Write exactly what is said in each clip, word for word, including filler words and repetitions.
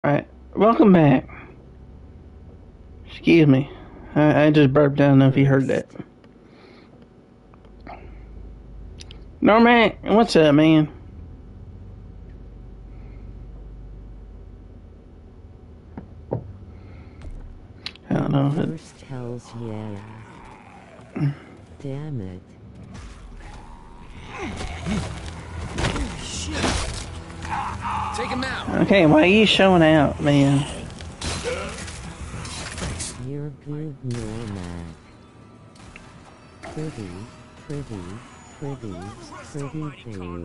Alright, welcome back. Excuse me. I, I just burped. I don't know if you heard that. Norman, what's up, man? I don't know if it... First tells yeah. Damn it. Shit. Take him out. Okay, why are you showing out, man? You're good, Norman. Pretty, pretty, pretty, pretty babe.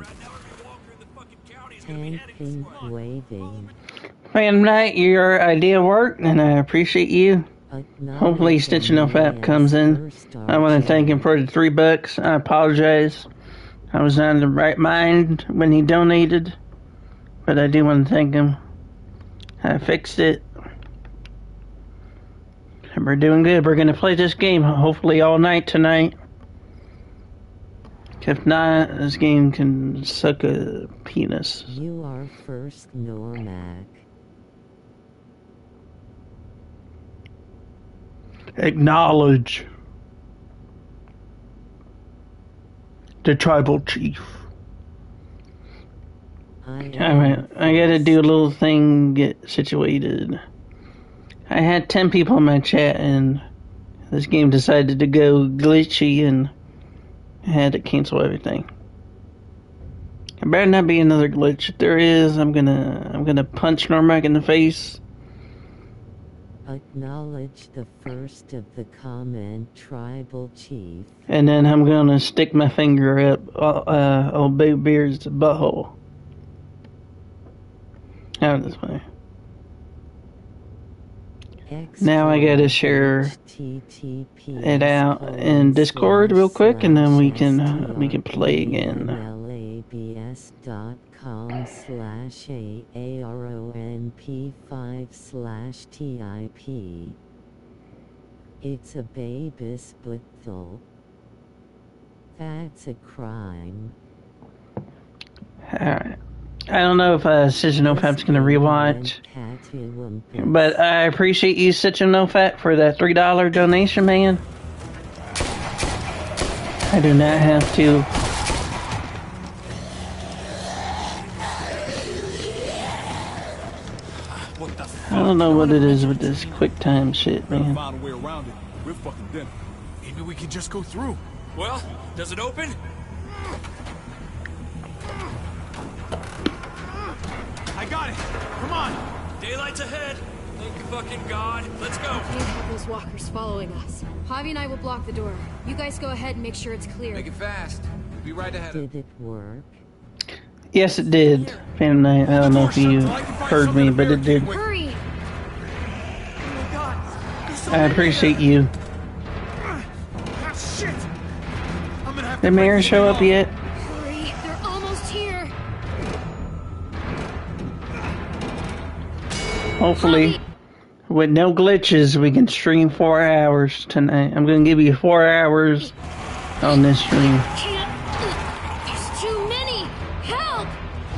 And pink waving. Fan Knight, your idea worked, and I appreciate you. Hopefully, Stitch No Fap comes in. I want to thank him for the three bucks. I apologize. I was not in the right mind when he donated, but I do want to thank him. I fixed it. And we're doing good. We're going to play this game hopefully all night tonight. If not, this game can suck a penis. You are first, Normac. Acknowledge the tribal chief. Alright, I gotta do a little thing, get situated. I had ten people in my chat and this game decided to go glitchy and I had to cancel everything. There better not be another glitch. If there is, I'm gonna I'm gonna punch Normac in the face. Acknowledge the first of the comment, tribal chief. And then I'm gonna stick my finger up uh, old Baby Beard's butthole. Out this way. Now I gotta share it out in Discord real quick, and then we can we can play again. labs.com slash AARONP5 slash TIP. It's a babis butthole. That's a crime. Alright. I don't know if uh, Stitch No Fap's gonna rewatch, but I appreciate you, Stitch No Fap, for that three dollar donation, man. I do not have to. I don't know what it is with this quick time shit, man. Maybe we can just go through. Well, does it open? I got it. Come on. Daylight's ahead. Thank you, fucking God. Let's go. We have those walkers following us. Javi and I will block the door. You guys go ahead and make sure it's clear. Make it fast. We'll be right ahead. Did it work? Yes, it did. Phantom Knight, I don't know if you heard me, but it did. Hurry! I appreciate you. Did Mayor show up yet? Hurry! They're almost here! Hopefully, with no glitches, we can stream four hours tonight. I'm gonna give you four hours on this stream. Can't! There's too many! Help!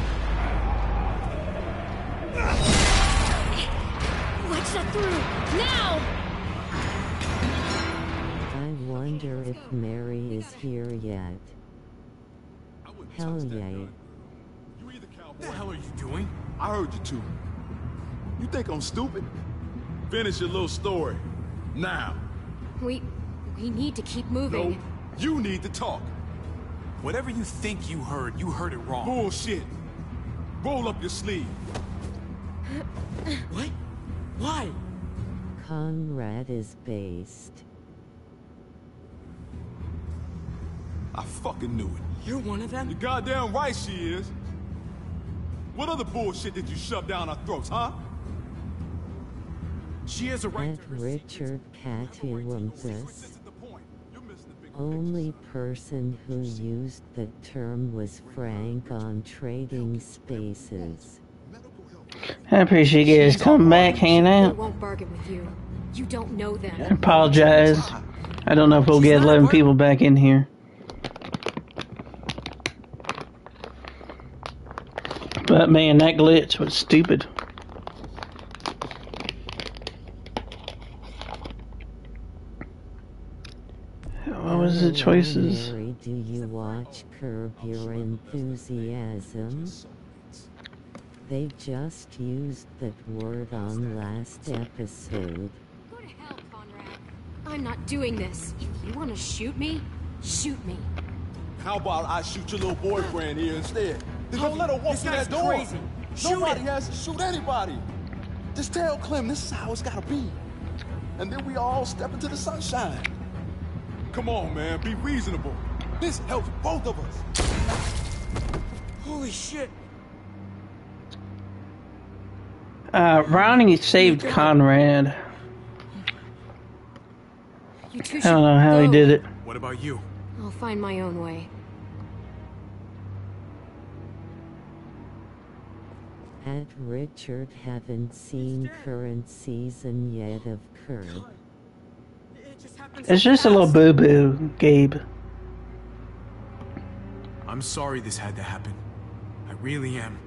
Let's get through! Now! I wonder if Mary is here yet. Hell yeah. What the hell are you doing? I heard you two. You think I'm stupid? Finish your little story. Now. We... we need to keep moving. No, you need to talk. Whatever you think you heard, you heard it wrong. Bullshit. Roll up your sleeve. What? Why? Conrad is based. I fucking knew it. You're one of them? You're goddamn right she is. What other bullshit did you shove down our throats, huh? She has a right At to Richard Cattywampus. Only person who used the term was Frank on Trading Spaces. I appreciate you guys coming back, hanging They out. won't bargain with you. You don't know them. I apologize. I don't know if we'll get eleven people back in here. But man, that glitch was stupid. what was the choices? Mary, do you watch Curb Your Enthusiasm? They just used that word on last episode. Go to hell, Conrad. I'm not doing this. If you want to shoot me, shoot me. How about I shoot your little boyfriend here instead? Then don't Javi, let her walk this through guy's that door. crazy. Shoot Nobody him. has to shoot anybody. Just tell Clem this is how it's gotta be. And then we all step into the sunshine. Come on, man, be reasonable. This helps both of us. Holy shit. Uh, Ronnie saved Conrad. You two I should don't know how he go. did it. What about you? I'll find my own way. At Richard haven't seen current season yet of Curb. It just happened It's so just a little fast. boo-boo, Gabe. I'm sorry this had to happen. I really am.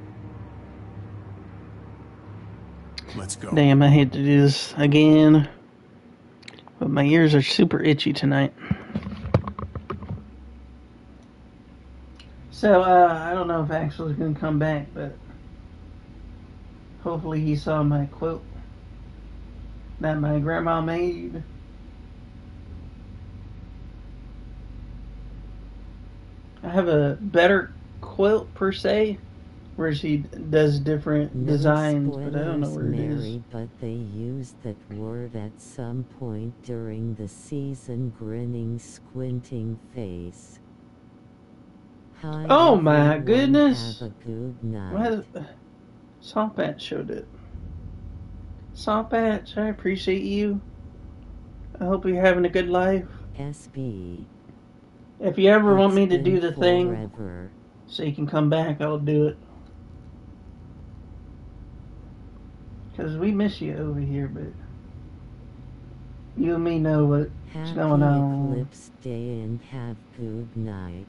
Let's go. Damn, I hate to do this again. But my ears are super itchy tonight. So, uh, I don't know if Axel's gonna come back, but hopefully he saw my quote that my grandma made. I have a better quilt per se, where she does different No designs, but I don't know spoilers, where it is. Mary, but they used that word at some point during the season. Grinning, squinting face. Hi, Oh my everyone, goodness. Have a good night. What? Salt Patch showed it. Salt Patch, I appreciate you. I hope you're having a good life. S B. If you ever want me to It's do been the thing forever. so you can come back, I'll do it. Because we miss you over here, but you and me know what's Happy going on. Eclipse Day and have good night.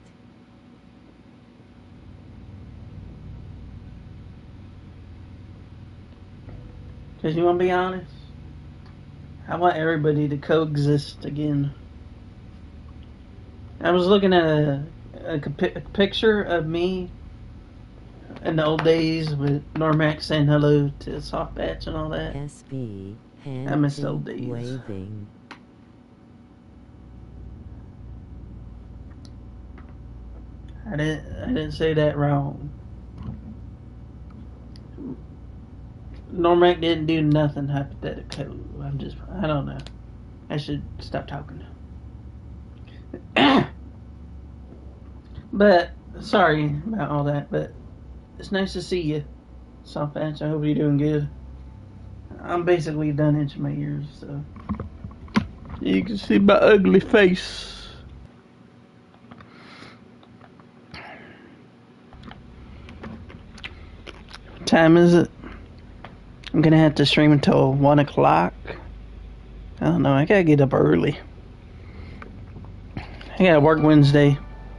Because you want to be honest? I want everybody to coexist again. I was looking at a, a, a picture of me in the old days with Normax saying hello to Soft Patch and all that. S B. Hand I miss those pink days. waving. I didn't. I didn't say that wrong. Normac didn't do nothing hypothetical. I'm just. I don't know. I should stop talking. But sorry about all that. But it's nice to see you, Soft Patch. I hope you're doing good. I'm basically done itching my ears, so you can see my ugly face. What time is it? I'm gonna have to stream until one o'clock. I don't know. I gotta get up early. I gotta work Wednesday.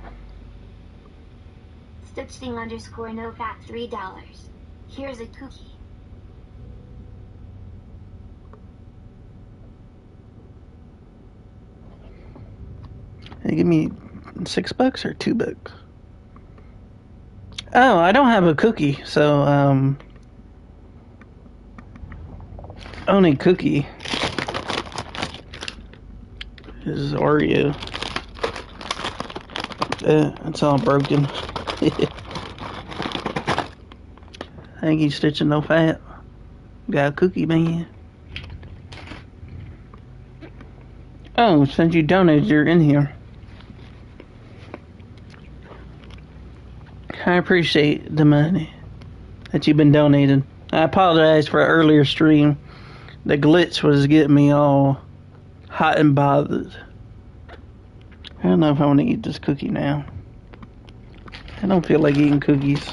Stitching underscore Novak three dollars. Here's a cookie. They give me six bucks or two bucks. Oh, I don't have a cookie, so um, only cookie is Oreo. Uh, it's all broken. Thank you, Stitching No Fat. Got a cookie, man. Oh, since you donated, you're in here. I appreciate the money that you've been donating. I apologize for an earlier stream. The glitch was getting me all hot and bothered. I don't know if I want to eat this cookie now. I don't feel like eating cookies.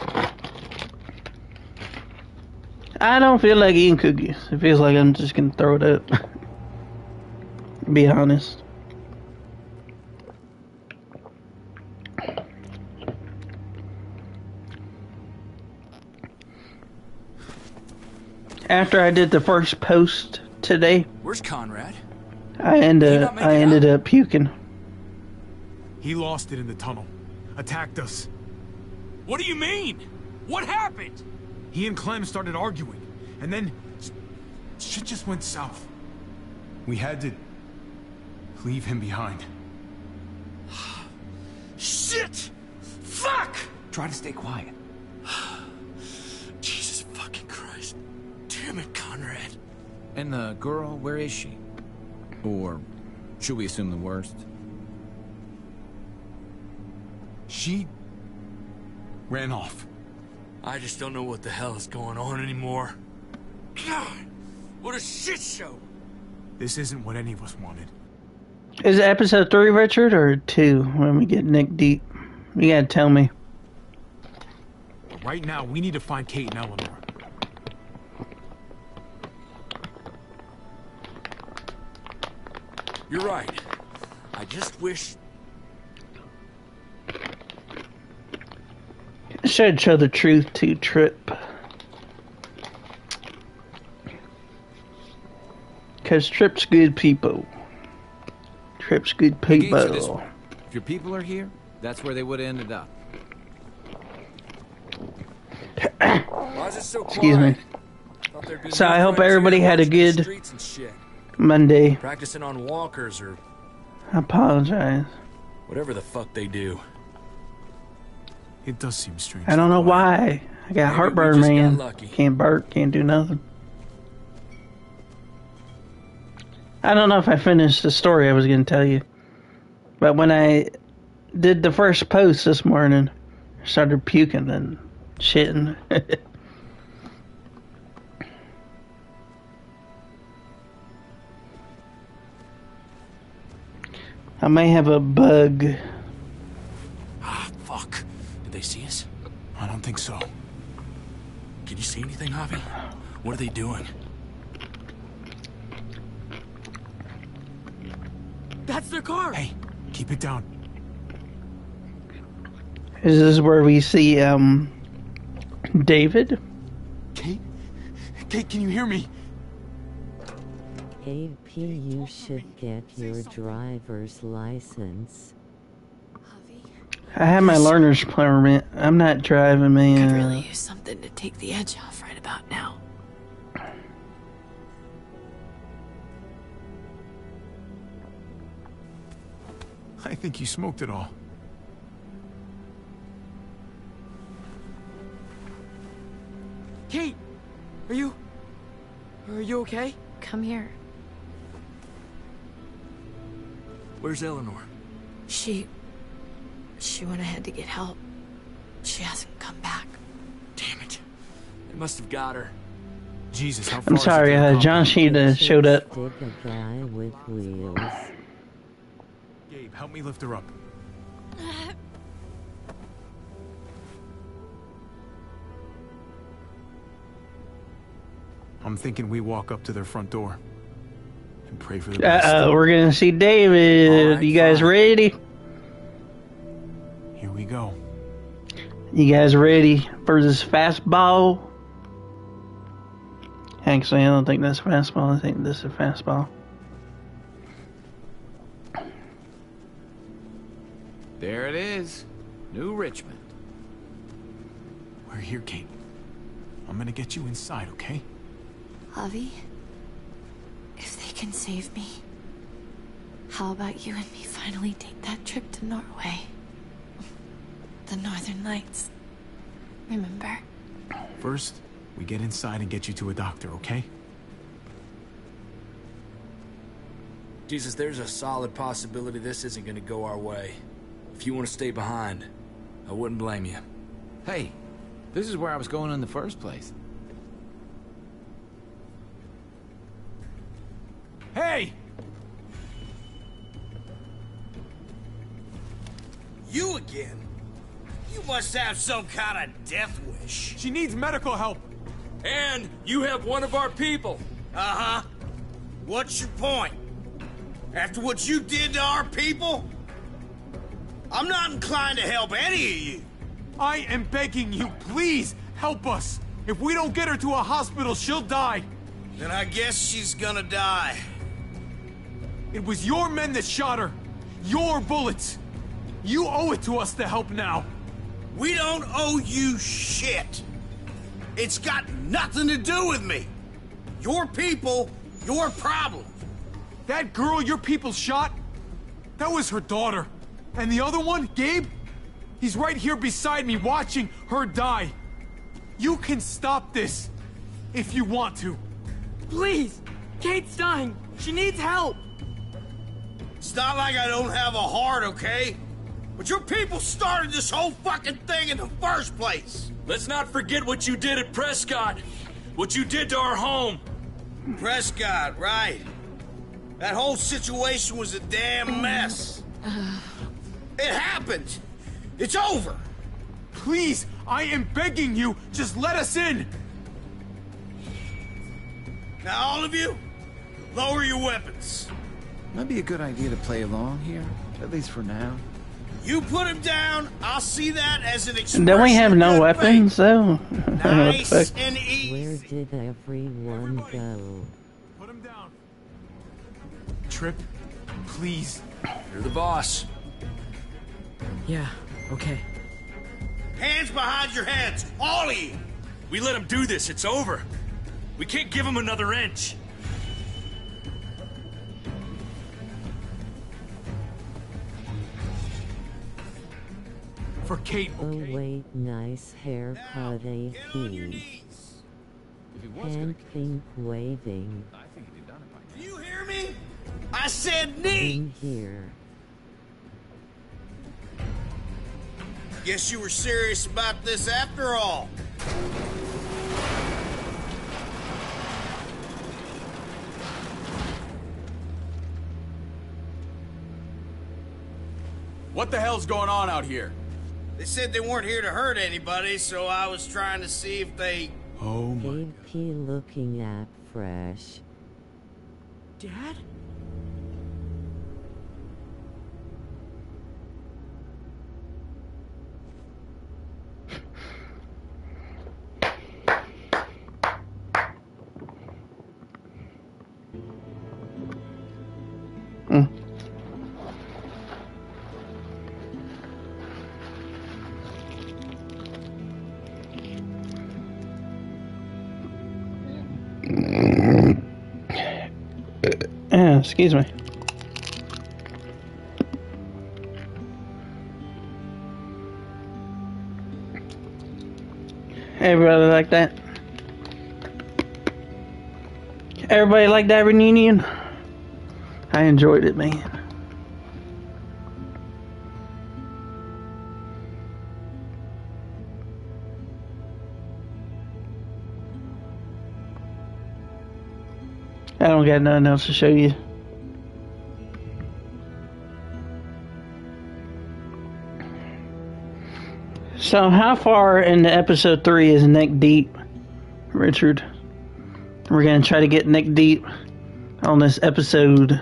I don't feel like eating cookies. It feels like I'm just going to throw it up. Be honest. After I did the first post today, Where's Conrad? I ended not make I it ended out? up puking. He lost it in the tunnel. Attacked us. What do you mean? What happened? He and Clem started arguing, and then shit just went south. We had to leave him behind. Shit! Fuck! Try to stay quiet. Jesus fucking Christ. Damn it, Conrad. And the girl, where is she? Or should we assume the worst? She ran off. I just don't know what the hell is going on anymore. God, what a shit show. This isn't what any of us wanted. Is it episode three, Richard, or two when we get Nick deep? You gotta tell me. Right now, we need to find Kate and Eleanor. You're right. I just wish... Should show the truth to Trip. Because Trip's good people. Trip's good The gates are this people. way. If your people are here, that's where they would have ended up. Why is it so Excuse me. quiet? Thought there'd be So new I hope frontier everybody had a marching in the good streets and shit. Monday. Practicing on walkers or I apologize. whatever the fuck they do. It does seem strange. I don't know why. I got Maybe we heartburn, just got man. lucky. Can't bark, can't do nothing. I don't know if I finished the story I was going to tell you. But when I did the first post this morning, I started puking and shitting. I may have a bug. Ah, fuck. Did they see us? I don't think so. Can you see anything, Javi? What are they doing? That's their car! Hey, keep it down. Is this where we see, um, David? Kate? Kate, can you hear me? A P, you should get your driver's license. I have my learner's permit. I'm not driving, man. Could really use something to take the edge off right about now. I think you smoked it all. Kate! Are you... Are you okay? Come here. Where's Eleanor? She... She went ahead to get help. She hasn't come back. Damn it. They must have got her. Jesus, how far I'm is it sorry, to the uh, compound? John Sheeta showed up. Stick a guy with wheels. Gabe, help me lift her up. I'm thinking we walk up to their front door and pray for the best. Uh-oh, we're gonna see David. All right, You guys fine. ready? Here we go. You guys ready for this fastball? Actually, I don't think that's fastball. I think this is fastball. There it is. New Richmond. We're here, Kate. I'm gonna get you inside, okay? Javi, if they can save me, how about you and me finally take that trip to Norway? The Northern Lights. Remember? First, we get inside and get you to a doctor, okay? Jesus, there's a solid possibility this isn't gonna go our way. If you want to stay behind, I wouldn't blame you. Hey, this is where I was going in the first place. Hey! You again? You must have some kind of death wish. She needs medical help! And you have one of our people. Uh-huh. What's your point? After what you did to our people? I'm not inclined to help any of you. I am begging you, please help us! If we don't get her to a hospital, she'll die! Then I guess she's gonna die. It was your men that shot her! Your bullets! You owe it to us to help now. We don't owe you shit. It's got nothing to do with me. Your people, your problem. That girl your people shot, that was her daughter. And the other one, Gabe, he's right here beside me watching her die. You can stop this if you want to. Please! Kate's dying! She needs help! It's not like I don't have a heart, okay? But your people started this whole fucking thing in the first place! Let's not forget what you did at Prescott. What you did to our home. Prescott, right. That whole situation was a damn mess. It happened. It's over. Please, I am begging you, just let us in. Now, all of you, lower your weapons. Might be a good idea to play along here, at least for now. You put him down, I'll see that as an expression. Don't we have no of good weapons, though? Nice and easy. Where did everyone go? Put him down. Trip, please. You're the boss. Yeah, okay. Hands behind your heads, all of you. We let him do this, it's over. We can't give him another inch. For Kate, Oh okay? wait, nice haircut, A P. And pink waving. Do you hear me? I said knee. In here. Guess you were serious about this after all. What the hell's going on out here? They said they weren't here to hurt anybody, so I was trying to see if they... Oh my... A P looking at fresh. Dad? Mm. Yeah, excuse me. Everybody like that? Everybody like that reunion? I enjoyed it, man. I don't got nothing else to show you. So, how far into episode three is neck deep, Richard? We're gonna try to get neck deep on this episode.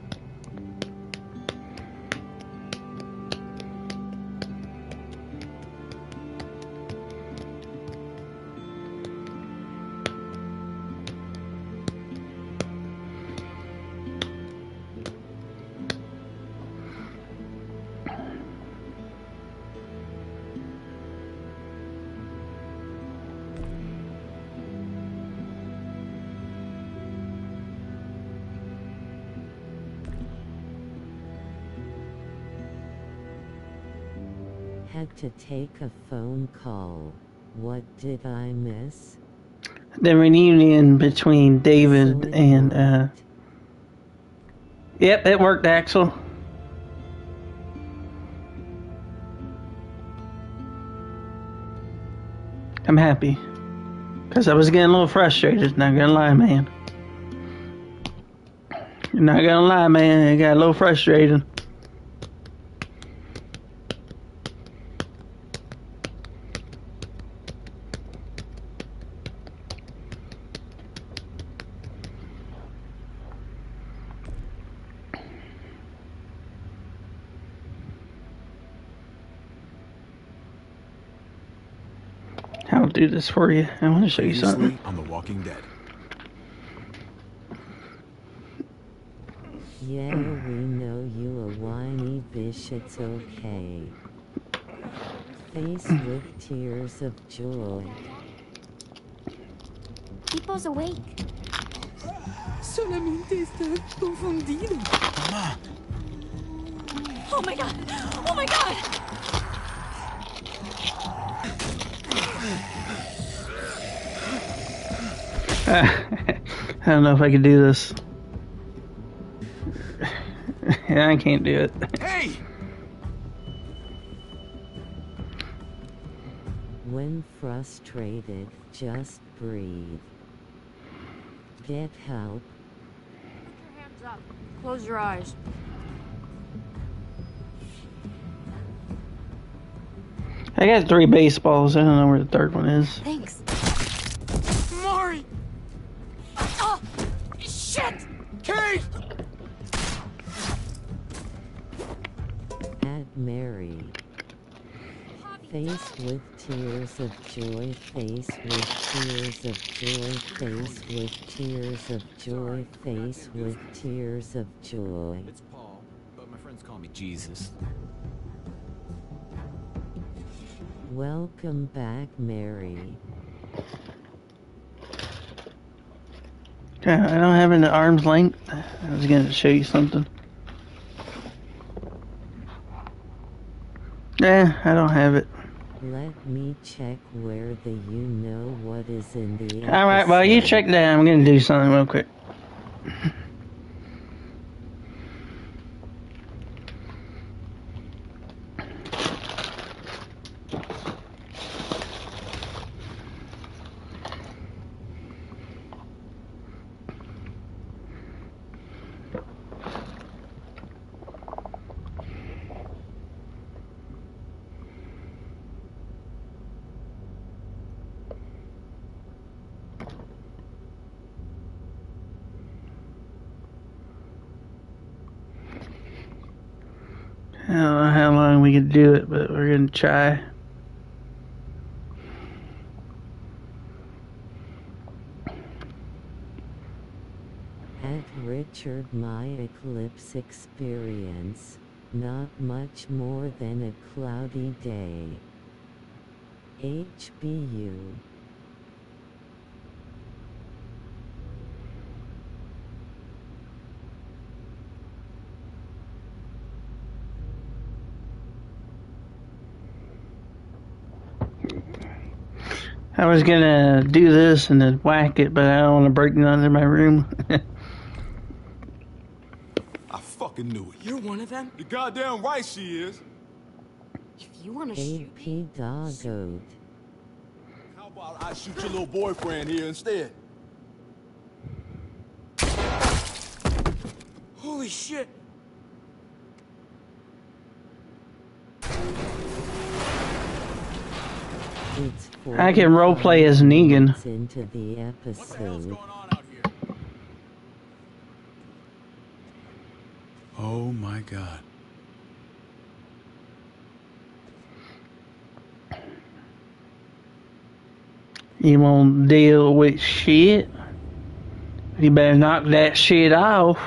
Had to take a phone call. What did I miss? The reunion between David and, uh... Yep, it worked, Axel. I'm happy. Because I was getting a little frustrated, not gonna lie, man. Not gonna lie, man, I got a little frustrated. I'll do this for you. I want to show you something. On The Walking Dead. Yeah, we know you a whiny bitch, it's okay. Face with tears of joy. People's awake. Solamente está confundido. Mamá. Oh my god! Oh my god! I don't know if I can do this. Yeah, I can't do it. Hey! When frustrated, just breathe. Get help. Put your hands up. Close your eyes. I got three baseballs. I don't know where the third one is. Thanks. Mari! Oh! Shit! Kate! Add Mary. Face with tears of joy, face with tears of joy, face with tears of joy, face with tears of joy. It's Paul, but my friends call me Jesus. Welcome back, Mary. Okay, I don't have it at arm's length. I was going to show you something. Nah, I don't have it. Let me check where the you know what is in the episode. Alright, well, you check that. I'm going to do something real quick. I don't know how long we can do it, but we're gonna try. At Richard, my eclipse experience, not much more than a cloudy day. H B U. I was gonna do this and then whack it, but I don't want to break none in my room. I fucking knew it. You're one of them? You goddamn right she is. If you want to A shoot P me, Doggoat. How about I shoot your little boyfriend here instead? Holy shit! It's I can roleplay as Negan. forty-five minutes into the episode. Oh my god. You won't deal with shit? You better knock that shit off.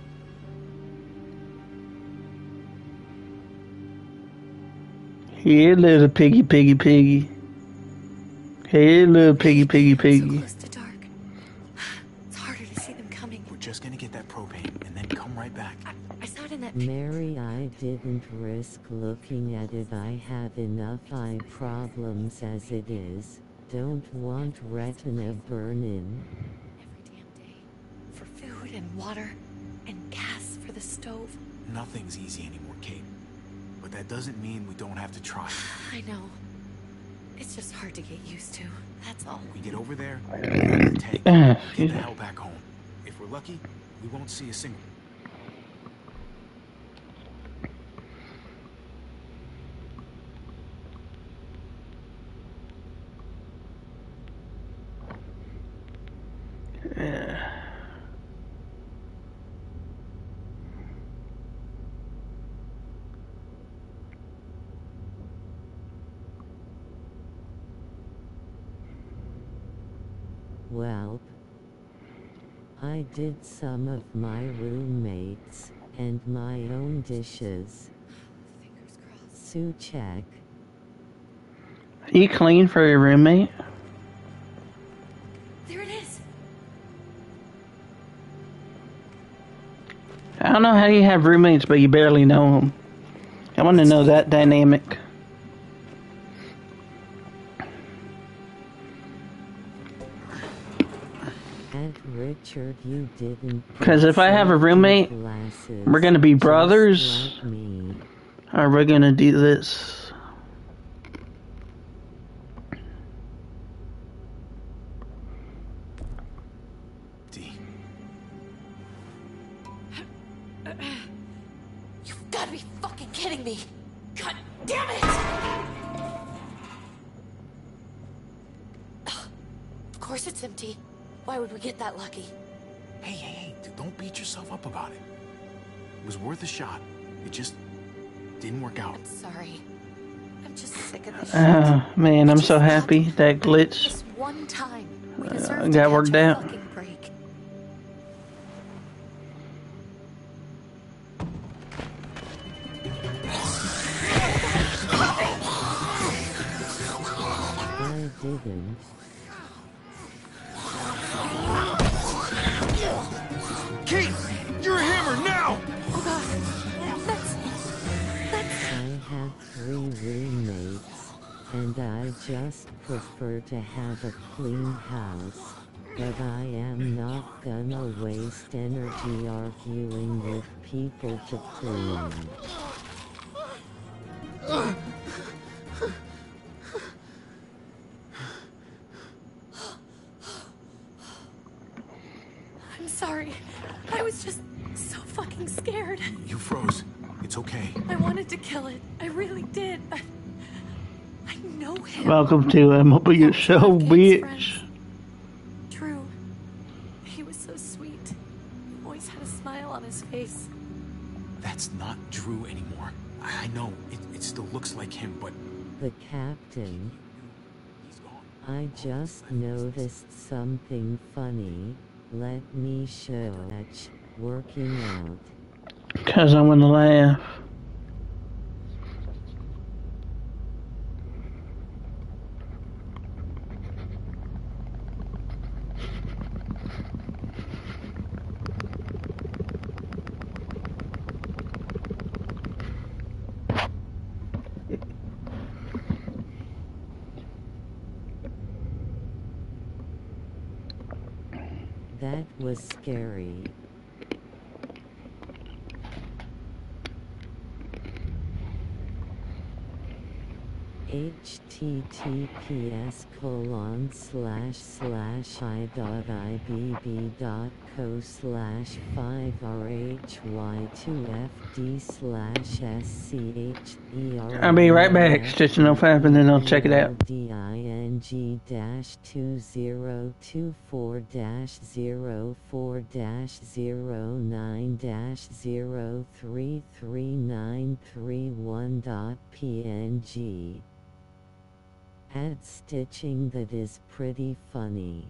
Here, little piggy, piggy, piggy. Here, little piggy, piggy, So piggy. close to dark. It's harder to see them coming. We're just gonna get that propane and then come right back. I, I saw it in that Mary, I didn't risk looking at it. I have enough eye problems as it is. Don't want retina burn-in. every damn day. For food and water and gas for the stove. Nothing's easy anymore, Kate. But that doesn't mean we don't have to try. I know. It's just hard to get used to. That's all. We get over there, we grab the tank, get the hell back home. If we're lucky, we won't see a single. Well, I did some of my roommates and my own dishes. Sue check. You clean for your roommate? There it is. I don't know how you have roommates, but you barely know them. I want to know that dynamic. And Richard, you didn't. Because if I have a roommate, we're going to be brothers, like me. or we're going to do this. You've got to be fucking kidding me. God damn it! Of course it's empty. Why would we get that lucky? Hey, hey, hey, dude, don't beat yourself up about it. It was worth a shot. It just didn't work out. I'm sorry. I'm just sick of this Oh, shit. man, I'm so happy that glitch This one time, we uh, deserve to got catch worked a out. fucking break. I didn't. Kate, you're a hammer now! Oh god, that's... that's... I have three roommates, and I just prefer to have a clean house. But I am not gonna waste energy arguing with people to clean. I'm sorry. I was just so fucking scared. You froze. It's okay. I wanted to kill it. I really did, but... I know him. Welcome to a mobile show, bitch. Friends. True. He was so sweet. Always had a smile on his face. That's not Drew anymore. I I know, it, it still looks like him, but... The captain. He's gone. I just noticed something funny. Let me show it. Working out. Because I want to laugh. That was scary. https colon slash slash i dot ibb dot co slash five rhy two fd slash scher. I'll be right back, stitching up and then I'll check it out. ding dash two zero two four dash zero four dash zero nine dash zero three three nine three one dot png. Add stitching that is pretty funny.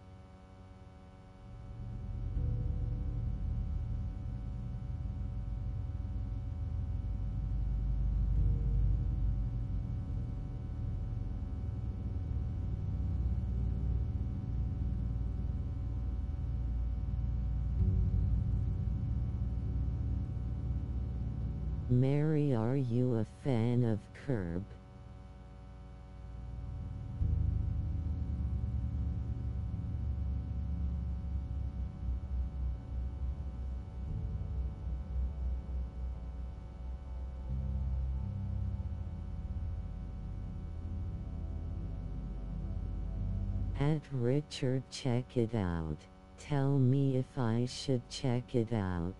Mary, are you a fan of Curb? At Richard, check it out. Tell me if I should check it out.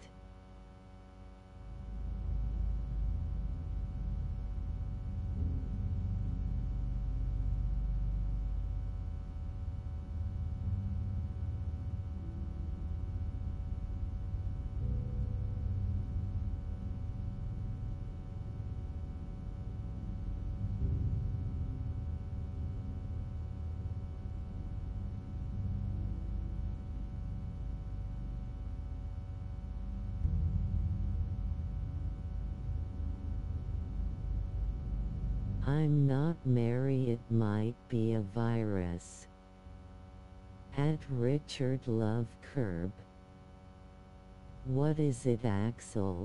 I'm not Mary, it might be a virus. At Richard Love Curb. What is it, Axel?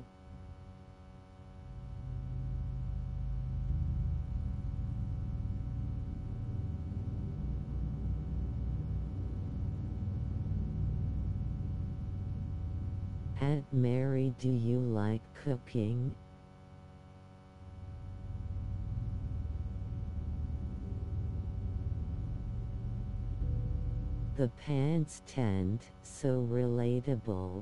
At Mary, do you like cooking? The pants tent, so relatable.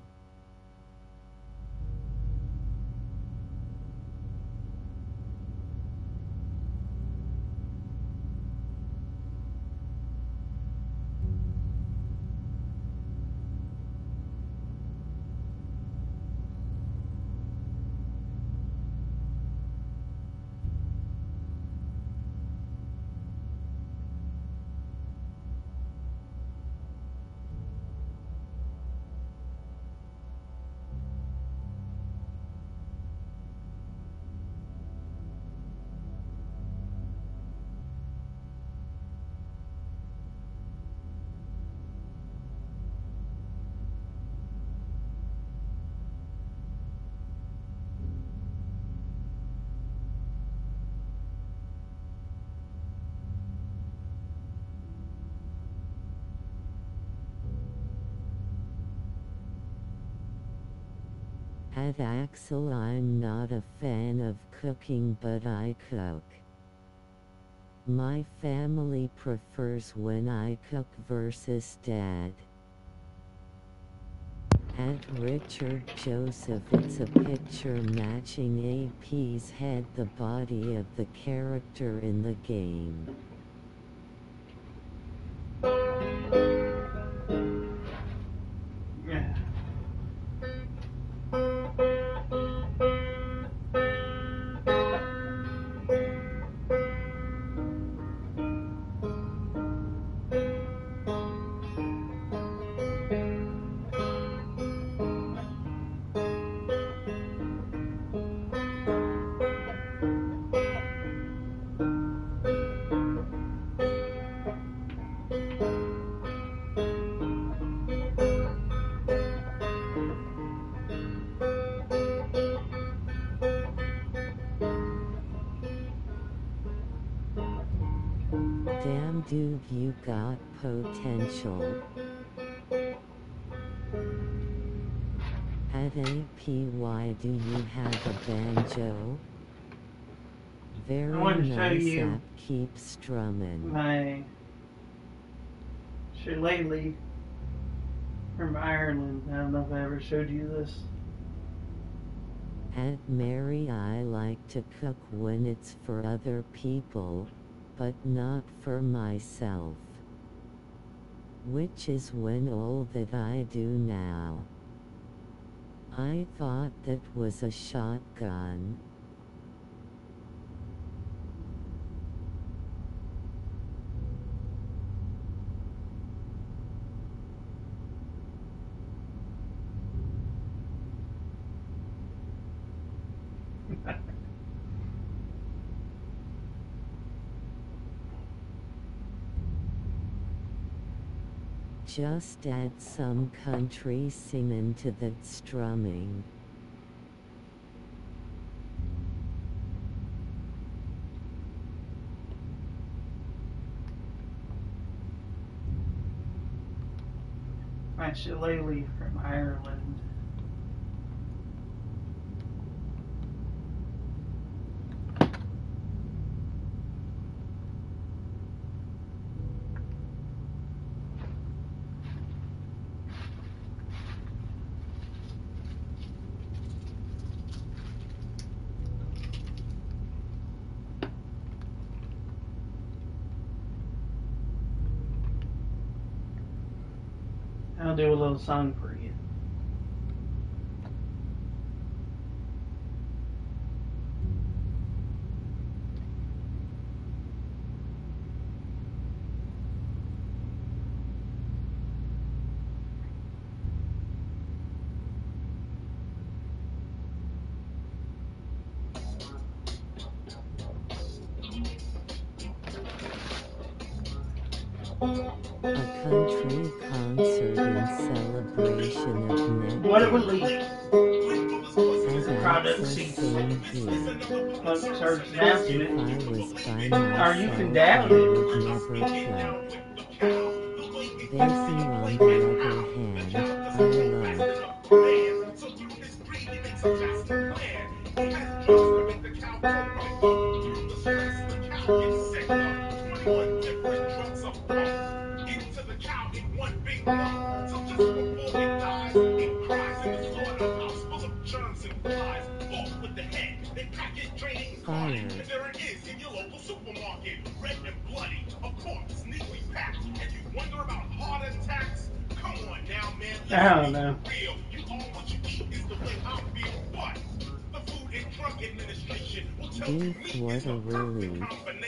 At Axel, I'm not a fan of cooking, but I cook. My family prefers when I cook versus Dad. At Richard Joseph, it's a picture matching A P's head, the body of the character in the game. Yeah. Damn dude, you got potential. At A P, why do you have a banjo? Very I want to show nice you app, keep strumming. my shillelagh from Ireland. I don't know if I ever showed you this. At Mary, I like to cook when it's for other people, but not for myself. Which is when all that I do now. I thought that was a shotgun. Just add some country singing to that strumming. My shillelagh from Ireland. I'll do a little song for you. A country concert in celebration of Nectar. What it would leave. And Product Axel seats. same here. Plug starts announcing If it. I was by myself, Or you can down I it. would never click. Dancing on the other hand, I love. Fire. I don't know. Beef, what a relief.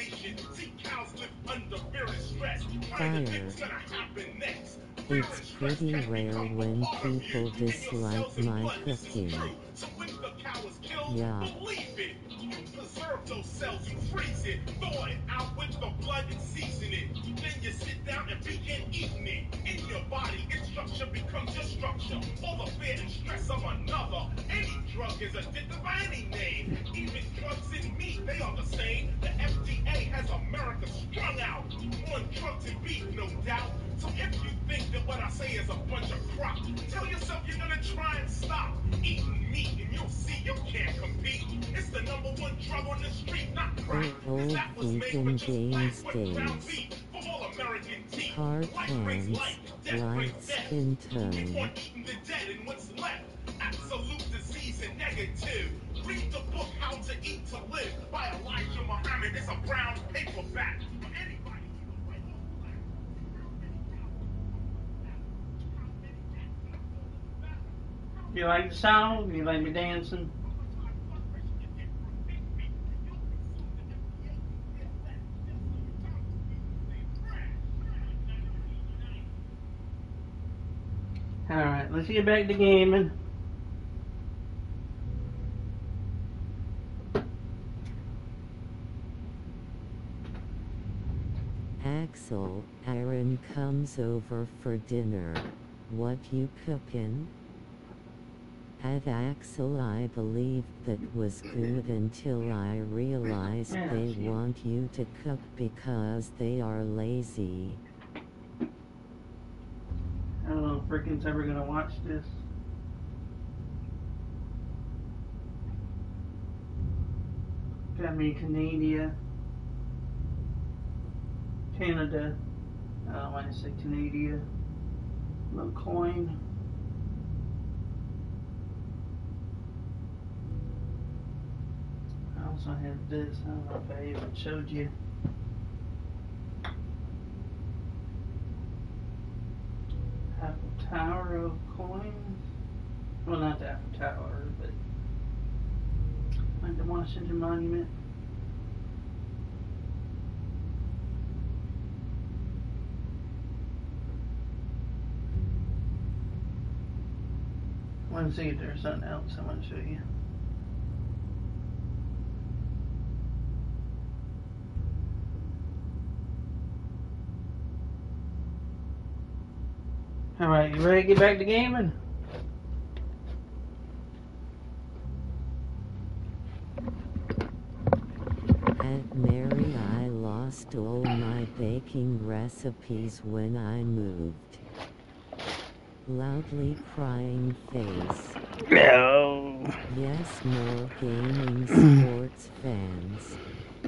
Fire. It's pretty rare when people dislike my cooking. Yeah. Preserve those cells, you freeze it, thaw it out with the blood and season it. Then you sit down and begin eating it. In your body, its structure becomes your structure. All the fear and stress of another. Any drug is addictive by any name. Even drugs in meat, they are the same. The F D A has America strung out on drugs and beef, no doubt. So if you think that what I say is a bunch of crap, tell yourself you're gonna try and stop eating meat and you'll see you can't compete. It's the number one drug on the street, not crack. Old vegan games days. Hard hands, light skin tone. Absolute disease and negative. Read the book How to Eat to Live by Elijah Muhammad. It's a brown paperback. You like the song? You like me dancing? Alright, let's get back to gaming. Axel, Aaron comes over for dinner. What you cookin'? At Axel, I believed that was good until I realized they want you to cook because they are lazy. I don't know if Frickin's ever gonna watch this. Got me Canada. Canada. I don't want to say Canada. Little coin. I also have this. I don't know if I even showed you. Apple Tower of coins. Well, not the Apple Tower, but like the Washington Monument. I want to see if there's something else I want to show you. Alright, you ready to get back to gaming? At Mary, I lost all my baking recipes when I moved. Loudly crying face. No. Yes, more gaming sports fans.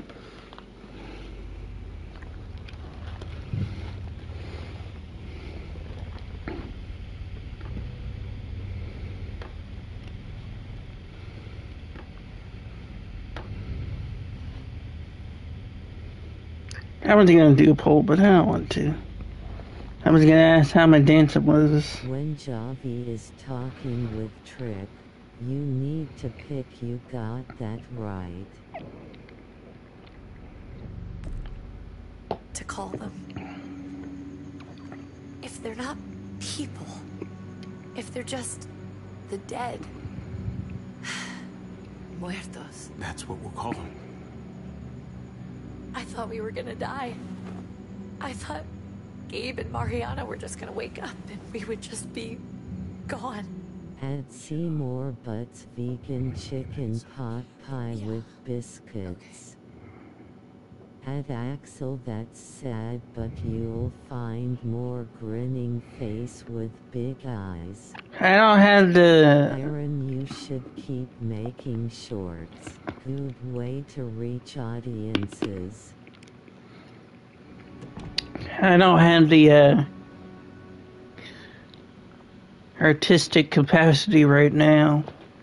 I was going to do a poll, but I don't want to. I was going to ask how my dancing was. When Javi is talking with Trick, you need to pick You Got That Right. To call them. If they're not people, if they're just the dead. Muertos. That's what we'll call them. I thought we were gonna die. I thought Gabe and Mariana were just gonna wake up and we would just be gone. At Seymour Butts vegan chicken pot pie with biscuits. At Axel, that's sad, but you'll find more grinning face with big eyes. I don't have the... Aaron, you should keep making shorts. Good way to reach audiences. I don't have the, uh... artistic capacity right now.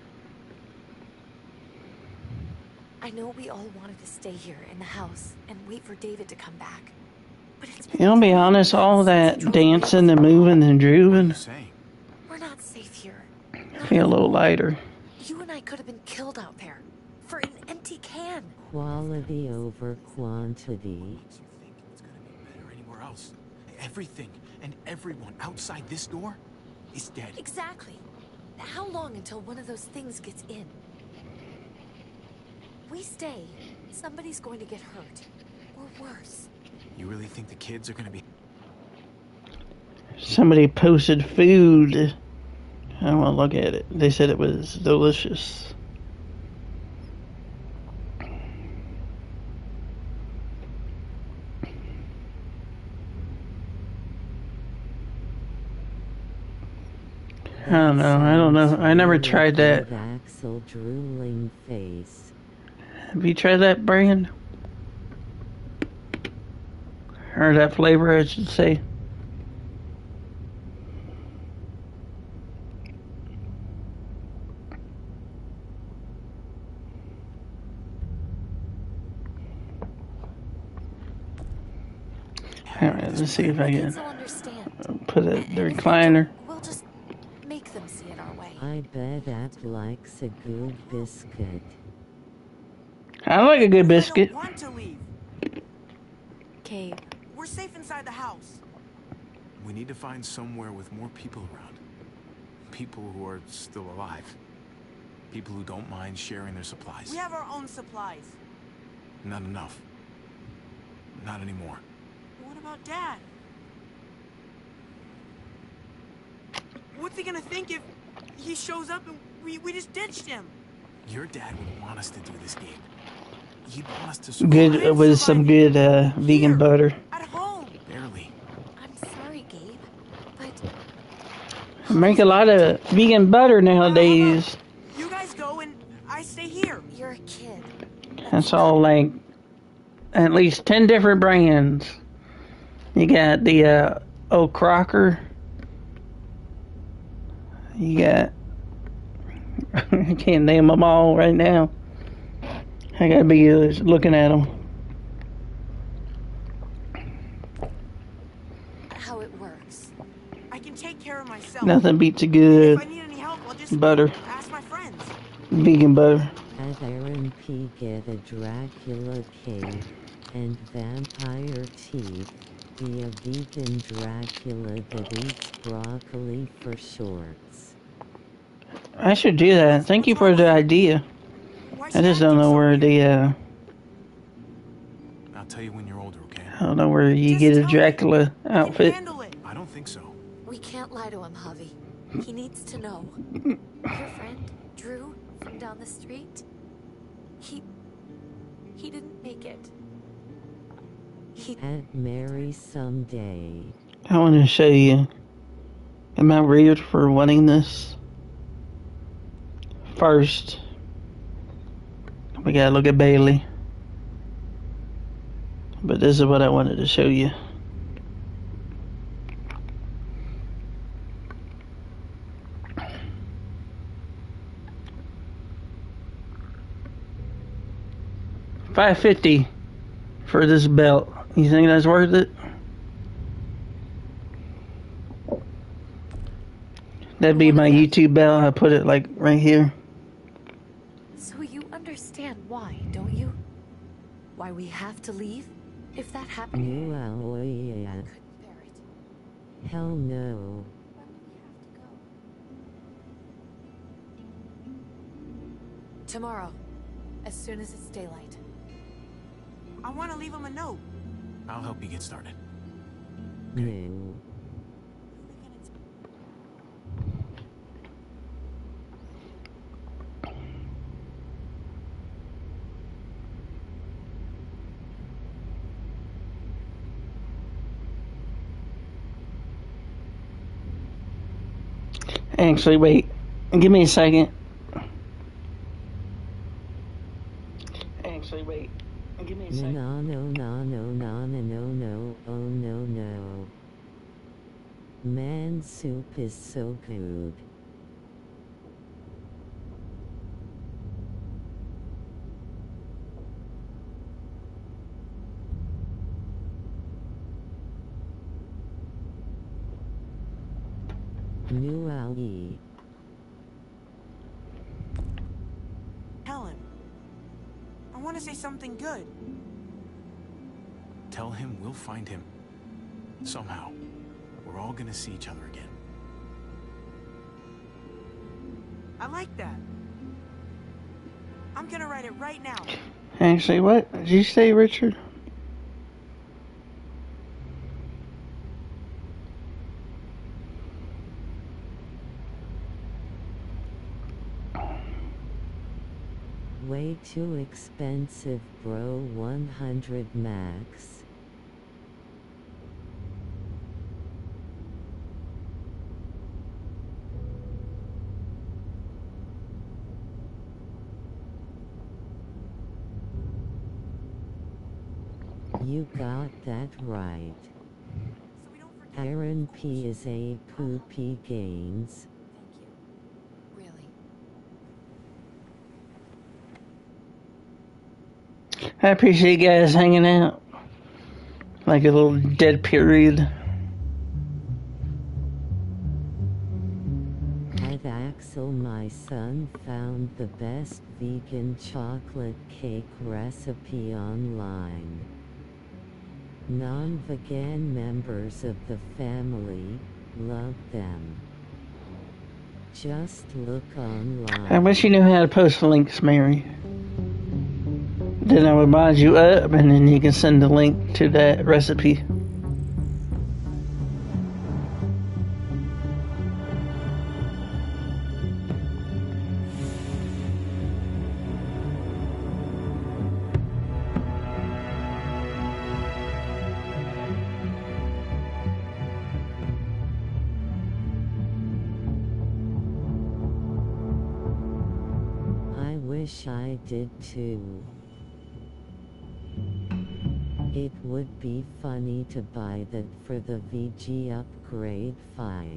I know we all wanted to stay here in the house and wait for David to come back. But it's You know, to be honest, all that dancing and moving and grooving, we're not safe here. I feel a little lighter. You and I could have been killed out there for an empty can. Quality over quantity. Makes you think it's gonna be better anywhere else. Everything and everyone outside this door is dead. Exactly. How long until one of those things gets in? We stay, somebody's going to get hurt. Or worse. You really think the kids are gonna be... Somebody posted food. I don't want to look at it. They said it was delicious. I don't know. I don't know. I never tried that. Axel drooling face. Have you tried that brand? Or that flavor, I should say. Alright, let's see if I can put it, the recliner. We'll just make them see it our way. I bet App likes a good biscuit. I like a good biscuit. I don't want to leave. Gabe. We're safe inside the house. We need to find somewhere with more people around. People who are still alive. People who don't mind sharing their supplies. We have our own supplies. Not enough. Not anymore. What about Dad? What's he gonna think if he shows up and we, we just ditched him? Your dad would want us to do this game. He'd want us to survive. Good, uh, with some good uh, vegan butter. At home. Barely. I'm sorry, Gabe, but I make a lot of vegan butter nowadays. You guys go and I stay here. You're a kid. That's all like at least ten different brands. You got the uh, old Crocker. You got I can't name them all right now. I gotta be uh, looking at them. How it works. I can take care of myself. Nothing beats a good If I need any help, I'll just butter. ask my friends. Vegan butter. Have Aaron P get a Dracula cape and vampire teeth. Be a vegan Dracula that eats broccoli for shorts. I should do that. Thank you for the idea. I just don't know where the uh I'll tell you when you're older, okay? I don't know where you get a Dracula outfit. I don't think so. We can't lie to him, Javi. He needs to know. Your friend, Drew, from down the street, he... he didn't make it. He... At Mary someday. I want to show you. Am I weird for wanting this? First, we gotta look at Bailey. But this is what I wanted to show you. five fifty for this belt. You think that's worth it? That'd be my YouTube belt. I put it like right here. So you understand why, don't you? Why we have to leave? If that happened... Well, yeah. Couldn't bear it. Hell no. Tomorrow, as soon as it's daylight. I want to leave him a note. I'll help you get started. okay? No. Actually, wait. Give me a second. Actually, wait. Give me a second. No, no, no, no, no, no, no, no, oh no, no. Man soup is so good. New Ali. Helen, I want to say something good. Tell him we'll find him. Somehow. We're all gonna see each other again. I like that. I'm gonna write it right now. Actually, what did you say, Richard? Way too expensive, bro. one hundred max. You got that right. Aaron P is a poopy gains. I appreciate you guys hanging out. Like a little dead period. At Axel, my son found the best vegan chocolate cake recipe online. Non-vegan members of the family love them. Just look online. I wish you knew how to post links, Mary. Then I would mod you up, and then you can send the link to that recipe. I wish I did too. It would be funny to buy that for the V G upgrade fight.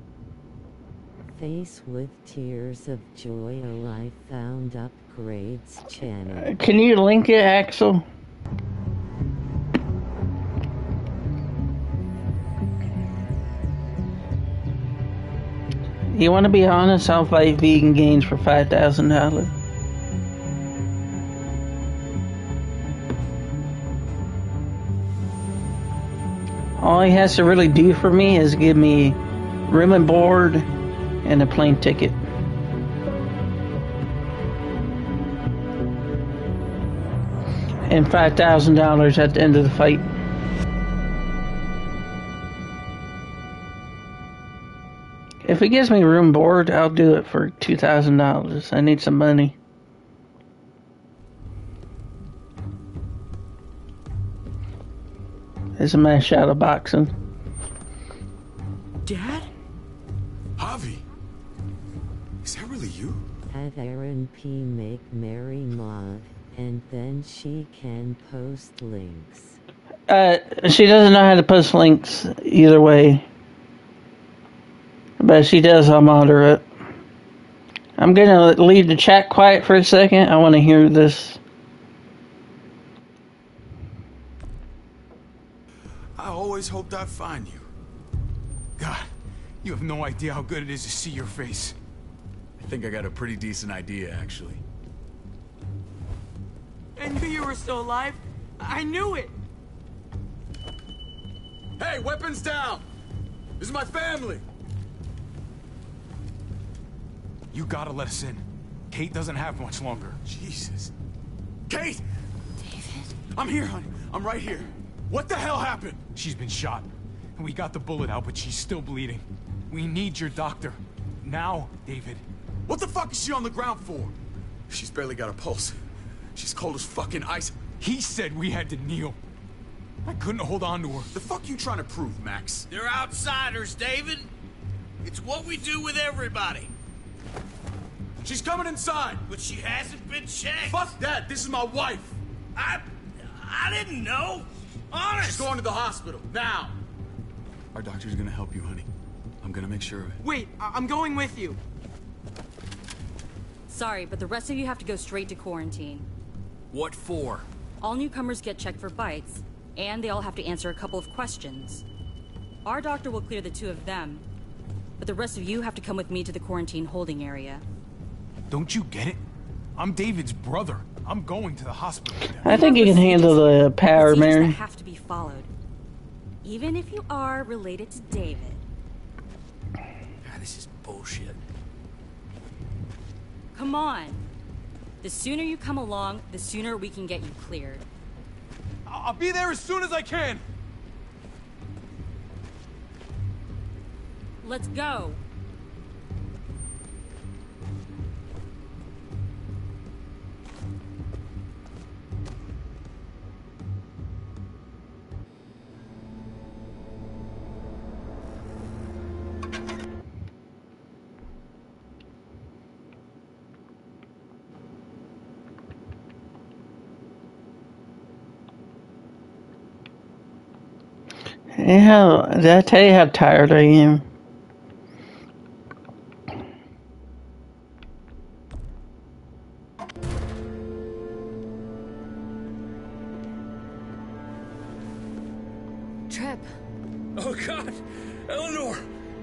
Face with tears of joy, oh I found upgrades channel. Can you link it, Axel? You want to be honest? I'll fight Vegan Gains for five thousand dollars. All he has to really do for me is give me room and board and a plane ticket. And five thousand dollars at the end of the fight. If he gives me room and board, I'll do it for two thousand dollars. I need some money. It's a man shadow boxing. Dad? Javi? Is that really you? Have Aaron P make Mary mod, and then she can post links. Uh, she doesn't know how to post links either way. But if she does, I'll mod her up. I'm gonna leave the chat quiet for a second. I want to hear this. I always hoped I'd find you. God, you have no idea how good it is to see your face. I think I got a pretty decent idea, actually. I knew you were still alive. I knew it. Hey, weapons down! This is my family! You gotta let us in. Kate doesn't have much longer. Jesus. Kate! David. I'm here, honey. I'm right here. What the hell happened? She's been shot. We got the bullet out, but she's still bleeding. We need your doctor. Now, David. What the fuck is she on the ground for? She's barely got a pulse. She's cold as fucking ice. He said we had to kneel. I couldn't hold on to her. The fuck you trying to prove, Max? They're outsiders, David. It's what we do with everybody. She's coming inside. But she hasn't been checked. Fuck that. This is my wife. I... I didn't know. Honest. She's going to the hospital. Now. Our doctor's gonna help you, honey. I'm gonna make sure of it. Wait, I I'm going with you. Sorry, but the rest of you have to go straight to quarantine. What for? All newcomers get checked for bites, and they all have to answer a couple of questions. Our doctor will clear the two of them, but the rest of you have to come with me to the quarantine holding area. Don't you get it? I'm David's brother. I'm going to the hospital. I think you can handle the power, Procedures Mary. that have to be followed, even if you are related to David. God, this is bullshit. Come on. The sooner you come along, the sooner we can get you cleared. I'll be there as soon as I can. Let's go. Yeah, did I tell you how tired I am? Trip. Oh God, Eleanor.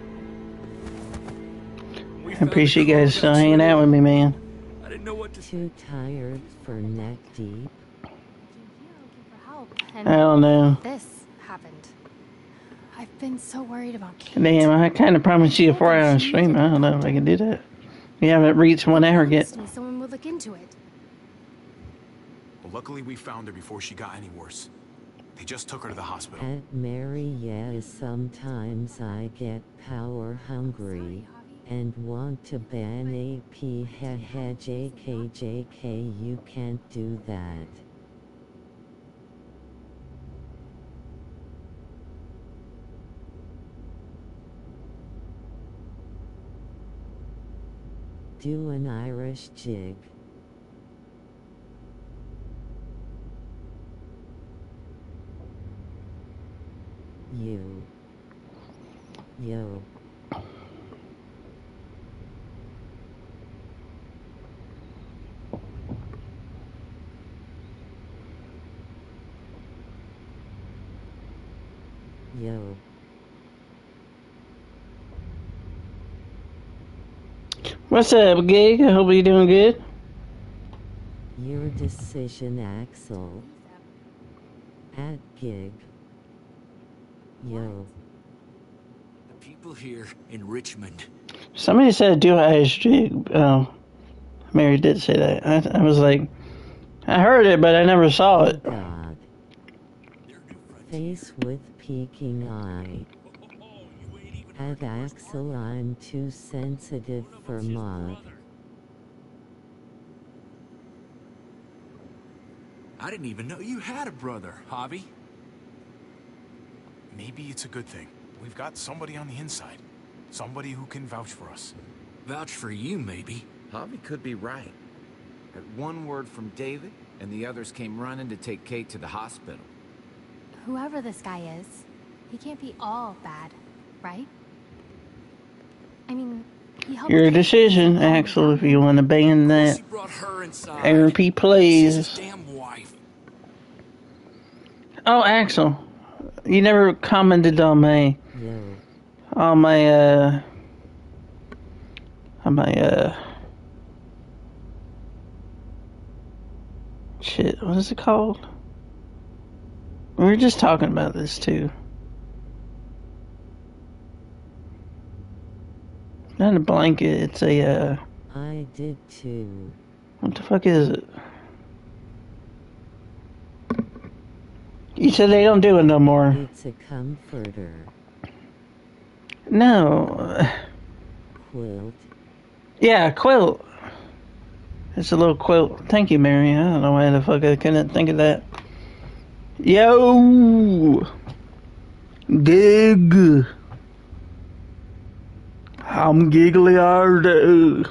I appreciate you guys still hanging out with me, man. I didn't know what to. Too tired for neck deep. I don't know. This happened. I've been so worried about Kate. Damn, I kind of promised you a four-hour stream. I don't know if I can do that. We haven't reached one hour yet. Someone would look into it. Well, luckily we found her before she got any worse. They just took her to the hospital. At Mary, yes, sometimes I get power hungry and want to ban A P. Hehe, J K, J K, you can't do that. Do an Irish jig. You. Yo. Yo. What's up, Gig? I hope you're doing good. Your decision, Axel. At Gig. Yo. The people here in Richmond. Somebody said do an Irish jig. Oh, Mary did say that. I, I was like, I heard it, but I never saw it. God. Face with peeking eye. At Axel, I'm too sensitive for mod. I didn't even know you had a brother, Javi. Maybe it's a good thing. We've got somebody on the inside. Somebody who can vouch for us. Vouch for you, maybe. Javi could be right. At one word from David, and the others came running to take Kate to the hospital. Whoever this guy is, he can't be all bad, right? I mean, he helped. Your decision, Axel, if you want to ban that. He brought her inside. Aaron P. She's plays. his damn wife. Oh, Axel, you never commented on my, Yo. on my, uh, on my, uh, shit, what is it called? We were just talking about this, too. Not a blanket, it's a, uh... I did too. What the fuck is it? You said they don't do it no more. It's a comforter. No. Quilt. Yeah, quilt. It's a little quilt. Thank you, Mary. I don't know why the fuck I couldn't think of that. Yo! Gig! I'm giggly hard.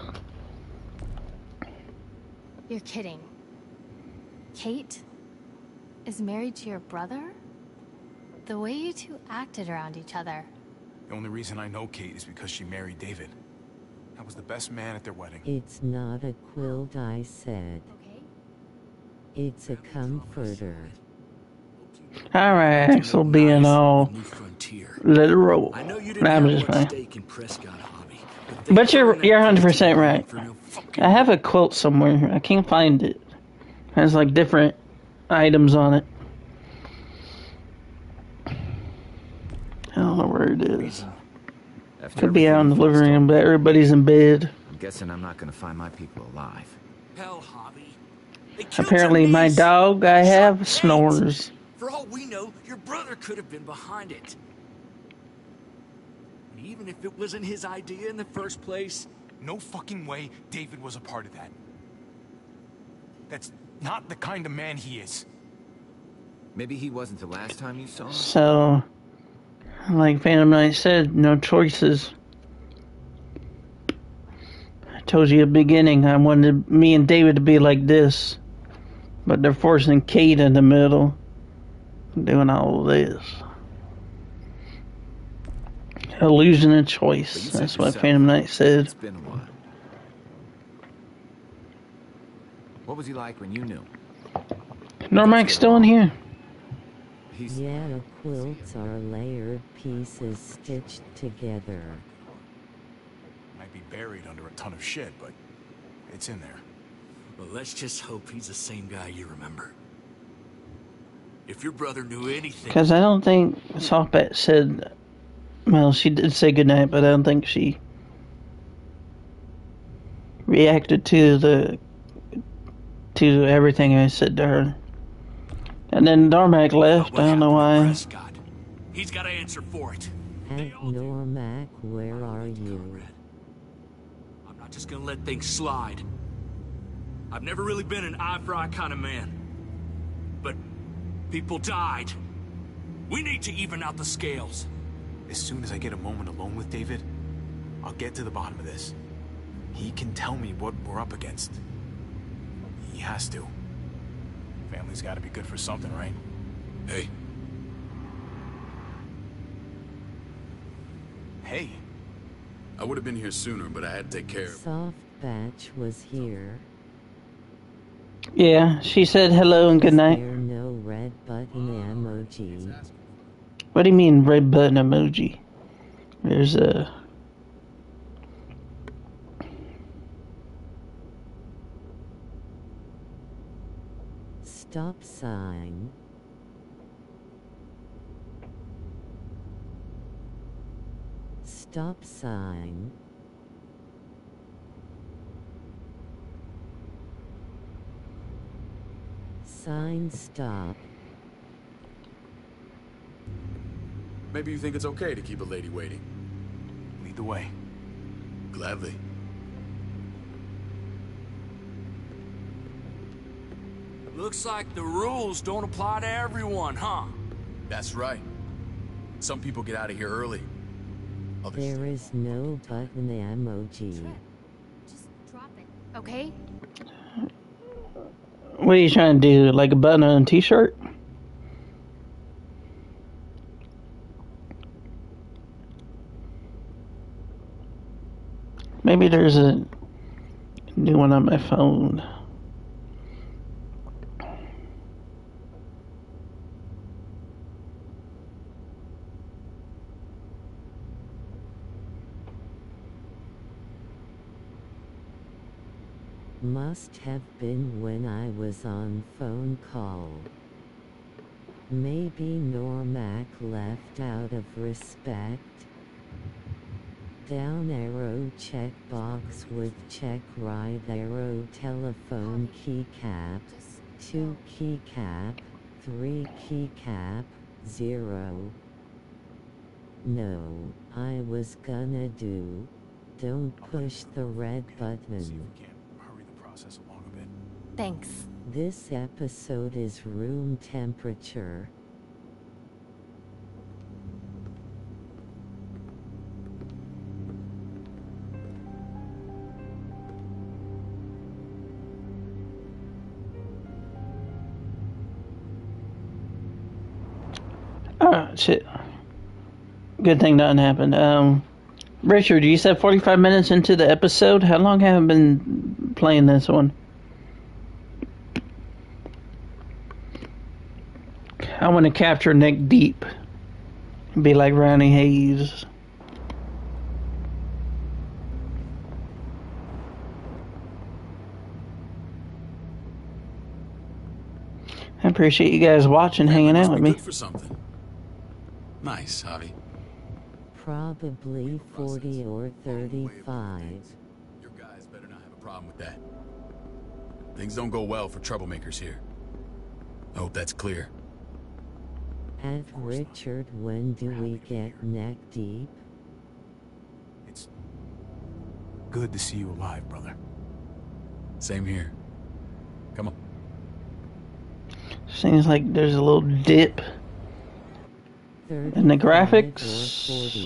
You're kidding. Kate is married to your brother? The way you two acted around each other. The only reason I know Kate is because she married David. I was the best man at their wedding. It's not a quilt, I said. It's a comforter. Alright, Axel being all literal. I'm just playing. But you're you're one hundred percent right. I have a quilt somewhere. I can't find it. It has like different items on it. I don't know where it is. Could be out in the living room, but everybody's in bed. I'm guessing I'm not gonna find my people alive. Hell, Javi. Apparently my dog I have snores. For all we know, your brother could have been behind it. And even if it wasn't his idea in the first place, no fucking way David was a part of that. That's not the kind of man he is. Maybe he wasn't the last time you saw him. So, like Phantom Knight said, no choices. I told you at the beginning I wanted me and David to be like this. But they're forcing Kate in the middle. Doing all of this. Illusion of choice. That's what Phantom Knight said. It's been a while. What was he like when you knew? Normac's still in here. Yeah, quilts are layered pieces stitched together. Might be buried under a ton of shit, but it's in there. Well, let's just hope he's the same guy you remember. If your brother knew anything... Because I don't think Softbat said... Well, she did say goodnight, but I don't think she reacted to the to everything I said to her. And then Darmac left. I don't know why. He's got to answer for it. Hey, Normac, where are you? I'm not just gonna let things slide. I've never really been an eye-for-eye kind of man. But people died. We need to even out the scales. As soon as I get a moment alone with David, I'll get to the bottom of this. He can tell me what we're up against. He has to. Family's gotta be good for something, right? Hey. Hey. I would have been here sooner, but I had to take care of it. Soft Batch was here. Yeah, she said hello and good night. There no red button emoji. What do you mean red button emoji? There's a... Stop sign. Stop sign. Sign stop. Maybe you think it's okay to keep a lady waiting. Lead the way. Gladly. Looks like the rules don't apply to everyone, huh? That's right. Some people get out of here early. Others There is no button emoji. Just drop it, okay? What are you trying to do? Like a button on a t-shirt? Maybe there's a new one on my phone. Must have been when I was on phone call. Maybe Normac left out of respect. Down arrow checkbox with check right arrow telephone keycap. two keycap. three keycap. zero. No. I was gonna do. Don't push the red button. Thanks. This episode is room temperature. Oh, shit. Good thing nothing happened. Um, Richard, you said forty-five minutes into the episode? How long have I been playing this one? I want to capture Neck Deep. Be like Ronnie Hayes. I appreciate you guys watching, hanging out with me. Good for something. Nice, Javi. Probably forty or thirty-five. Your guys better not have a problem with that. Things don't go well for troublemakers here. I hope that's clear. And Richard, when do we get neck deep? It's good to see you alive, brother. Same here. Come on. Seems like there's a little dip in the graphics.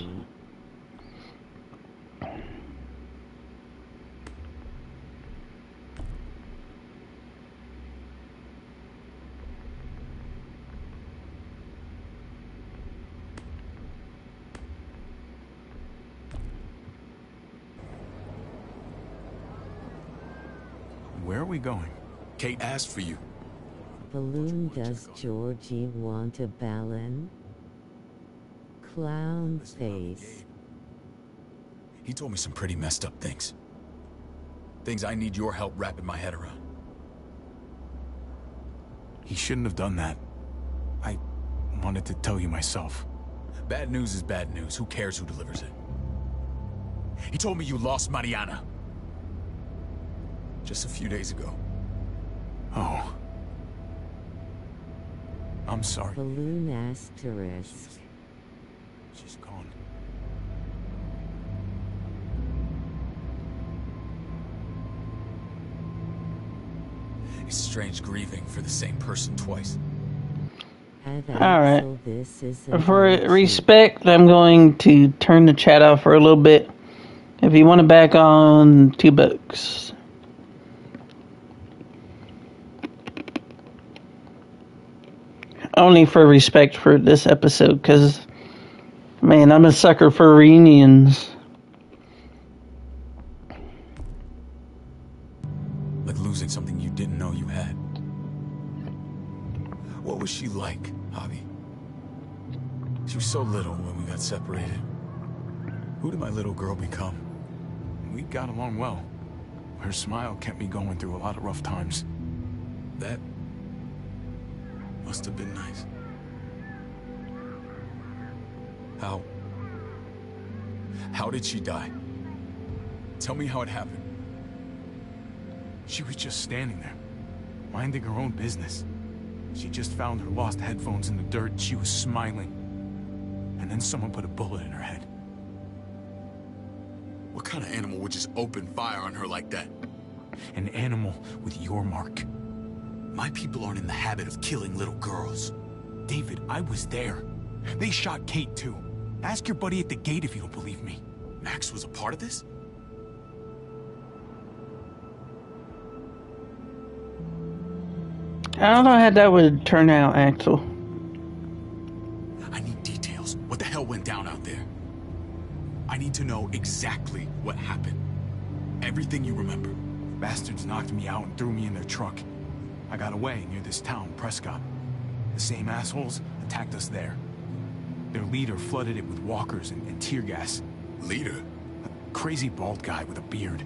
Where are we going? Kate asked for you. Balloon, does Georgie want a ballon? Clown face. He told me some pretty messed up things. Things I need your help wrapping my head around. He shouldn't have done that. I wanted to tell you myself. Bad news is bad news. Who cares who delivers it? He told me you lost Mariana. Just a few days ago. Oh. I'm sorry. Balloon asterisk. She's gone. It's strange grieving for the same person twice. Alright. For respect, I'm going to turn the chat off for a little bit. If you want it back on, two bucks. Only for respect for this episode, because, man, I'm a sucker for reunions. Like losing something you didn't know you had. What was she like, Javi? She was so little when we got separated. Who did my little girl become? We got along well. Her smile kept me going through a lot of rough times. That must have been nice. How? How did she die? Tell me how it happened. She was just standing there, minding her own business. She just found her lost headphones in the dirt and she was smiling. And then someone put a bullet in her head. What kind of animal would just open fire on her like that? An animal with your mark. My people aren't in the habit of killing little girls. David, I was there. They shot Kate too. Ask your buddy at the gate if you don't believe me. Max was a part of this? I don't know how that would turn out, Axel. I need details. What the hell went down out there? I need to know exactly what happened. Everything you remember. Bastards knocked me out and threw me in their truck. I got away near this town, Prescott. The same assholes attacked us there. Their leader flooded it with walkers and, and tear gas. Leader? A crazy bald guy with a beard.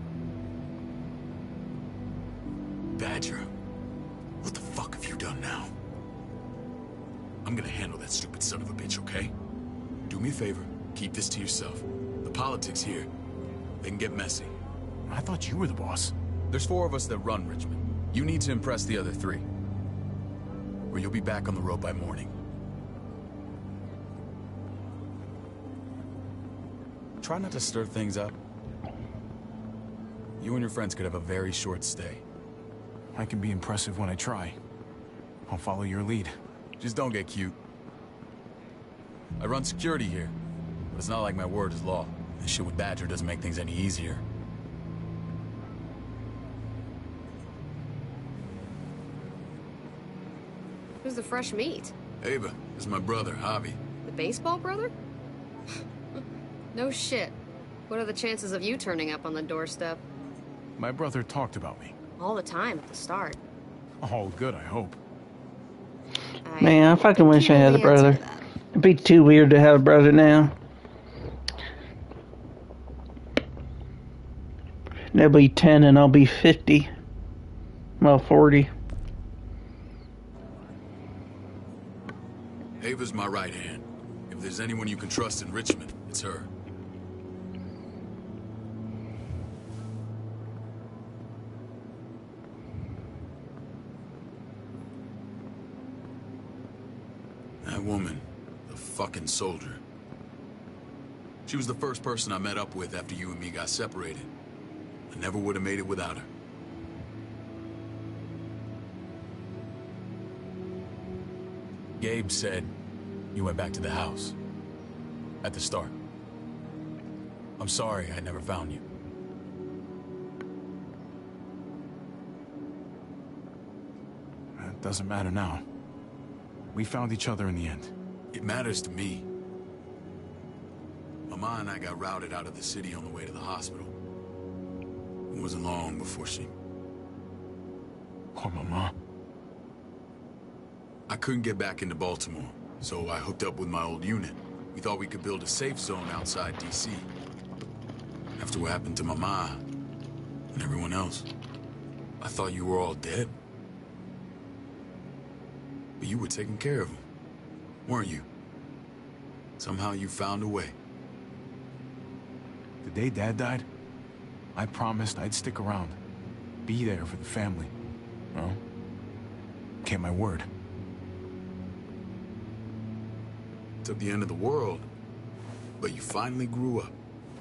Badger, what the fuck have you done now? I'm gonna handle that stupid son of a bitch, okay? Do me a favor, keep this to yourself. The politics here, they can get messy. I thought you were the boss. There's four of us that run Richmond. You need to impress the other three, or you'll be back on the road by morning. Try not to stir things up. You and your friends could have a very short stay. I can be impressive when I try. I'll follow your lead. Just don't get cute. I run security here, but it's not like my word is law. This shit with Badger doesn't make things any easier. Who's the fresh meat? Ava, this is my brother, Javi. The baseball brother? No shit. What are the chances of you turning up on the doorstep? My brother talked about me. All the time at the start. All good, I hope. Man, I fucking wish I had a brother. It'd be too weird to have a brother now. They'll be ten and I'll be fifty. Well, forty. Ava's my right hand. If there's anyone you can trust in Richmond, it's her. That woman, the fucking soldier. She was the first person I met up with after you and me got separated. I never would have made it without her. Gabe said you went back to the house. At the start. I'm sorry I never found you. It doesn't matter now. We found each other in the end. It matters to me. Mama and I got routed out of the city on the way to the hospital. It wasn't long before she... Poor Mama. I couldn't get back into Baltimore, so I hooked up with my old unit. We thought we could build a safe zone outside D C. After what happened to Mama and everyone else, I thought you were all dead. But you were taking care of them, weren't you? Somehow you found a way. The day Dad died, I promised I'd stick around. Be there for the family. Well, kept my word. Took the end of the world, but you finally grew up.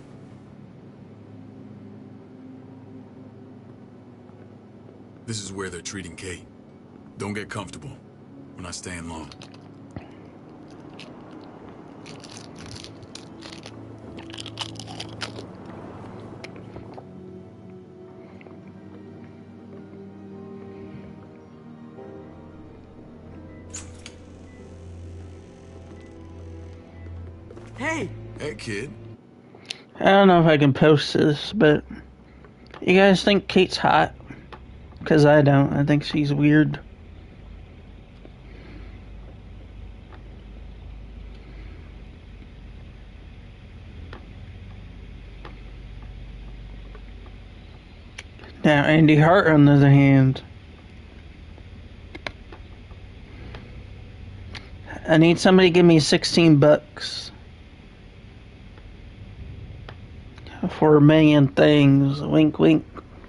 This is where they're treating Kate. Don't get comfortable. We're not staying long. Hey! Hey, kid. I don't know if I can post this, but you guys think Kate's hot? Because I don't. I think she's weird. Now, Andy Hart, on the other hand, I need somebody to give me sixteen bucks for a million things. Wink, wink.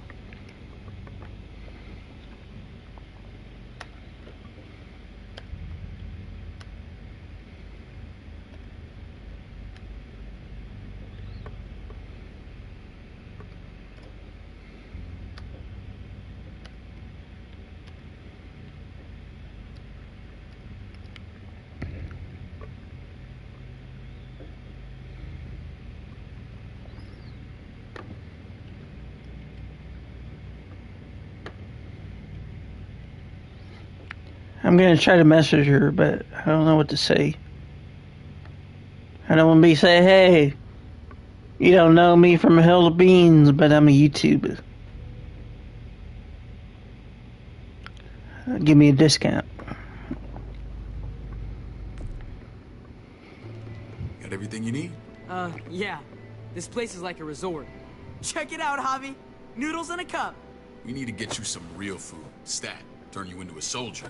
I'm gonna try to message her, but I don't know what to say. I don't want to be say, hey, you don't know me from a hill of beans, but I'm a YouTuber. Give me a discount. Got everything you need? Uh, yeah. This place is like a resort. Check it out, Javi. Noodles in a cup. We need to get you some real food. Stat. Turn you into a soldier.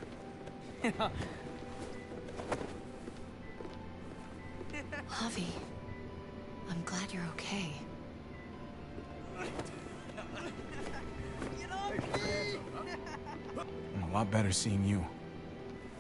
Javi, I'm glad you're okay. I'm a lot better seeing you.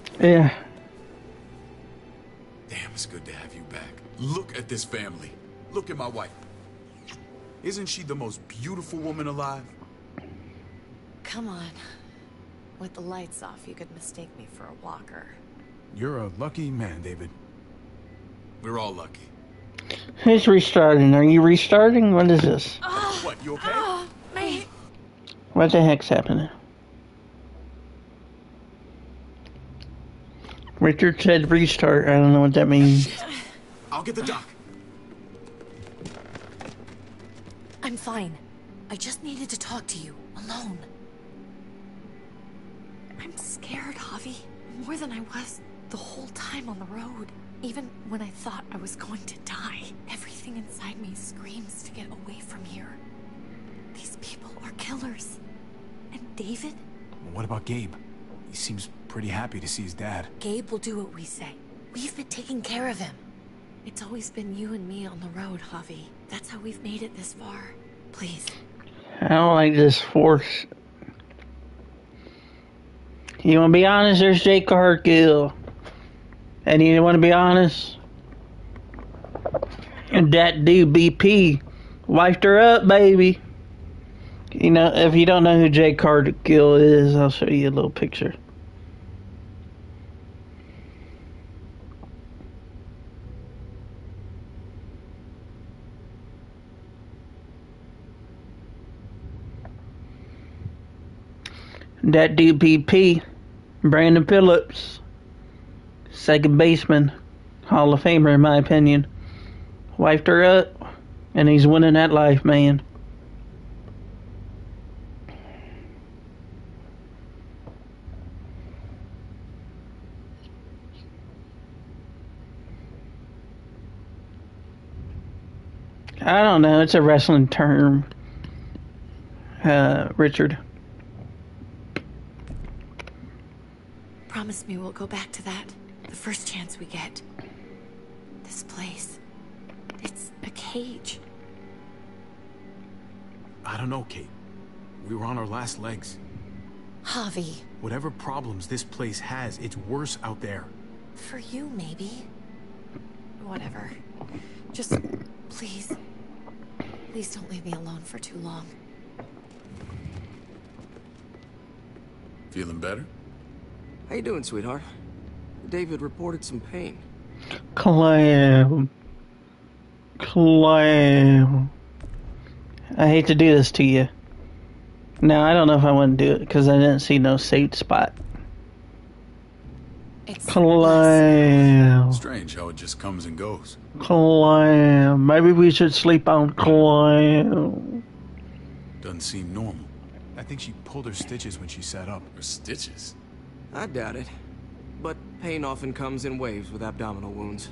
Yeah. Damn, it's good to have you back. Look at this family. Look at my wife. Isn't she the most beautiful woman alive? Come on. With the lights off, you could mistake me for a walker. You're a lucky man, David. We're all lucky. Who's restarting? Are you restarting? What is this? Oh, what, you okay? Oh, mate. What the heck's happening? Richard said restart. I don't know what that means. I'll get the doc. I'm fine. I just needed to talk to you, alone. I'm scared, Javi. More than I was the whole time on the road. Even when I thought I was going to die, everything inside me screams to get away from here. These people are killers. And David? What about Gabe? He seems pretty happy to see his dad. Gabe will do what we say. We've been taking care of him. It's always been you and me on the road, Javi. That's how we've made it this far. Please. I don't like this force. You want to be honest? There's Jake Cargill. And you want to be honest? And that dude B P wiped her up, baby. You know, if you don't know who Jake Cargill is, I'll show you a little picture. That dude B P, Brandon Phillips, second baseman, Hall of Famer in my opinion, wiped her up, and he's winning that life, man. I don't know, it's a wrestling term, uh, Richard. Promise me we'll go back to that the first chance we get. This place, it's a cage. I don't know, Kate. We were on our last legs. Javi. Whatever problems this place has, it's worse out there. For you, maybe. Whatever. Just, please. Please don't leave me alone for too long. Feeling better? How you doing, sweetheart? David reported some pain. Clam. Clam. I hate to do this to you. Now, I don't know if I want to do it because I didn't see no safe spot. It's Clam. Strange how it just comes and goes. Clam. Maybe we should sleep on Clam. Doesn't seem normal. I think she pulled her stitches when she sat up. Her stitches? I doubt it. But pain often comes in waves with abdominal wounds.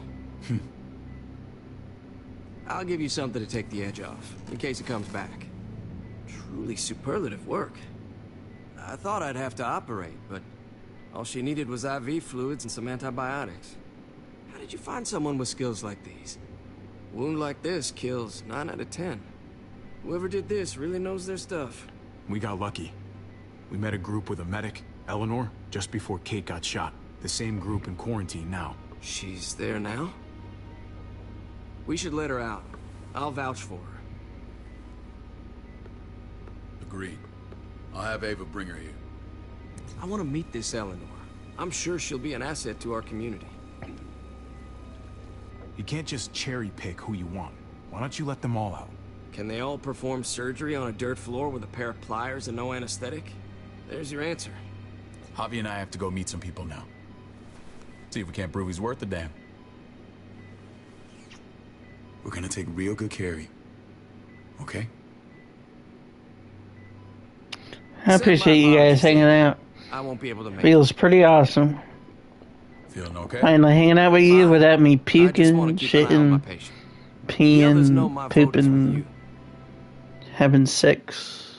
I'll give you something to take the edge off, in case it comes back. Truly superlative work. I thought I'd have to operate, but all she needed was I V fluids and some antibiotics. How did you find someone with skills like these? A wound like this kills nine out of ten. Whoever did this really knows their stuff. We got lucky. We met a group with a medic, Eleanor, just before Kate got shot. The same group in quarantine now. She's there now? We should let her out. I'll vouch for her. Agreed. I'll have Ava bring her here. I want to meet this Eleanor. I'm sure she'll be an asset to our community. You can't just cherry pick who you want. Why don't you let them all out? Can they all perform surgery on a dirt floor with a pair of pliers and no anesthetic? There's your answer. Javi and I have to go meet some people now. See if we can't prove he's worth a damn. We're gonna take real good care of you. Okay? I appreciate you guys hanging out. I won't be able to make Feels pretty awesome. Feeling okay? Finally hanging out with you without me puking, shitting, peeing, pooping, having sex.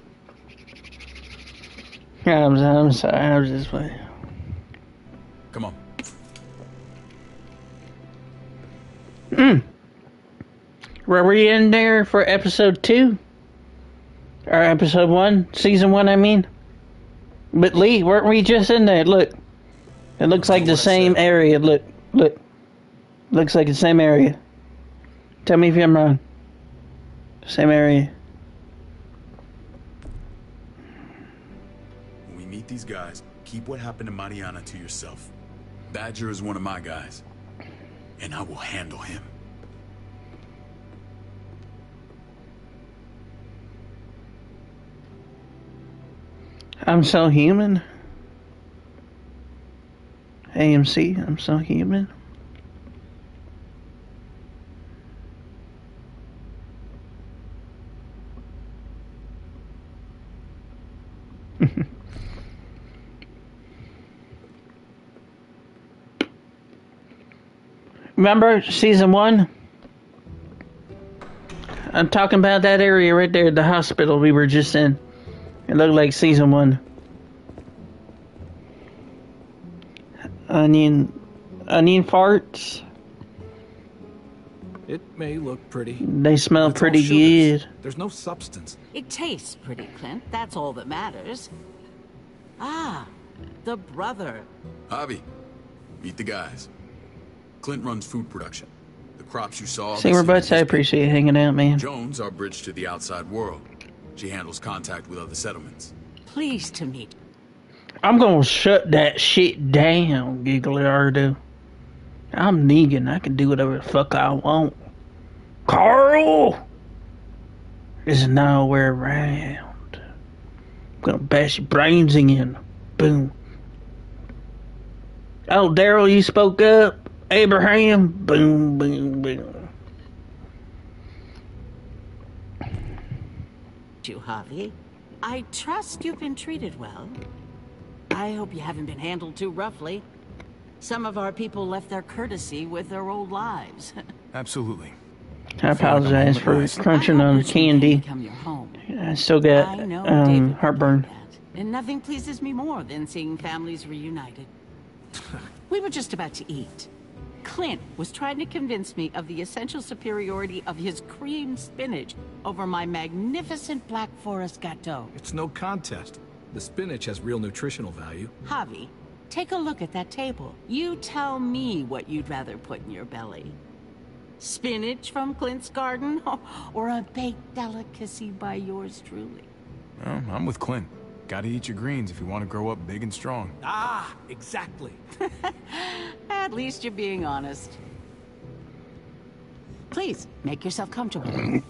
I'm, I'm sorry, I was just playing. Come on. Mm. Were we in there for episode two? Or episode one? Season one, I mean? But Lee, weren't we just in there? Look. It looks like the same area. Look. Look. Looks like the same area. Tell me if I'm wrong. Same area. When we meet these guys, keep what happened to Mariana to yourself. Badger is one of my guys, and I will handle him. I'm so human. A M C, I'm so human. Remember season one? I'm talking about that area right there, the hospital we were just in. It looked like season one. Onion, onion farts. It may look pretty. They smell It's all pretty sugars. good. There's no substance. It tastes pretty, Clint. That's all that matters. Ah, the brother. Javi, meet the guys. Clint runs food production. The crops you saw... Seymour Butts, I appreciate hanging out, man. Jones, our bridge to the outside world. She handles contact with other settlements. Pleased to meet. I'm gonna shut that shit down, Gigliardo. I'm Negan. I can do whatever the fuck I want. Carl is nowhere around. I'm gonna bash your brains in. Boom. Oh, Daryl, you spoke up. Abraham. Boom, boom, boom. You, Javi. I trust you've been treated well. I hope you haven't been handled too roughly. Some of our people left their courtesy with their old lives. Absolutely. I apologize for crunching on candy. I still got I know um, David heartburn. And nothing pleases me more than seeing families reunited. We were just about to eat. Clint was trying to convince me of the essential superiority of his cream spinach over my magnificent Black Forest gâteau. It's no contest. The spinach has real nutritional value. Javi, take a look at that table. You tell me what you'd rather put in your belly. Spinach from Clint's garden, or a baked delicacy by yours truly? Well, I'm with Clint. Gotta eat your greens if you want to grow up big and strong. Ah, exactly. At least you're being honest. Please, make yourself comfortable.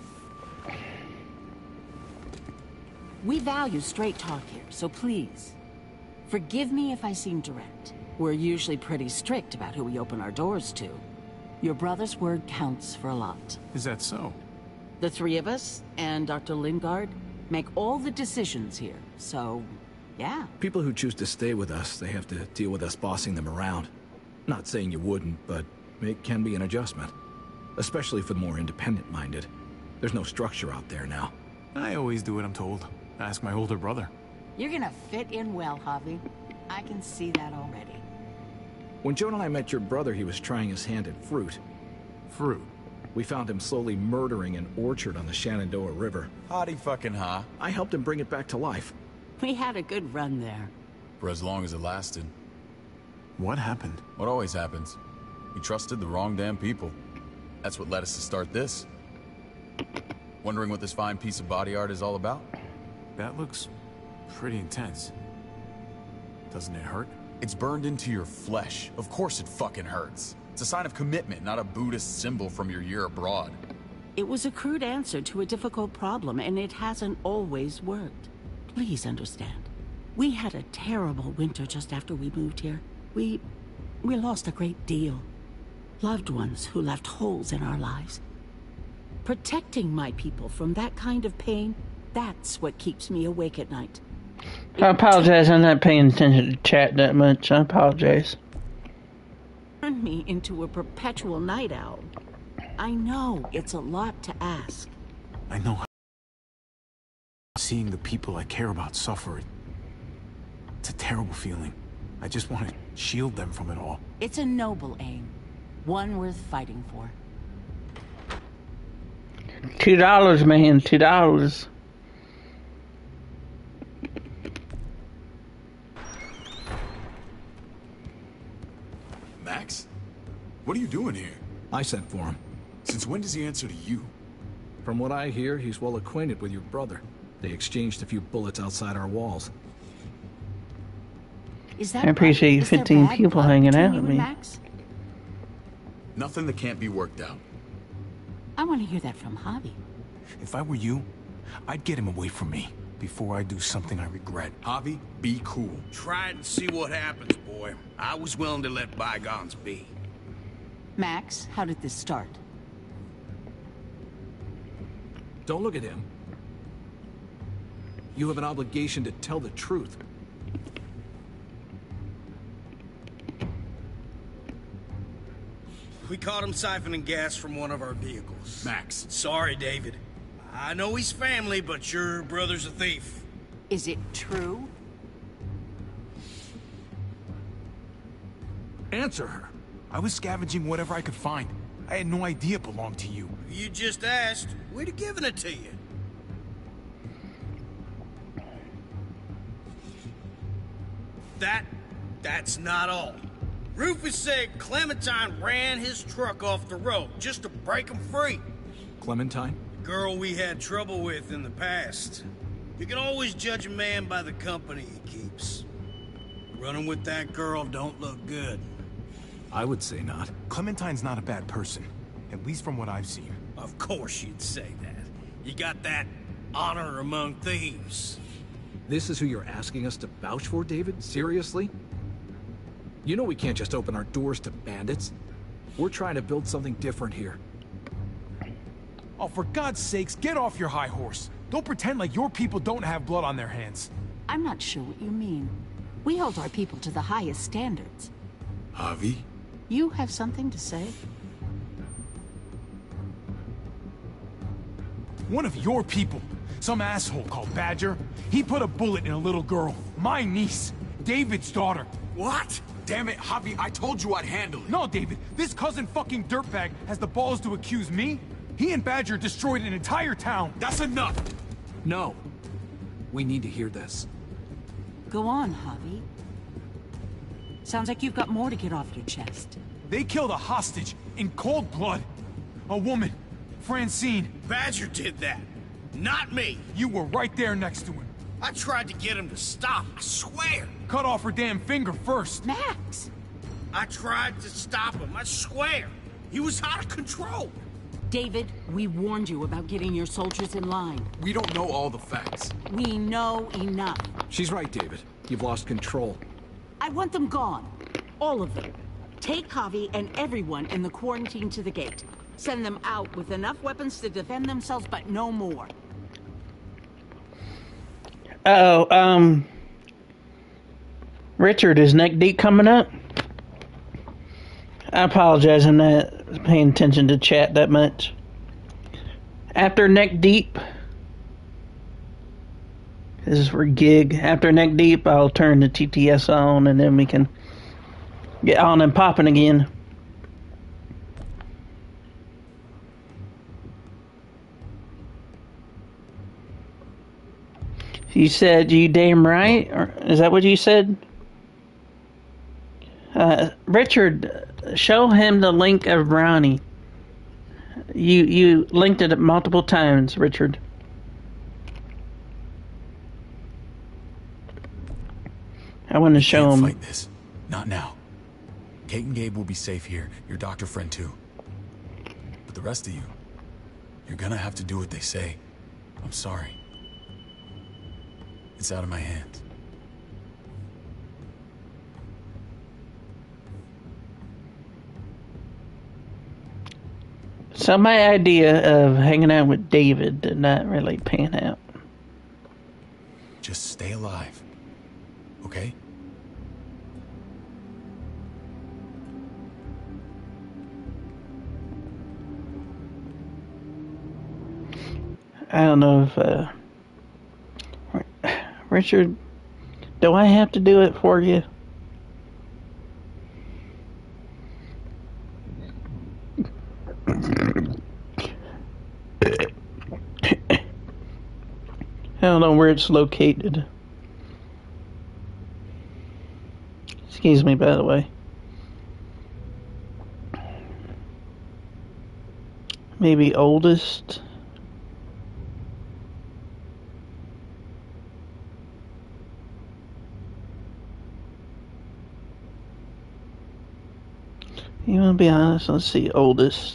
We value straight talk here, so please, forgive me if I seem direct. We're usually pretty strict about who we open our doors to. Your brother's word counts for a lot. Is that so? The three of us, and Doctor Lingard, make all the decisions here, so, yeah. People who choose to stay with us, they have to deal with us bossing them around. Not saying you wouldn't, but it can be an adjustment. Especially for the more independent-minded. There's no structure out there now. I always do what I'm told. Ask my older brother. You're gonna fit in well, Javi. I can see that already. When Joan and I met your brother, he was trying his hand at fruit. Fruit? We found him slowly murdering an orchard on the Shenandoah River. Howdy fucking ha. I helped him bring it back to life. We had a good run there. For as long as it lasted. What happened? What always happens. We trusted the wrong damn people. That's what led us to start this. Wondering what this fine piece of body art is all about? That looks pretty intense. Doesn't it hurt? It's burned into your flesh. Of course it fucking hurts. It's a sign of commitment, not a Buddhist symbol from your year abroad. It was a crude answer to a difficult problem, and it hasn't always worked. Please understand. We had a terrible winter just after we moved here. We... we lost a great deal. Loved ones who left holes in our lives. Protecting my people from that kind of pain, that's what keeps me awake at night. I apologize, I'm not paying attention to chat that much. I apologize. Turned me into a perpetual night owl. I know it's a lot to ask. I know how seeing the people I care about suffer. It's a terrible feeling. I just want to shield them from it all. It's a noble aim. One worth fighting for. Two dollars, man. Two dollars. Max? What are you doing here? I sent for him. Since when does he answer to you? From what I hear, he's well acquainted with your brother. They exchanged a few bullets outside our walls. Is I that appreciate right? you Is there fifteen bad people blood hanging between out you with and me. Max? Nothing that can't be worked out. I want to hear that from Javi. If I were you, I'd get him away from me before I do something I regret. Javi, be cool. Try it and see what happens, boy. I was willing to let bygones be. Max, how did this start? Don't look at him. You have an obligation to tell the truth. We caught him siphoning gas from one of our vehicles. Max. Sorry, David. I know he's family, but your brother's a thief. Is it true? Answer her. I was scavenging whatever I could find. I had no idea it belonged to you. You just asked. We'd have given it to you. That... that's not all. Rufus said Clementine ran his truck off the road just to break him free. Clementine? The girl we had trouble with in the past. You can always judge a man by the company he keeps. Running with that girl don't look good. I would say not. Clementine's not a bad person, at least from what I've seen. Of course you'd say that. You got that honor among thieves. This is who you're asking us to vouch for, David? Seriously? You know we can't just open our doors to bandits. We're trying to build something different here. Oh, for God's sakes, get off your high horse. Don't pretend like your people don't have blood on their hands. I'm not sure what you mean. We hold our people to the highest standards. Javi? You have something to say? One of your people, some asshole called Badger, he put a bullet in a little girl, my niece, David's daughter. What? Damn it, Javi, I told you I'd handle it. No, David, this cousin fucking dirtbag has the balls to accuse me? He and Badger destroyed an entire town. That's enough! No. We need to hear this. Go on, Javi. Sounds like you've got more to get off your chest. They killed a hostage in cold blood. A woman, Francine. Badger did that, not me. You were right there next to him. I tried to get him to stop, I swear. Cut off her damn finger first. Max! I tried to stop him, I swear. He was out of control. David, we warned you about getting your soldiers in line. We don't know all the facts. We know enough. She's right, David. You've lost control. I want them gone. All of them. Take Javi and everyone in the quarantine to the gate. Send them out with enough weapons to defend themselves, but no more. Uh oh, um... Richard, is Neck Deep coming up? I apologize, I'm not paying attention to chat that much. After Neck Deep... This is for gig. After Neck Deep, I'll turn the T T S on, and then we can get on and popping again. You said you damn right? Or is that what you said? Uh, Richard, show him the link of Brownie. You you linked it multiple times, Richard. I want to show Can't him. Fight this. Not now. Kate and Gabe will be safe here. Your doctor friend too. But the rest of you, you're gonna have to do what they say. I'm sorry. It's out of my hands. So my idea of hanging out with David did not really pan out. Just stay alive. Okay? I don't know if, uh... Richard, do I have to do it for you? I don't know where it's located. Excuse me, by the way. Maybe oldest. You want to be honest? Let's see, oldest.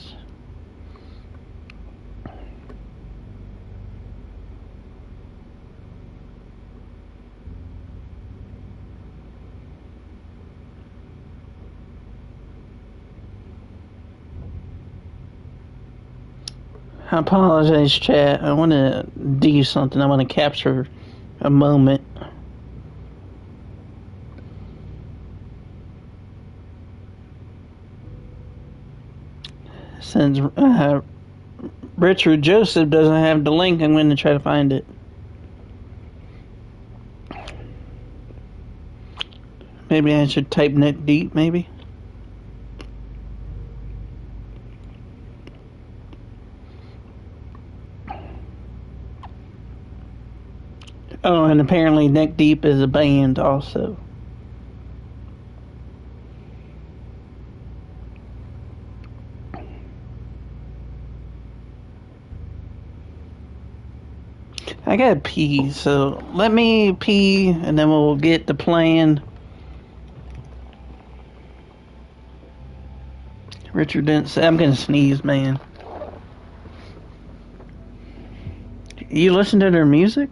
I apologize, chat. I want to do something. I want to capture a moment. Since uh, Richard Joseph doesn't have the link, I'm going to try to find it. Maybe I should type Neck Deep, maybe? Oh, and apparently Neck Deep is a band also. I gotta pee, so let me pee and then we'll get the plan. Richard didn't say, I'm gonna sneeze, man. You listen to their music?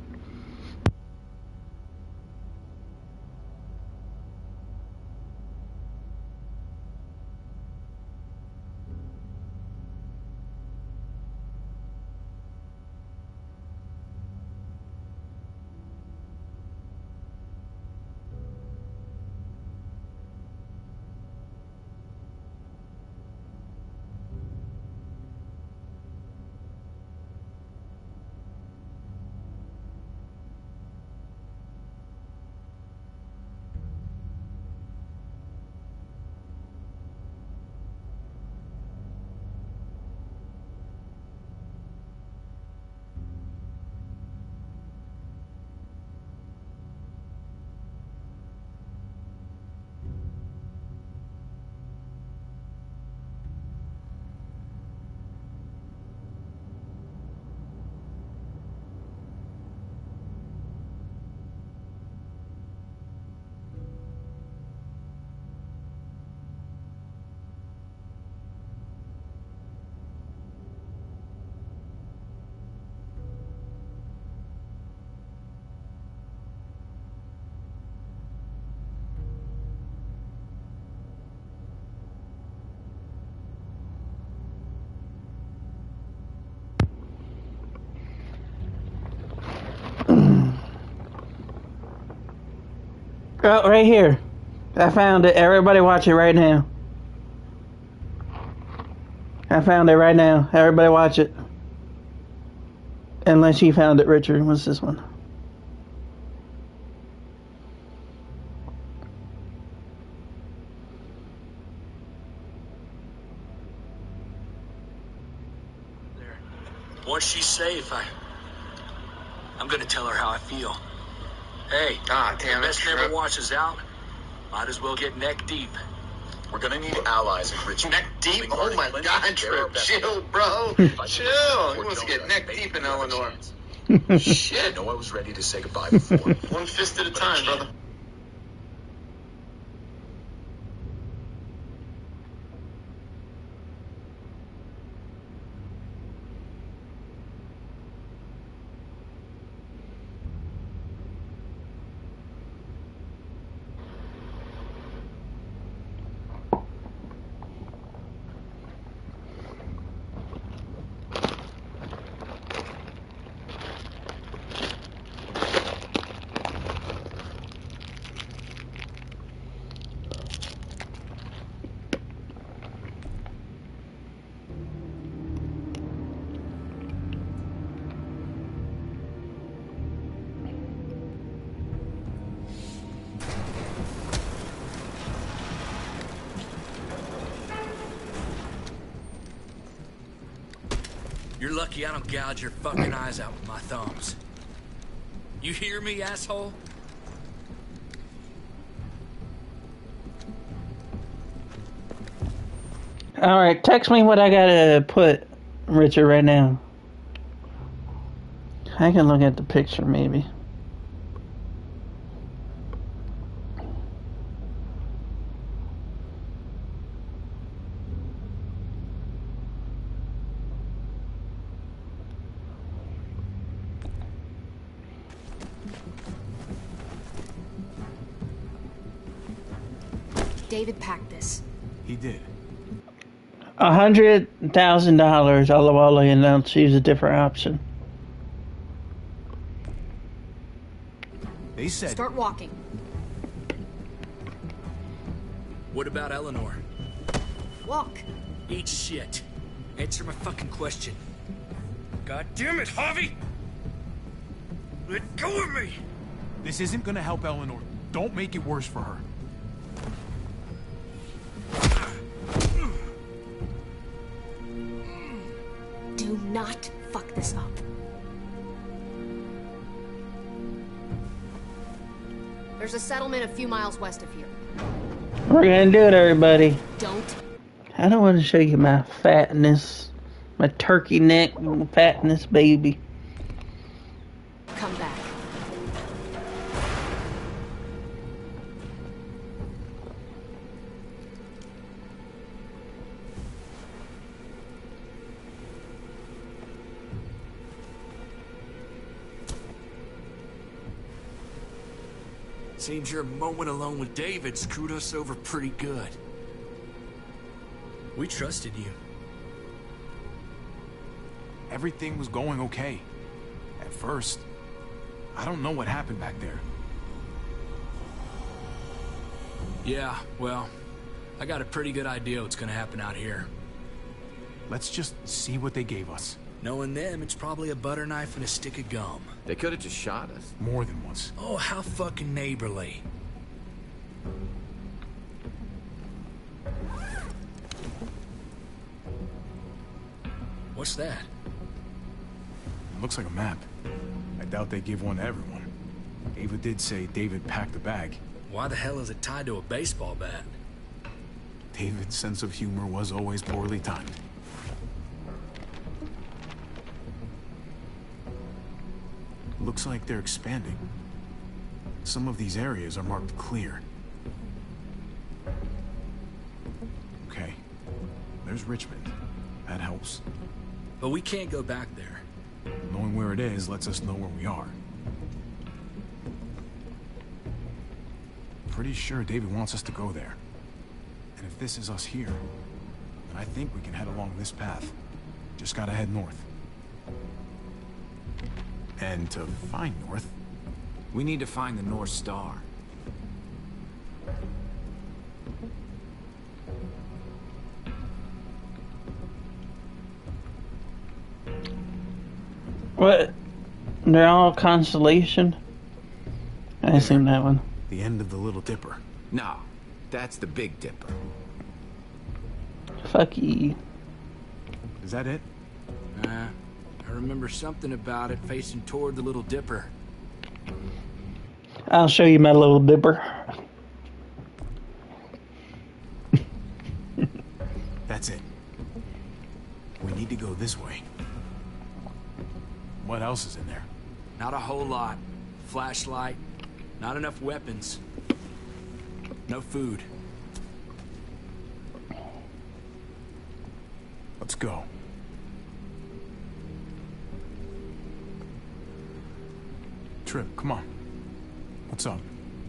Oh, right here. I found it. Everybody watch it right now. I found it right now. Everybody watch it. Unless you found it, Richard. What's this one? Once she's safe, I... I'm gonna tell her how I feel. Hey, ah, damn the it, best never washes out. Might as well get neck deep. We're gonna need allies in Richmond. Neck deep? Oh my god, Trip. Chill, bro. Chill. He wants to get neck deep in Eleanor. Shit. I know I was ready to say goodbye before. One fist at a time, brother. You're lucky I don't gouge your fucking eyes out with my thumbs. You hear me, asshole? Alright, text me what I gotta put Richard right now. I can look at the picture maybe. David packed this. He did. A hundred thousand dollars. Alawali announced she was a different option. They said. Start walking. What about Eleanor? Walk. Eat shit. Answer my fucking question. God damn it, Javi! Let go of me! This isn't gonna help Eleanor. Don't make it worse for her. Do not fuck this up. There's a settlement a few miles west of here. We're gonna do it, everybody. Don't. I don't want to show you my fatness, my turkey neck fatness, baby. Come back. Seems your moment alone with David screwed us over pretty good. We trusted you. Everything was going okay. At first. I don't know what happened back there. Yeah, well, I got a pretty good idea what's gonna happen out here. Let's just see what they gave us. Knowing them, it's probably a butter knife and a stick of gum. They could have just shot us. More than once. Oh, how fucking neighborly. What's that? It looks like a map. I doubt they give one to everyone. Ava did say David packed the bag. Why the hell is it tied to a baseball bat? David's sense of humor was always poorly timed. Looks like they're expanding. Some of these areas are marked clear. Okay. There's Richmond. That helps. But we can't go back there. Knowing where it is lets us know where we are. Pretty sure David wants us to go there. And if this is us here, then I think we can head along this path. Just gotta head north. And to find North, we need to find the North Star. What? They're all constellation? I assume that one. The end of the Little Dipper. No, that's the Big Dipper. Fuck you. Is that it? Nah. I remember something about it facing toward the Little Dipper. I'll show you my Little Dipper. That's it. We need to go this way. What else is in there? Not a whole lot. Flashlight. Not enough weapons. No food. Let's go. Trip, come on. What's up?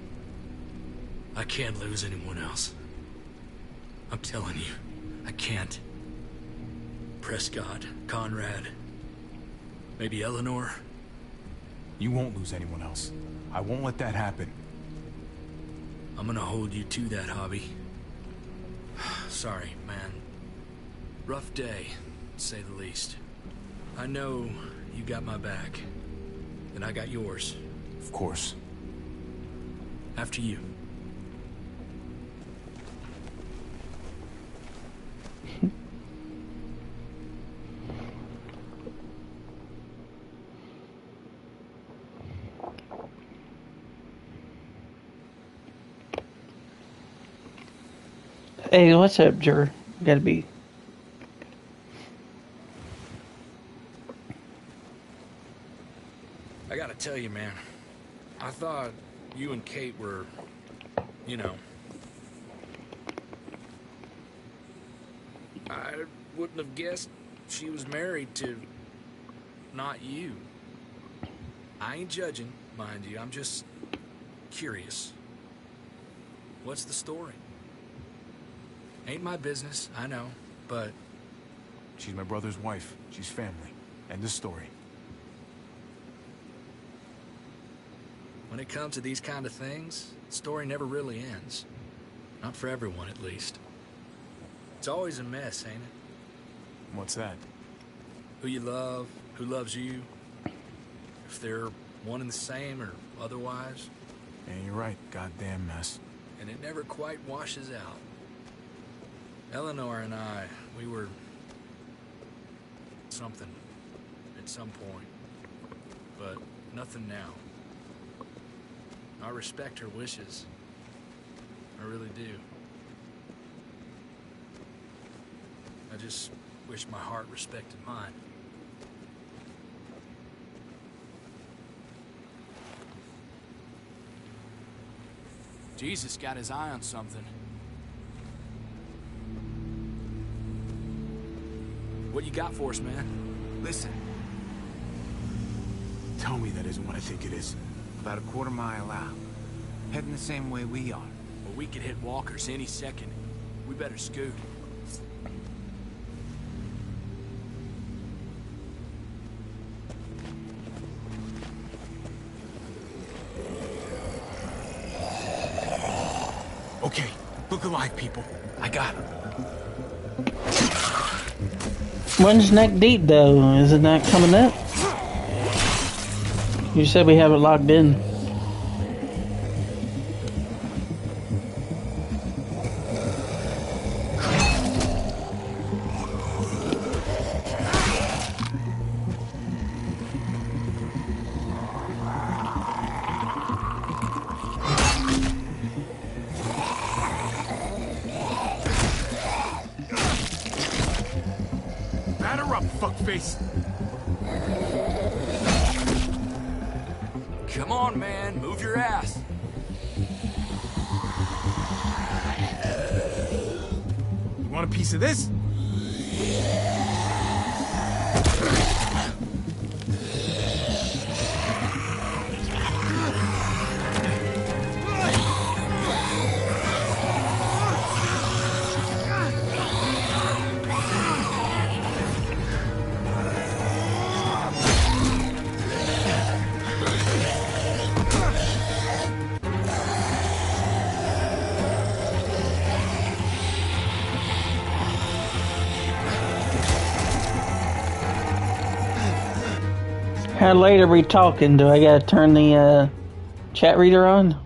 I can't lose anyone else. I'm telling you, I can't. Prescott, Conrad, maybe Eleanor. You won't lose anyone else. I won't let that happen. I'm gonna hold you to that, Javi. Sorry, man. Rough day, to say the least. I know you got my back. And I got yours. Of course. After you. Hey, what's up, Jer? Gotta be. tell you, man, I thought you and Kate were, you know... I wouldn't have guessed she was married to not you. I ain't judging, mind you. I'm just curious. What's the story? Ain't my business, I know, but... She's my brother's wife. She's family. End of story. When it comes to these kind of things, the story never really ends. Not for everyone, at least. It's always a mess, ain't it? What's that? Who you love, who loves you, if they're one and the same or otherwise. Yeah, you're right. Goddamn mess. And it never quite washes out. Eleanor and I, we were... something at some point. But nothing now. I respect her wishes. I really do. I just wish my heart respected mine. Jesus got his eye on something. What you got for us, man? Listen. Tell me that isn't what I think it is. About a quarter mile out. Heading the same way we are. Well, we could hit walkers any second. We better scoot. Okay, look alive, people. I got him. When's neck deep, though? Is it not coming up? You said we have it locked in. Batter up, fuckface. Come on, man. Move your ass. You want a piece of this? How late are we talking? Do I gotta turn the uh, chat reader on?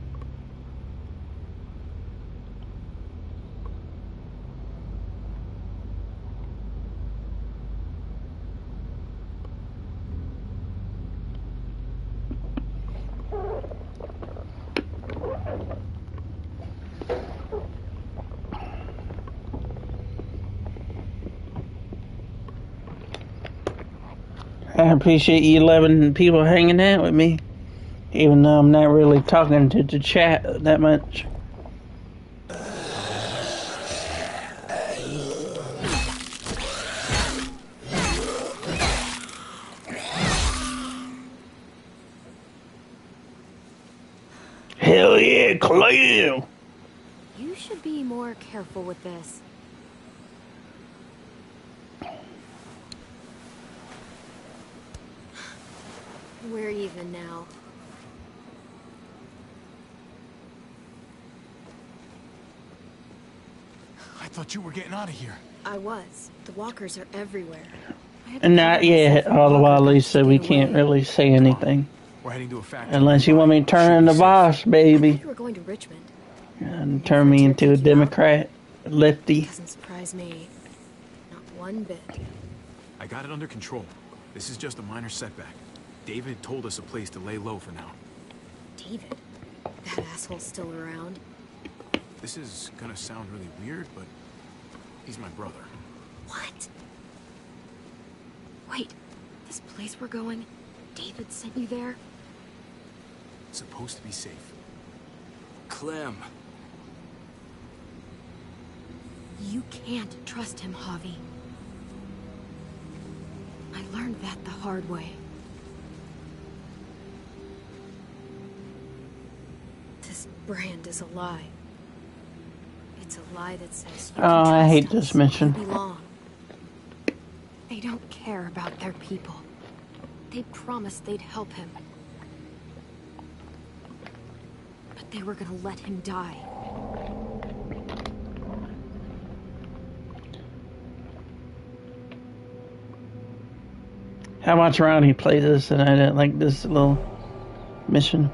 I appreciate you eleven people hanging out with me, even though I'm not really talking to the chat that much. Hell yeah, Cleo! You should be more careful with this. We're even now. I thought you were getting out of here. I was. The walkers are everywhere. And not yet, all the while Lisa, we can't really say anything. We're heading to a factory. Unless you want me to turn into boss, baby. You were going to Richmond. And turn me into a Democrat. Lefty. Doesn't surprise me. Not one bit. I got it under control. This is just a minor setback. David told us a place to lay low for now. David? That asshole's still around. This is gonna sound really weird, but he's my brother. What? Wait, this place we're going, David sent you there? It's supposed to be safe. Clem. You can't trust him, Javi. I learned that the hard way. This brand is a lie. It's a lie that says you Oh, can I trust hate us, this mission. you belong. They don't care about their people. They promised they'd help him. But they were gonna let him die. How much around he played this, and I didn't like this little mission.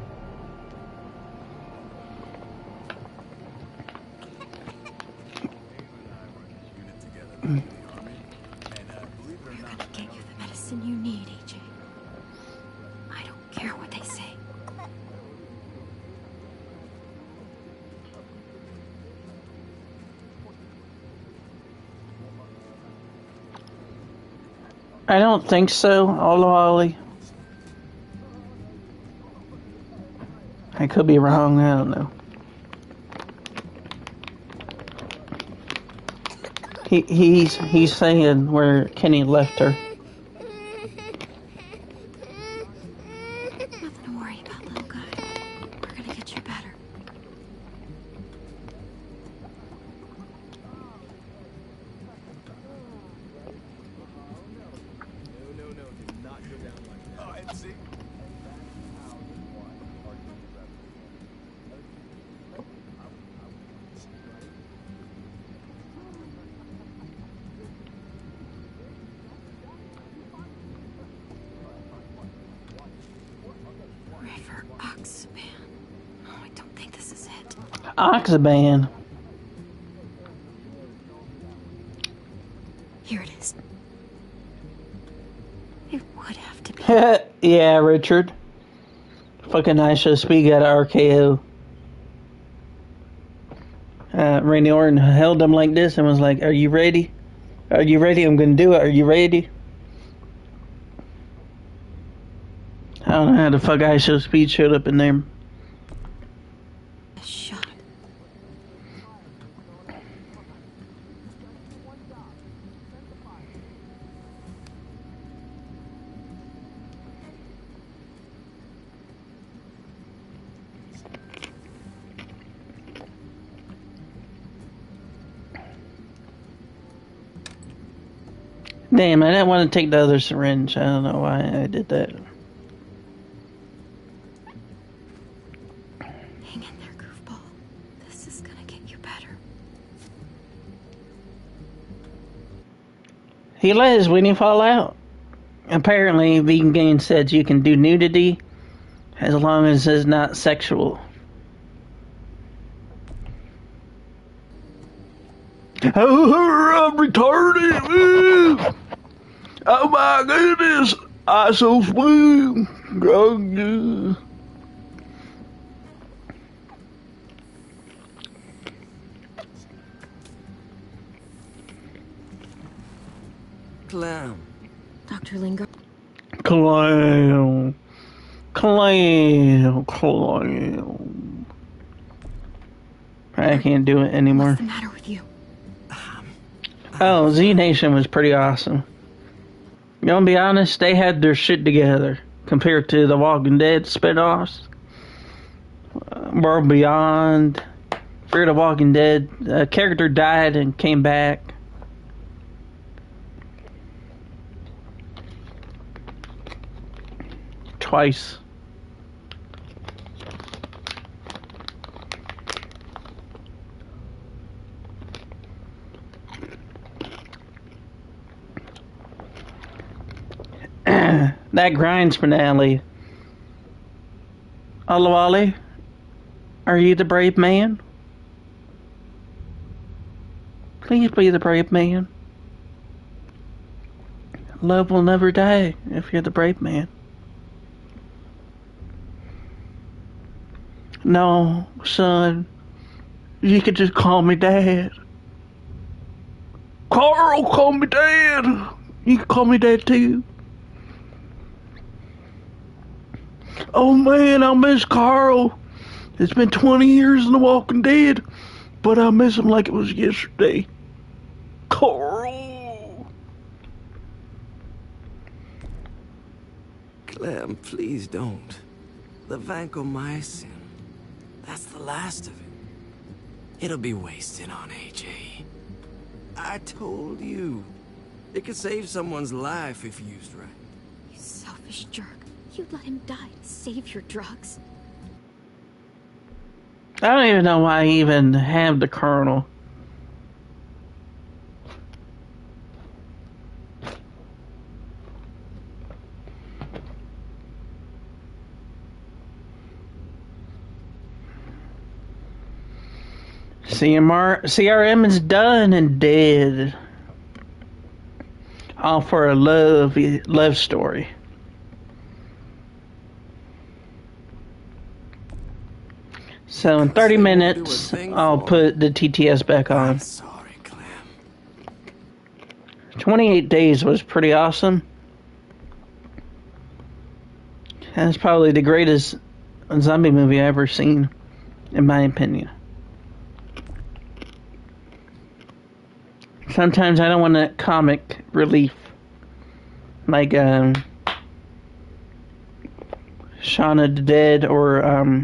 We're gonna get you the medicine you need, A J. I don't care what they say. I don't think so, Olawale. I could be wrong, I don't know. He he's he's saying where Kenny left her. Nothing to worry about, little guy. We're gonna get you better. River Oxaban. Oh, I don't think this is it. Oxaban. Here it is. It would have to be. Yeah, Richard. Fucking Isha Speed got R K O. Uh, Randy Orton held him like this and was like, "Are you ready? Are you ready? I'm gonna do it. Are you ready?" I don't know how the fuck Isha Speed showed up in there. A shot. Damn, I didn't want to take the other syringe. I don't know why I did that. Hang in there, goofball. This is gonna get you better. He let his weenie fall out. Apparently, Vegan Gain said you can do nudity as long as it's not sexual. Oh, I'm retarded! Oh my goodness! I so smooth! Oh, Clem. Doctor Lingard. Clown. Clown. Clown. I can't do it anymore. What's the matter with you? Oh, Z Nation was pretty awesome. You know, to be honest, they had their shit together compared to the Walking Dead spinoffs. Uh, World Beyond, Fear the Walking Dead. A character died and came back. Twice. That Grinds finale. Olawale, are you the brave man? Please be the brave man. Love will never die if you're the brave man. No, son. You could just call me Dad. Carl, call me Dad. You can call me Dad too. Oh man, I miss Carl. It's been twenty years in The Walking Dead, but I miss him like it was yesterday. Carl. Clem, please don't. The vancomycin. That's the last of it. It'll be wasted on A J. I told you. It could save someone's life if used right. You selfish jerk. You'd let him die to save your drugs. I don't even know why I even have the Colonel. C M R, C R M is done and dead. All for a love love story. So in thirty minutes, I'll put the T T S back on. Sorry, Clem. twenty-eight days was pretty awesome. That's probably the greatest zombie movie I've ever seen, in my opinion. Sometimes I don't want that comic relief. Like, um... Shaun of the Dead, or, um...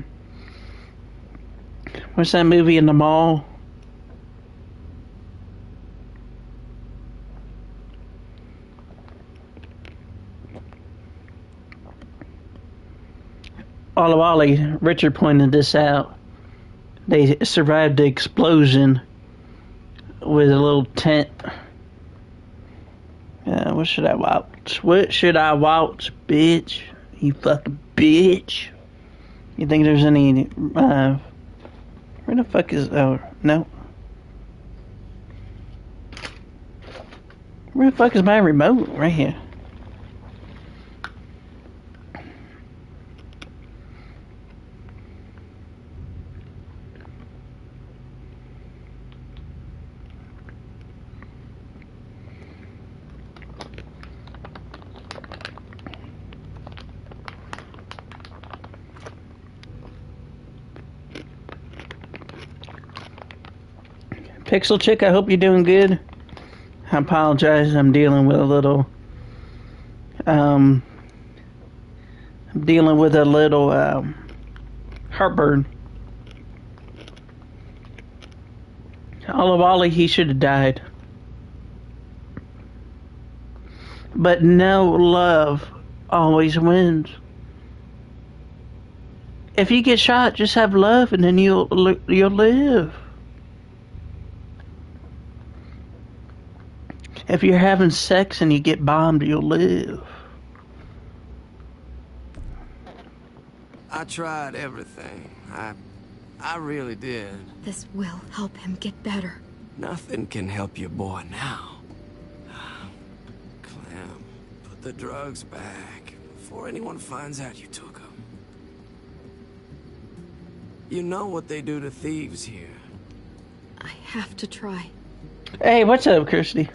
what's that movie in the mall? Walla Wally, Richard pointed this out. They survived the explosion with a little tent. Uh, what should I watch? What should I watch, bitch? You fucking bitch. You think there's any, uh, where the fuck is, oh, no. Where the fuck is my remote? Right here. Pixel Chick, I hope you're doing good. I apologize, I'm dealing with a little, um, I'm dealing with a little, um, heartburn. Olive Ollie, he should have died. But no, love always wins. If you get shot, just have love and then you'll, you'll live. If you're having sex and you get bombed, you'll live. I tried everything. I... I really did. This will help him get better. Nothing can help your boy now. Clem, put the drugs back before anyone finds out you took them. You know what they do to thieves here. I have to try. Hey, what's up, Kirsty?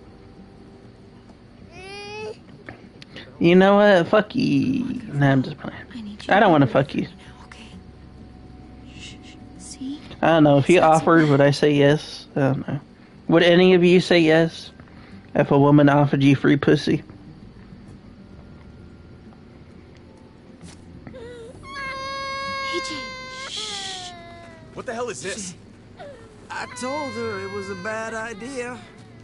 You know what? Fuck you. Nah, I'm just playing. I, I don't want to fuck you. Okay. Shh, see? I don't know. If you offered, would I say yes? I don't know. Would any of you say yes if a woman offered you free pussy? A J, shh. What the hell is this? I told her it was a bad idea.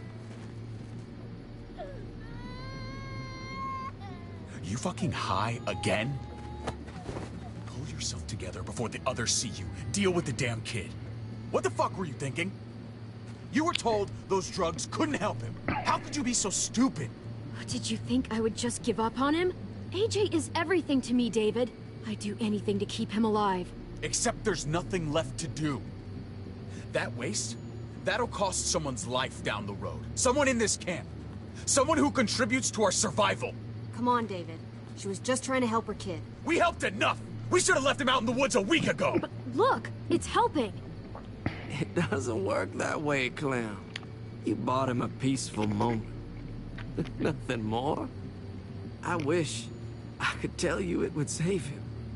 You fucking high again? Pull yourself together before the others see you. Deal with the damn kid. What the fuck were you thinking? You were told those drugs couldn't help him. How could you be so stupid? Did you think I would just give up on him? A J is everything to me, David. I'd do anything to keep him alive. Except there's nothing left to do. That waste, that'll cost someone's life down the road. Someone in this camp. Someone who contributes to our survival. Come on, David. She was just trying to help her kid. We helped enough! We should have left him out in the woods a week ago! But look, it's helping! It doesn't work that way, Clem. You bought him a peaceful moment. Nothing more. I wish I could tell you it would save him.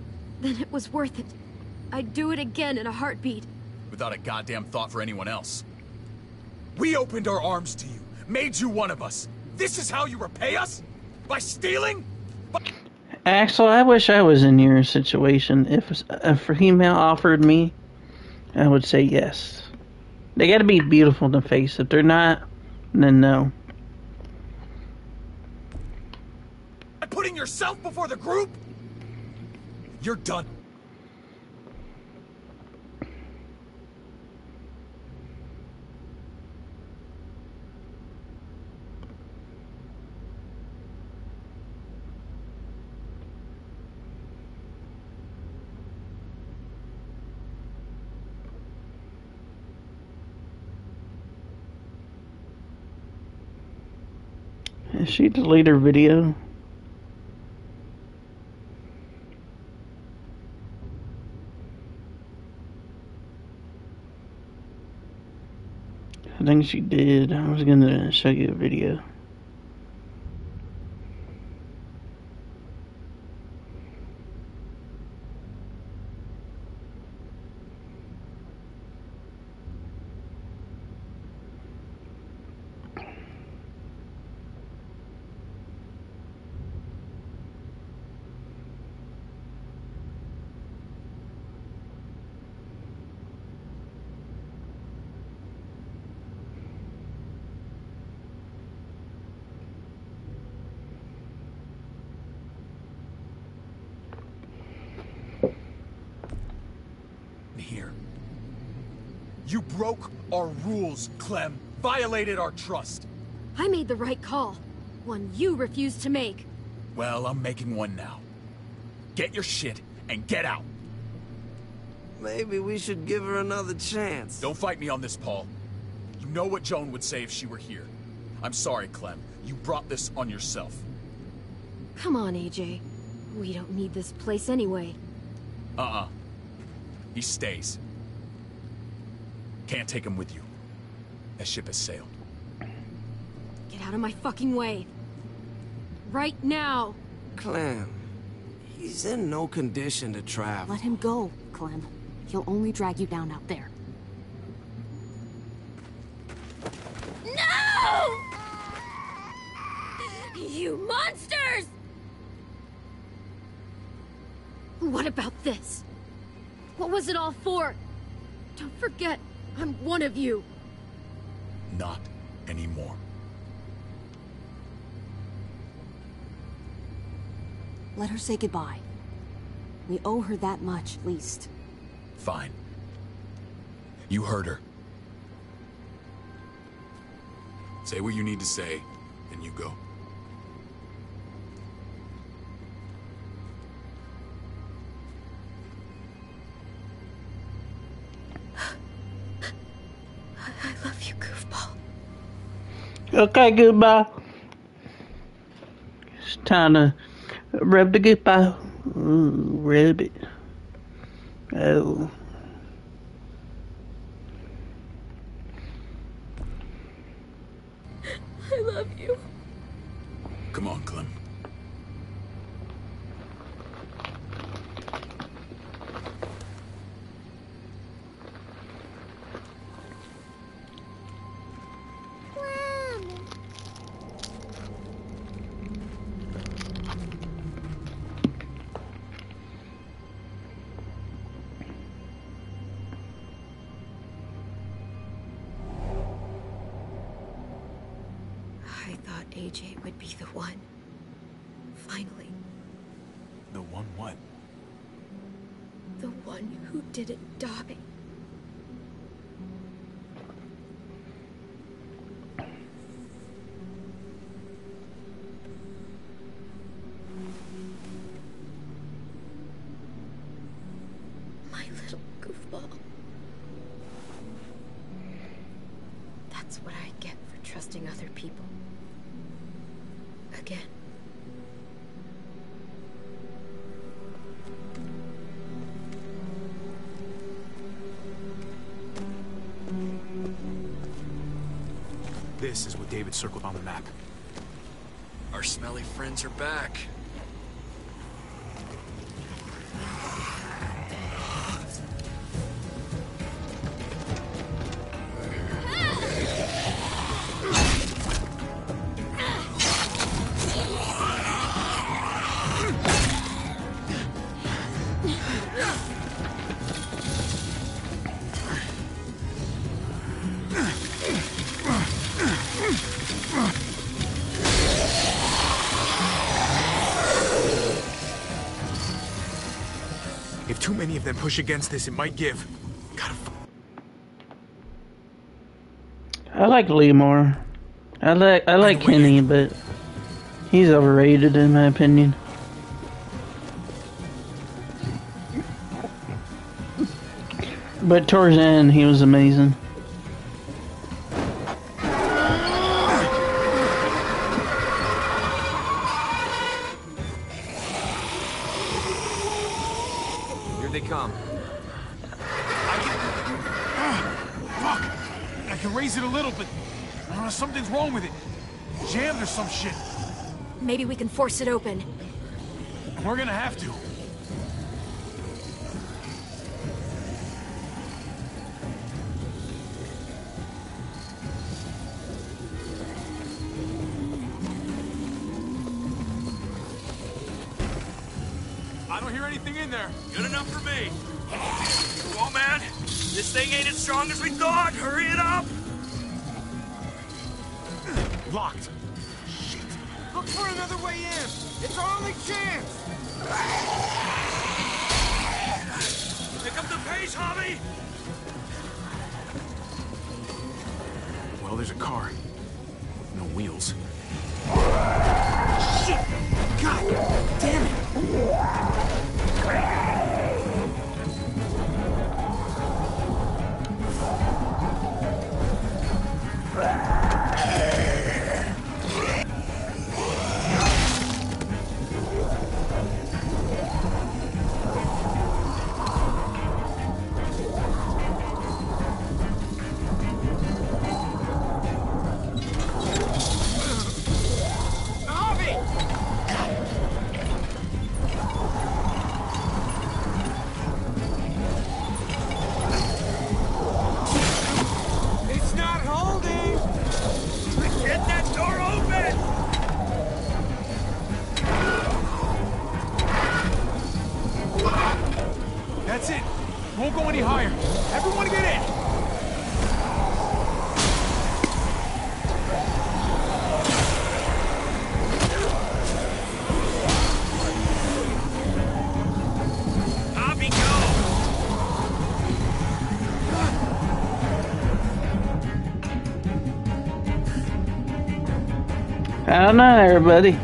then it was worth it. I'd do it again in a heartbeat. Without a goddamn thought for anyone else. We opened our arms to you, made you one of us. This is how you repay us? By stealing? By Axel, I wish I was in your situation. If a female offered me, I would say yes. They gotta be beautiful in the face. If they're not, then no. putting yourself before the group? You're done. Did she delete her video? I think she did. I was gonna show you a video. Here. You broke our rules, Clem. Violated our trust. I made the right call. One you refused to make. Well, I'm making one now. Get your shit and get out. Maybe we should give her another chance. Don't fight me on this, Paul. You know what Joan would say if she were here. I'm sorry, Clem. You brought this on yourself. Come on, A J. We don't need this place anyway. Uh-uh. He stays. Can't take him with you. That ship has sailed. Get out of my fucking way. Right now. Clem, he's in no condition to travel. Let him go, Clem. He'll only drag you down out there. No! You monsters! What about this? What was it all for? Don't forget, I'm one of you. Not anymore. Let her say goodbye. We owe her that much, at least. Fine. You heard her. Say what you need to say, and you go. I love you, goofball. Okay, goodbye. It's time to rub the goodbye. Ooh, rub it. Oh. I love you. Come on, Clem. I thought A J would be the one. Finally. The one what? The one who didn't die. My little goofball. That's what I get for trusting other people. Again. This is what David circled on the map. Our smelly friends are back. many of them push against this, it might give. Gotta I like Lee more. I like I like Kenny, but he's overrated in my opinion. But towards the end, he was amazing. Here they come. I can... Ah, fuck! I can raise it a little, but uh, something's wrong with it. Jammed or some shit. Maybe we can force it open. We're gonna have to. I don't hear anything in there. Good enough for me. Come on, man. This thing ain't as strong as we thought. Hurry it up. Locked. Look for another way in. It's our only chance. Pick up the pace, Hobby. Well, there's a car. No wheels. Shit! God damn it! It's not holding. Get that door open. That's it. Won't go any higher. Everyone get in. Hobby, go. I don't know, everybody.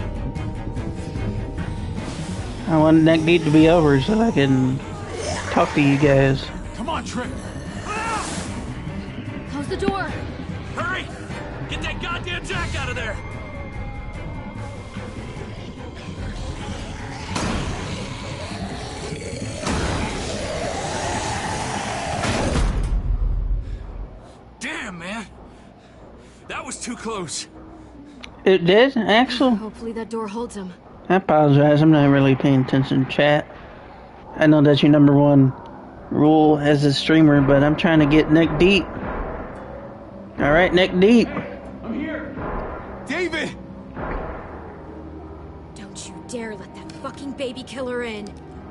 I want Neck Deep to be over so I can talk to you guys. Come on, Trip. Close the door. Hurry. Get that goddamn jack out of there. Damn, man. That was too close. It did, Axel? Hopefully that door holds him. I apologize, I'm not really paying attention, chat. I know that's your number one rule as a streamer, but I'm trying to get neck deep. Alright, neck deep. I'm here. David! Don't you dare let that fucking baby killer in.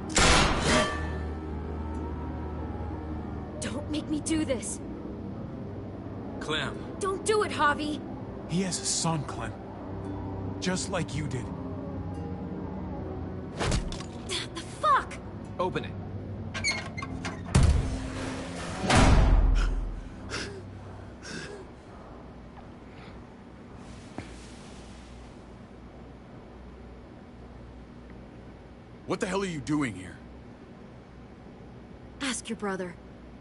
Don't make me do this. Clem. Don't do it, Javi. He has a son, Clem. Just like you did. The fuck? Open it. What the hell are you doing here? Ask your brother.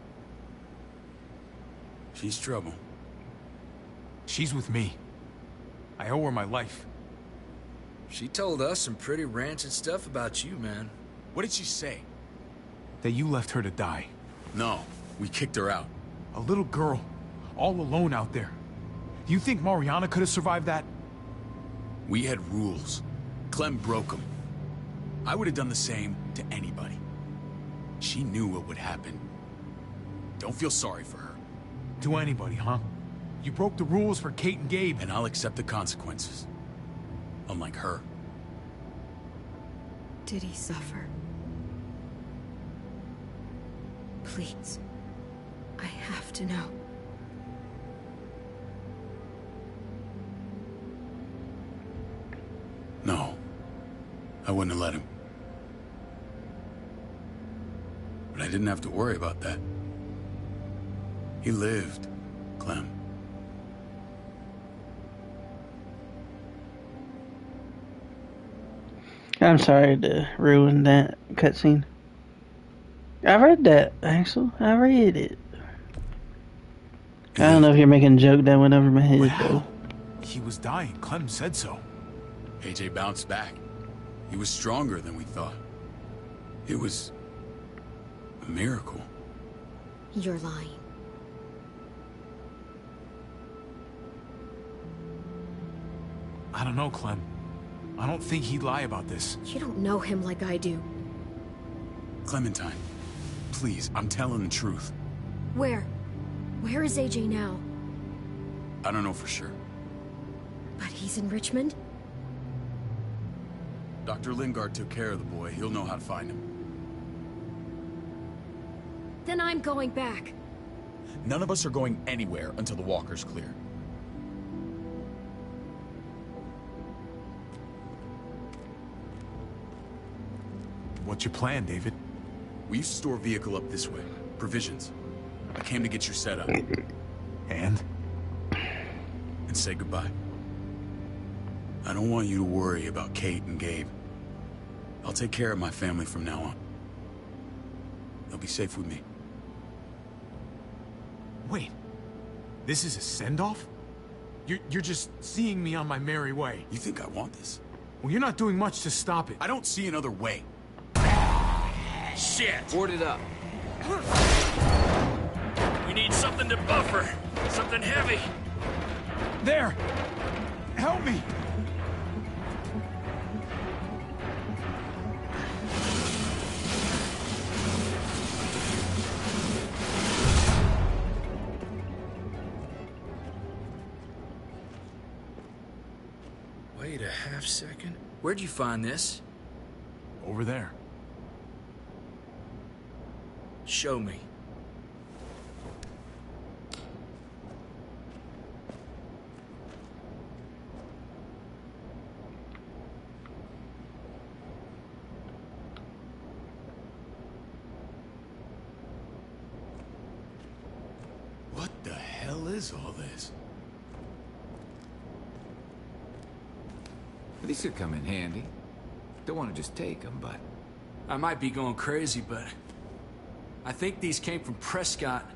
She's trouble. She's with me. I owe her my life. She told us some pretty rancid stuff about you, man. What did she say? That you left her to die. No, we kicked her out. A little girl, all alone out there. Do you think Mariana could have survived that? We had rules. Clem broke them. I would have done the same to anybody. She knew what would happen. Don't feel sorry for her. To anybody, huh? You broke the rules for Kate and Gabe. And I'll accept the consequences. Unlike her. Did he suffer? Please. I have to know. No. I wouldn't have let him. But I didn't have to worry about that. He lived, Clem. I'm sorry to ruin that cutscene. I read that, Axel. I read it. I don't know if you're making a joke that went over my head, though. He was dying. Clem said so. A J bounced back. He was stronger than we thought. It was a miracle. You're lying. I don't know, Clem. I don't think he'd lie about this. You don't know him like I do. Clementine, please, I'm telling the truth. Where? Where is A J now? I don't know for sure. But he's in Richmond? Doctor Lingard took care of the boy. He'll know how to find him. Then I'm going back. None of us are going anywhere until the walker's clear. What's your plan, David? We used to store a vehicle up this way. Provisions. I came to get your setup. And? And say goodbye. I don't want you to worry about Kate and Gabe. I'll take care of my family from now on. They'll be safe with me. Wait. This is a send-off? You're, you're just seeing me on my merry way. You think I want this? Well, you're not doing much to stop it. I don't see another way. Shit! Board it up. We need something to buffer. Something heavy. There! Help me! Wait a half second. Where'd you find this? Over there. Show me. What the hell is all this? These could come in handy. Don't want to just take them, but... I might be going crazy, but... I think these came from Prescott.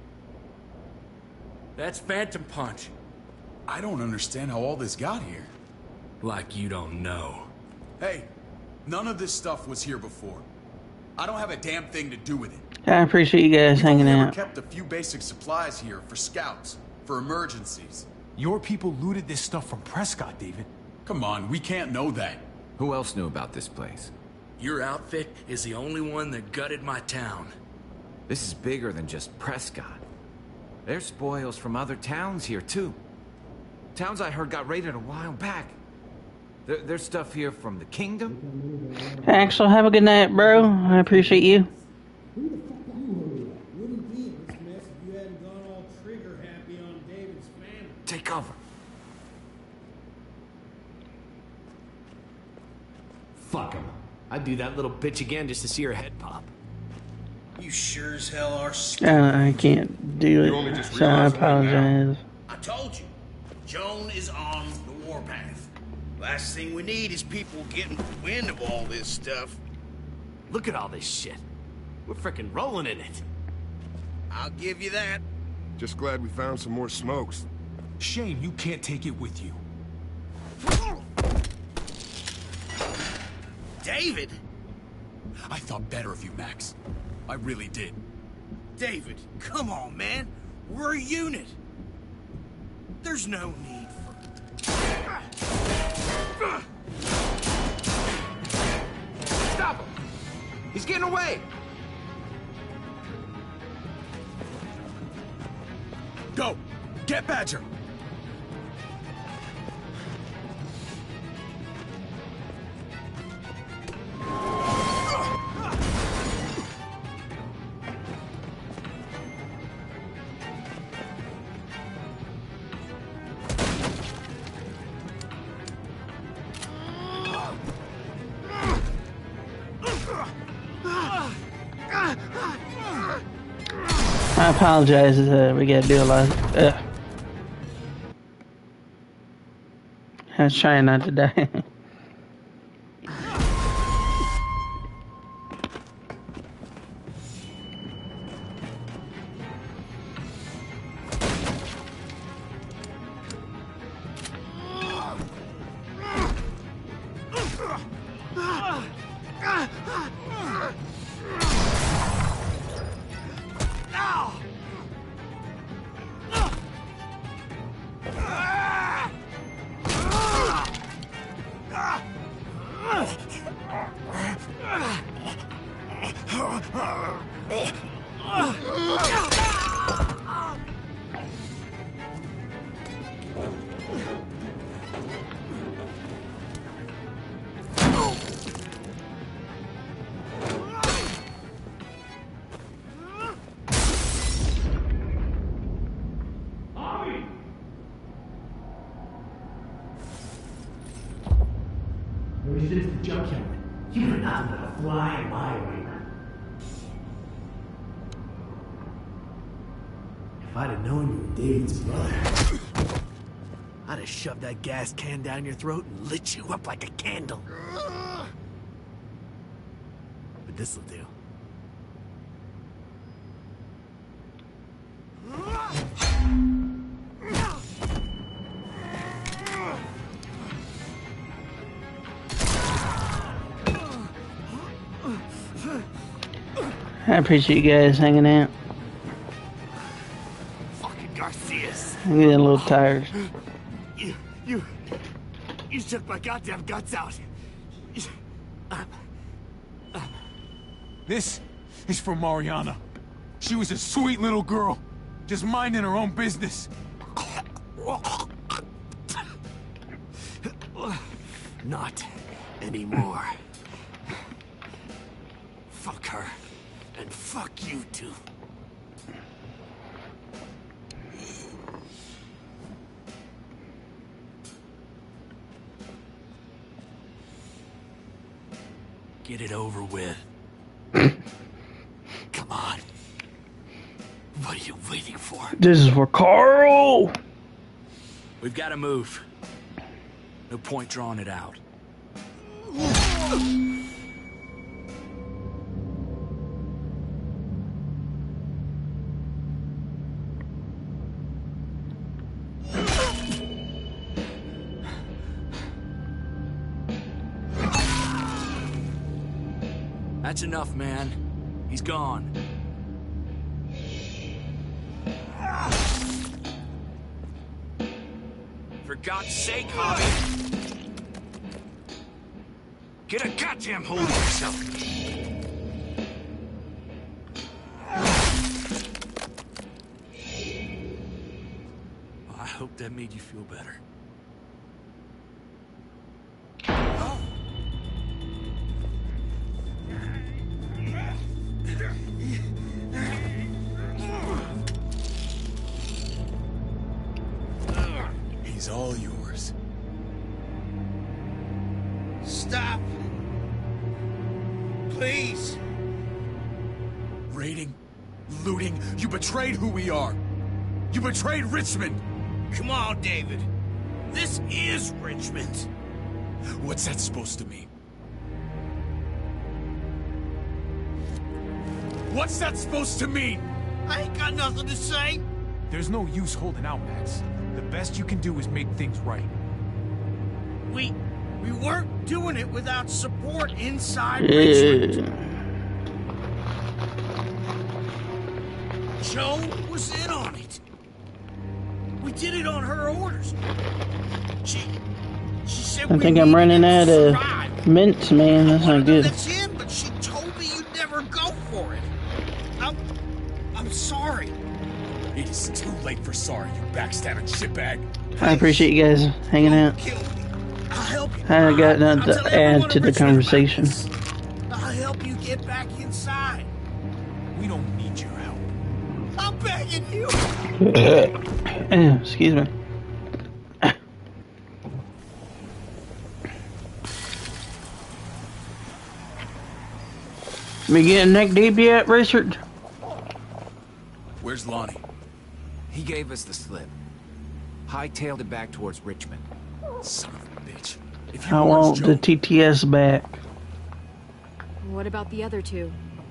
That's Phantom Punch. I don't understand how all this got here. Like you don't know. Hey, none of this stuff was here before. I don't have a damn thing to do with it. I appreciate you guys hanging We've never out. kept a few basic supplies here for scouts, for emergencies. Your people looted this stuff from Prescott, David. Come on, we can't know that. Who else knew about this place? Your outfit is the only one that gutted my town. This is bigger than just Prescott. There's spoils from other towns here, too. Towns I heard got raided a while back. There, there's stuff here from the Kingdom. Axel, have a good night, bro. I appreciate you. Take cover. Fuck him. I'd do that little bitch again just to see her head pop. You sure as hell are Uh, I can't do it, so I apologize. I told you. Joan is on the warpath. Last thing we need is people getting wind of all this stuff. Look at all this shit. We're frickin' rolling in it. I'll give you that. Just glad we found some more smokes. Shame you can't take it with you. David! I thought better of you, Max. I really did. David, come on, man. We're a unit. There's no need for... Stop him! He's getting away! Go! Get Badger! I apologize. Uh, we gotta do a lot. Of, uh, I was trying not to die. Where's this junkyard? You were nothing but a fly in my way. If I'd have known you were David's brother, I'd have shoved that gas can down your throat and lit you up like a candle. But this'll do. I appreciate you guys hanging out. Fucking Garcias. I'm getting a little tired. You, you, you took my goddamn guts out. This is for Mariana. She was a sweet little girl, just minding her own business. Not anymore. Fuck her. And fuck you too. Get it over with. Come on. What are you waiting for? This is for Carl. We've got to move. No point drawing it out. That's enough, man. He's gone. For God's sake, Javi. Get a goddamn hold of yourself. Well, I hope that made you feel better. He's all yours. Stop. Please. Raiding, looting, you betrayed who we are. You betrayed Richmond. Come on, David. This is Richmond. What's that supposed to mean? What's that supposed to mean? I ain't got nothing to say. There's no use holding out, Max. The best you can do is make things right. We... we weren't doing it without support inside Yeah. Richmond. Joe was in on it. We did it on her orders. She... she said I we think I'm running out of survive. mints, man. That's not good. That's in, but she told me you'd never go for it. I'm... I'm sorry. It is too late for sorry, you backstabbing shitbag. I appreciate you guys hanging out. I'll help you. I got nothing to add to the conversation. I'll help you get back inside. We don't need your help. I'm begging you. Excuse me. We getting neck deep yet, Richard? Where's Lonnie? He gave us the slip. Hightailed it back towards Richmond. Son of a bitch. If you I weren't want Joe- the T T S back. What about the other two?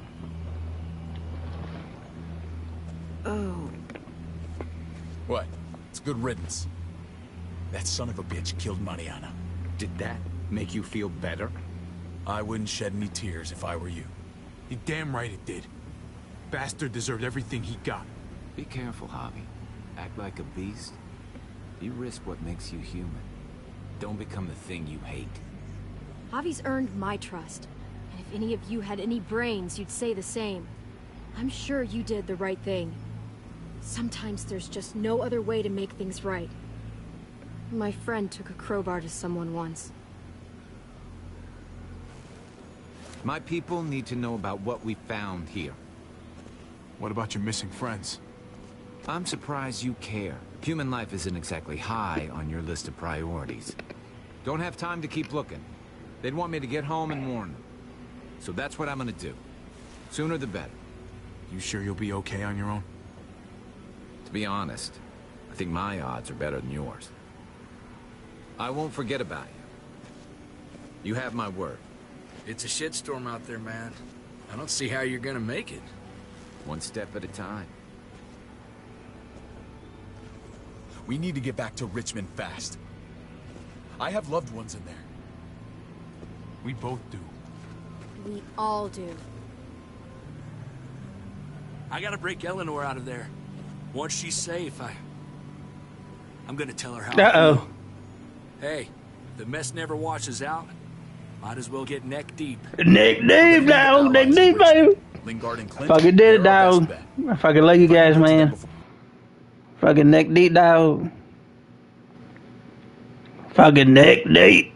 Oh. What? It's good riddance. That son of a bitch killed Mariana. Did that make you feel better? I wouldn't shed any tears if I were you. You're damn right it did. Bastard deserved everything he got. Be careful, Javi. Act like a beast. You risk what makes you human. Don't become the thing you hate. Javi's earned my trust. And if any of you had any brains, you'd say the same. I'm sure you did the right thing. Sometimes there's just no other way to make things right. My friend took a crowbar to someone once. My people need to know about what we found here. What about your missing friends? I'm surprised you care. Human life isn't exactly high on your list of priorities. Don't have time to keep looking. They'd want me to get home and warn them. So that's what I'm gonna do. Sooner the better. You sure you'll be okay on your own? To be honest, I think my odds are better than yours. I won't forget about you. You have my word. It's a shitstorm out there, man. I don't see how you're gonna make it. One step at a time. We need to get back to Richmond fast. I have loved ones in there. We both do. We all do. I gotta break Eleanor out of there. Once she's safe, I... I'm gonna tell her how I Uh-oh. feel. Hey, if the mess never washes out, might as well get neck deep. Neck deep, dog. Neck deep, baby. Lingard and Clint. Fucking did it, dog. I fucking love you guys, man. Fucking neck deep, dog. Fucking neck deep.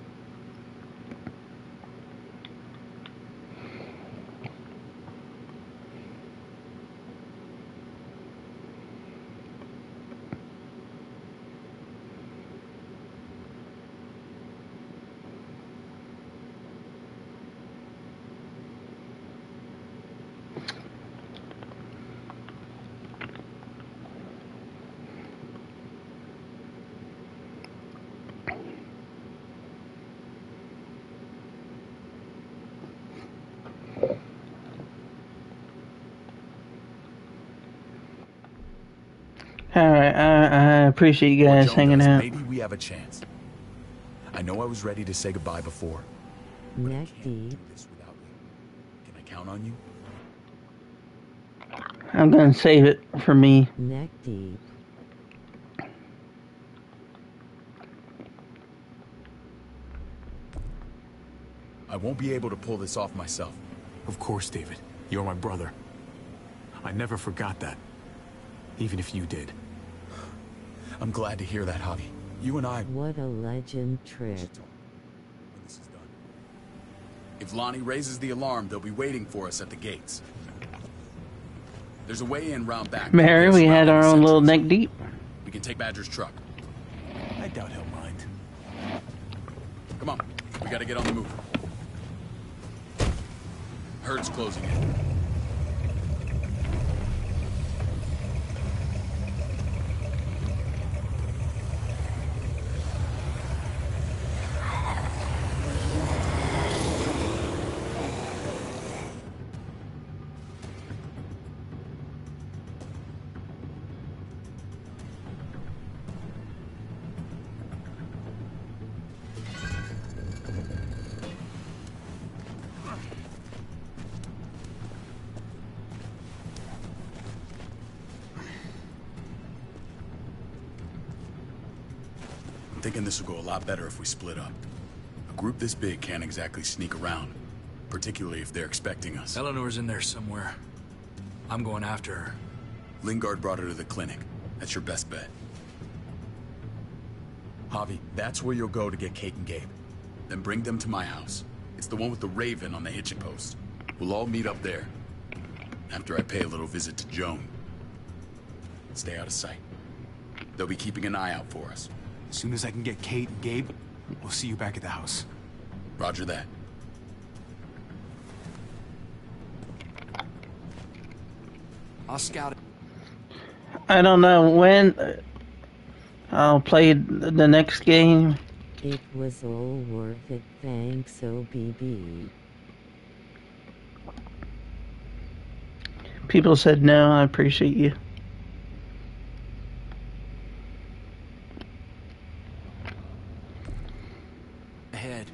Alright, I, I appreciate you guys hanging out. Maybe we have a chance. I know I was ready to say goodbye before. Neck deep. Can I count on you? I'm gonna save it for me. Neck deep. I won't be able to pull this off myself. Of course, David. You're my brother. I never forgot that. Even if you did. I'm glad to hear that, Javi. You and I... What a legend trick. If Lonnie raises the alarm, they'll be waiting for us at the gates. There's a way in round back. Mary, we had our own little neck deep. We can take Badger's truck. I doubt he'll mind. Come on. We gotta get on the move. Herd's closing in. I'm thinking this will go a lot better if we split up. A group this big can't exactly sneak around, particularly if they're expecting us. Eleanor's in there somewhere. I'm going after her. Lingard brought her to the clinic. That's your best bet. Javi, that's where you'll go to get Kate and Gabe. Then bring them to my house. It's the one with the Raven on the hitching post. We'll all meet up there. After I pay a little visit to Joan. Stay out of sight. They'll be keeping an eye out for us. As soon as I can get Kate and Gabe, we'll see you back at the house. Roger that. I'll scout it. I don't know when I'll play the next game. It was all worth it, thanks O B B. People said no, I appreciate you. Ahead.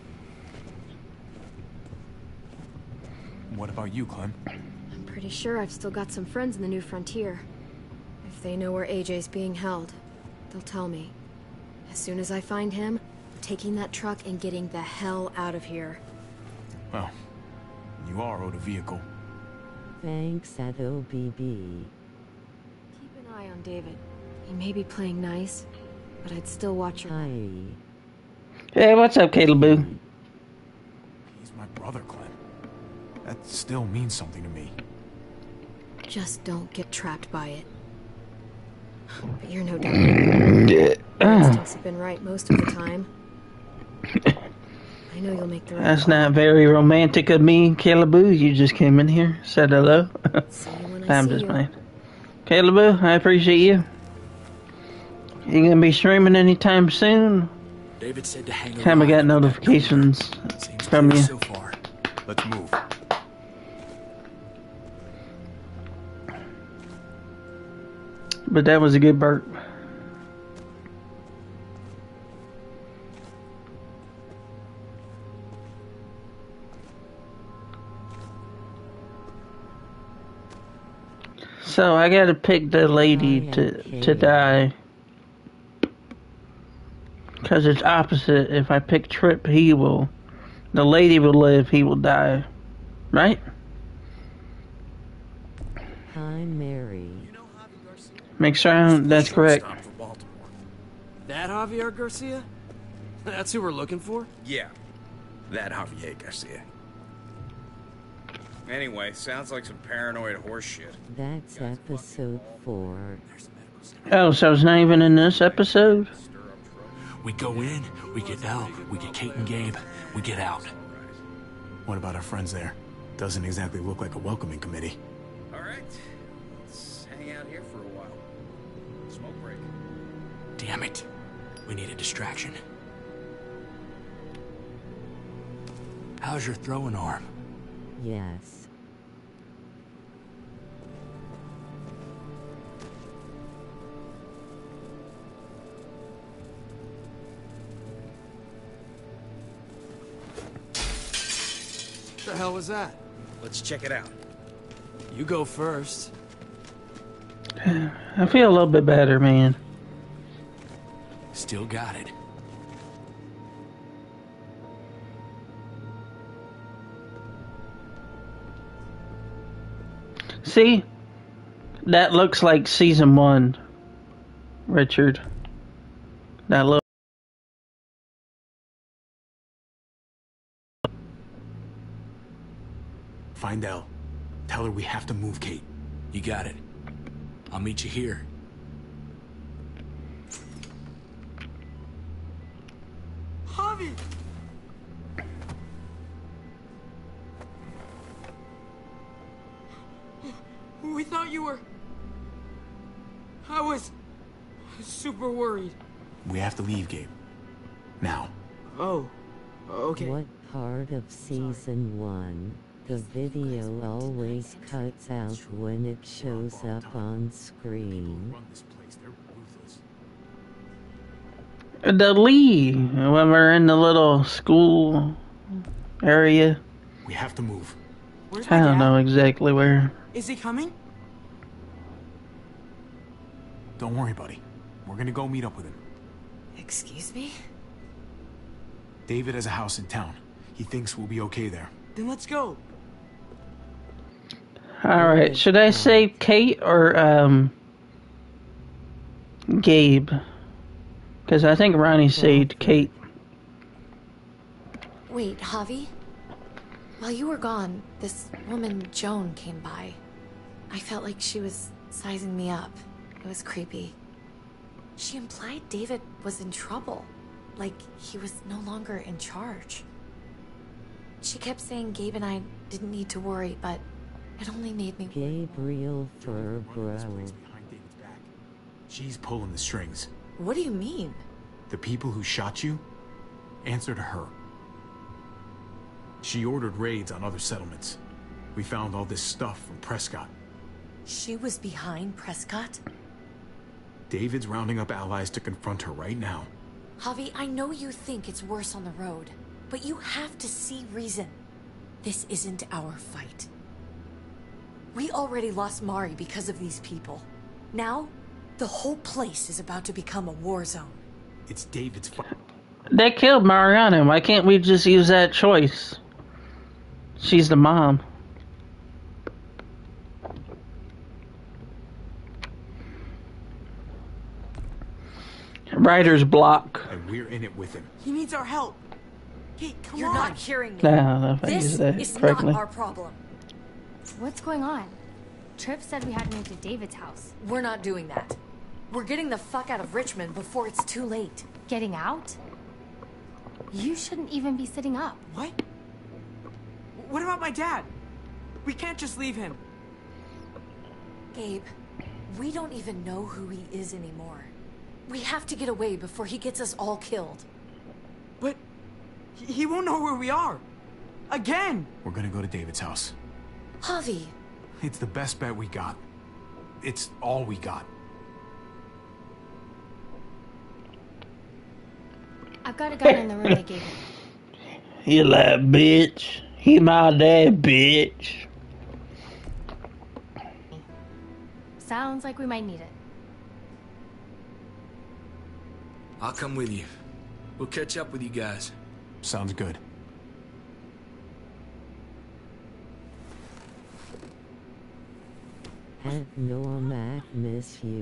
What about you, Clem? I'm pretty sure I've still got some friends in the New Frontier. If they know where A J's being held, they'll tell me. As soon as I find him, I'm taking that truck and getting the hell out of here. Well, you are owed a vehicle. Thanks at O B B. Keep an eye on David. He may be playing nice, but I'd still watch your back. Hey, what's up, Caleb Boo? He's my brother, Clem. That still means something to me. Just don't get trapped by it. But you're no dummy. Your instincts have been right most of the time. I know you'll make the right That's call. not very romantic of me, Caleb Boo. You just came in here, said hello. See you when I I'm see just you. playing. Caleb Boo, I appreciate you. You gonna be streaming anytime soon? David said to hang Haven't got notifications from you. so far. Let's move. But that was a good burp. So I gotta pick the lady to to die. Cause it's opposite. If I pick Trip, he will. The lady will live, he will die. Right? Hi, Mary. Make sure I'm, that's correct. That Javier Garcia? That's who we're looking for? Yeah, that Javier Garcia. Anyway, sounds like some paranoid horse shit. That's episode four. Oh, so it's not even in this episode? We go in, we get out, we get Kate and Gabe, we get out. What about our friends there? Doesn't exactly look like a welcoming committee. All right, let's hang out here for a while. Smoke break. Damn it. We need a distraction. How's your throwing arm? Yes. What the hell was that? Let's check it out. You go first. I feel a little bit better, man. Still got it. See? That looks like season one, Richard. That look. Find Elle. Tell her we have to move Kate. You got it. I'll meet you here. Javi! We thought you were... I was... super worried. We have to leave, Gabe. Now. Oh, okay. What part of season one? The video always cuts out when it shows up on screen. The Lee, when we're in the little school area. We have to move. Where's I my don't dad? know exactly where. Is he coming? Don't worry, buddy. We're gonna go meet up with him. Excuse me? David has a house in town. He thinks we'll be okay there. Then let's go. Alright, should I say Kate or, um, Gabe? Because I think Ronnie said Kate. Wait, Javi? While you were gone, this woman, Joan, came by. I felt like she was sizing me up. It was creepy. She implied David was in trouble. Like, he was no longer in charge. She kept saying Gabe and I didn't need to worry, but it only made me... Gabriel Fur Bro. She's pulling the strings. What do you mean? The people who shot you answer to her. She ordered raids on other settlements. We found all this stuff from Prescott. She was behind Prescott? David's rounding up allies to confront her right now. Javi, I know you think it's worse on the road, but you have to see reason. This isn't our fight. We already lost Mari because of these people. Now, the whole place is about to become a war zone. It's David's fight. They killed Mariana. Why can't we just use that choice? She's the mom. Writer's block. And we're in it with him. He needs our help. Kate, come You're on. not hearing me. I don't know if I This used that is correctly. not our problem. What's going on? Tripp said we had to move to David's house. We're not doing that. We're getting the fuck out of Richmond before it's too late. Getting out? You shouldn't even be sitting up. What? What about my dad? We can't just leave him. Gabe, we don't even know who he is anymore. We have to get away before he gets us all killed. But he- he won't know where we are. Again! We're gonna go to David's house. Javi. It's the best bet we got. It's all we got. I've got a gun in the room they gave me. You like bitch. He my dad, bitch. Sounds like we might need it. I'll come with you. We'll catch up with you guys. Sounds good. At Normac, miss you.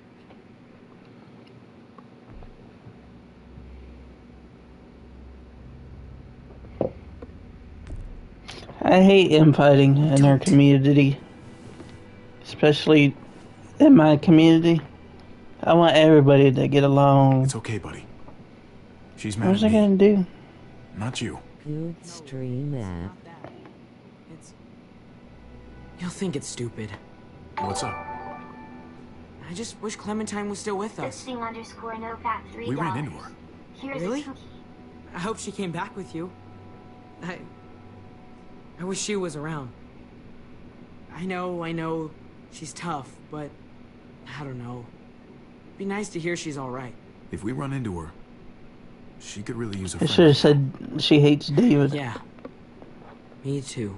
I hate infighting in our community. Especially in my community. I want everybody to get along. It's okay, buddy. She's mad What was at I me, gonna do? not you. Good stream app. It's... You'll think it's stupid. What's up? I just wish Clementine was still with us. Listing underscore no fact three We ran dollars. into her. Here's Really? a cookie. I hope she came back with you. I... I wish she was around. I know, I know, she's tough, but... I don't know. Be nice to hear she's alright. If we run into her, she could really use a I friend. should have said she hates David. Yeah. Me too.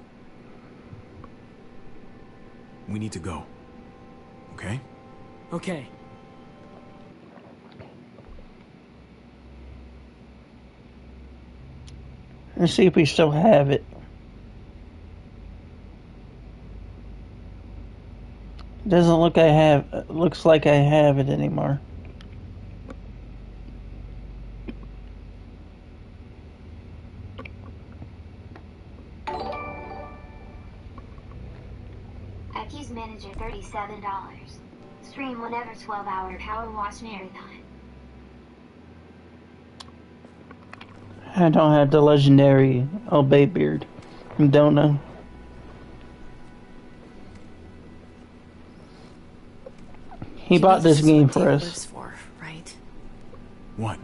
We need to go. Okay? Okay. Let's see if we still have it. Doesn't look I have. Looks like I have it anymore. Accused manager thirty-seven dollars. Stream whenever twelve hour power wash marathon. I don't have the legendary Obey Beard. Don't know. He bought this game for us. For, right? What?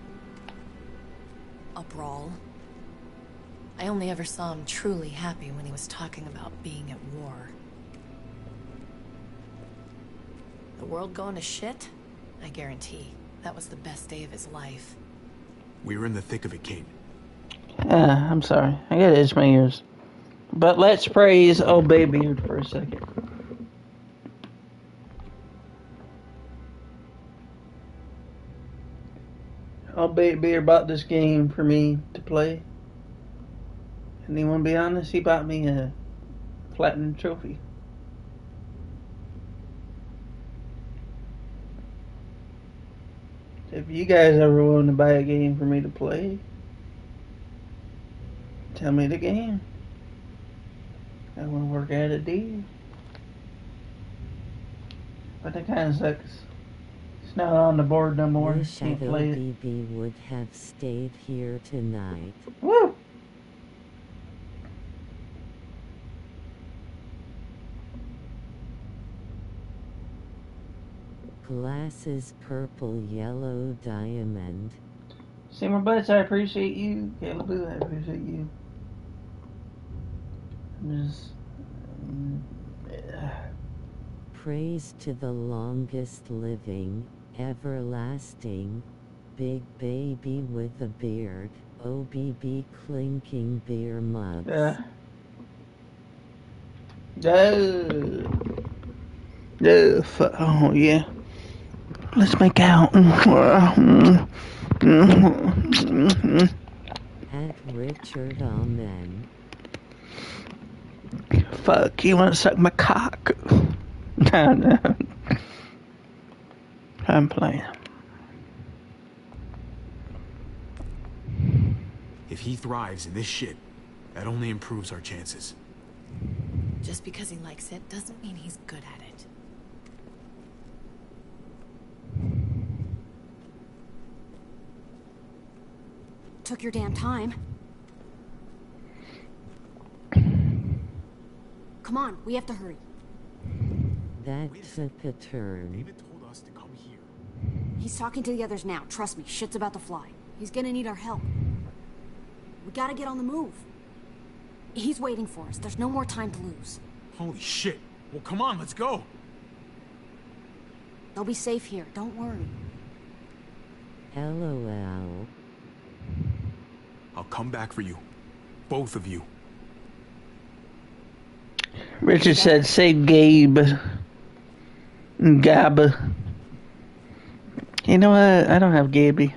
A brawl. I only ever saw him truly happy when he was talking about being at war. The world going to shit? I guarantee that was the best day of his life. We were in the thick of it, Kate. Ah, I'm sorry. I gotta itch my ears. But let's praise Obey Beard for a second. Obey Beard bought this game for me to play. And you wanna be honest, he bought me a platinum trophy. If you guys ever want to buy a game for me to play, tell me the game. I want to work out a deal. But that kind of sucks. It's not on the board no more. Wish Can't play it. B B would have stayed here tonight. Woo! Glasses purple yellow diamond. Seymour Butts, I appreciate you. Caleb Boo, I appreciate you. I'm just... Praise to the longest living, everlasting, big baby with a beard, O B B clinking beer mugs. Yeah. No. No. Oh, yeah. Let's make out. At Richard Amen. Fuck, you wanna suck my cock? No, no. I'm playing. If he thrives in this shit, that only improves our chances. Just because he likes it doesn't mean he's good at it. Took your damn time. Come on, we have to hurry. That took a turn. David told us to come here. He's talking to the others now. Trust me, shit's about to fly. He's gonna need our help. We gotta get on the move. He's waiting for us. There's no more time to lose. Holy shit. Well, come on, let's go. They'll be safe here. Don't worry. LOL. I'll come back for you. Both of you. Richard said, say Gabe. Gab. You know what? I don't have Gaby.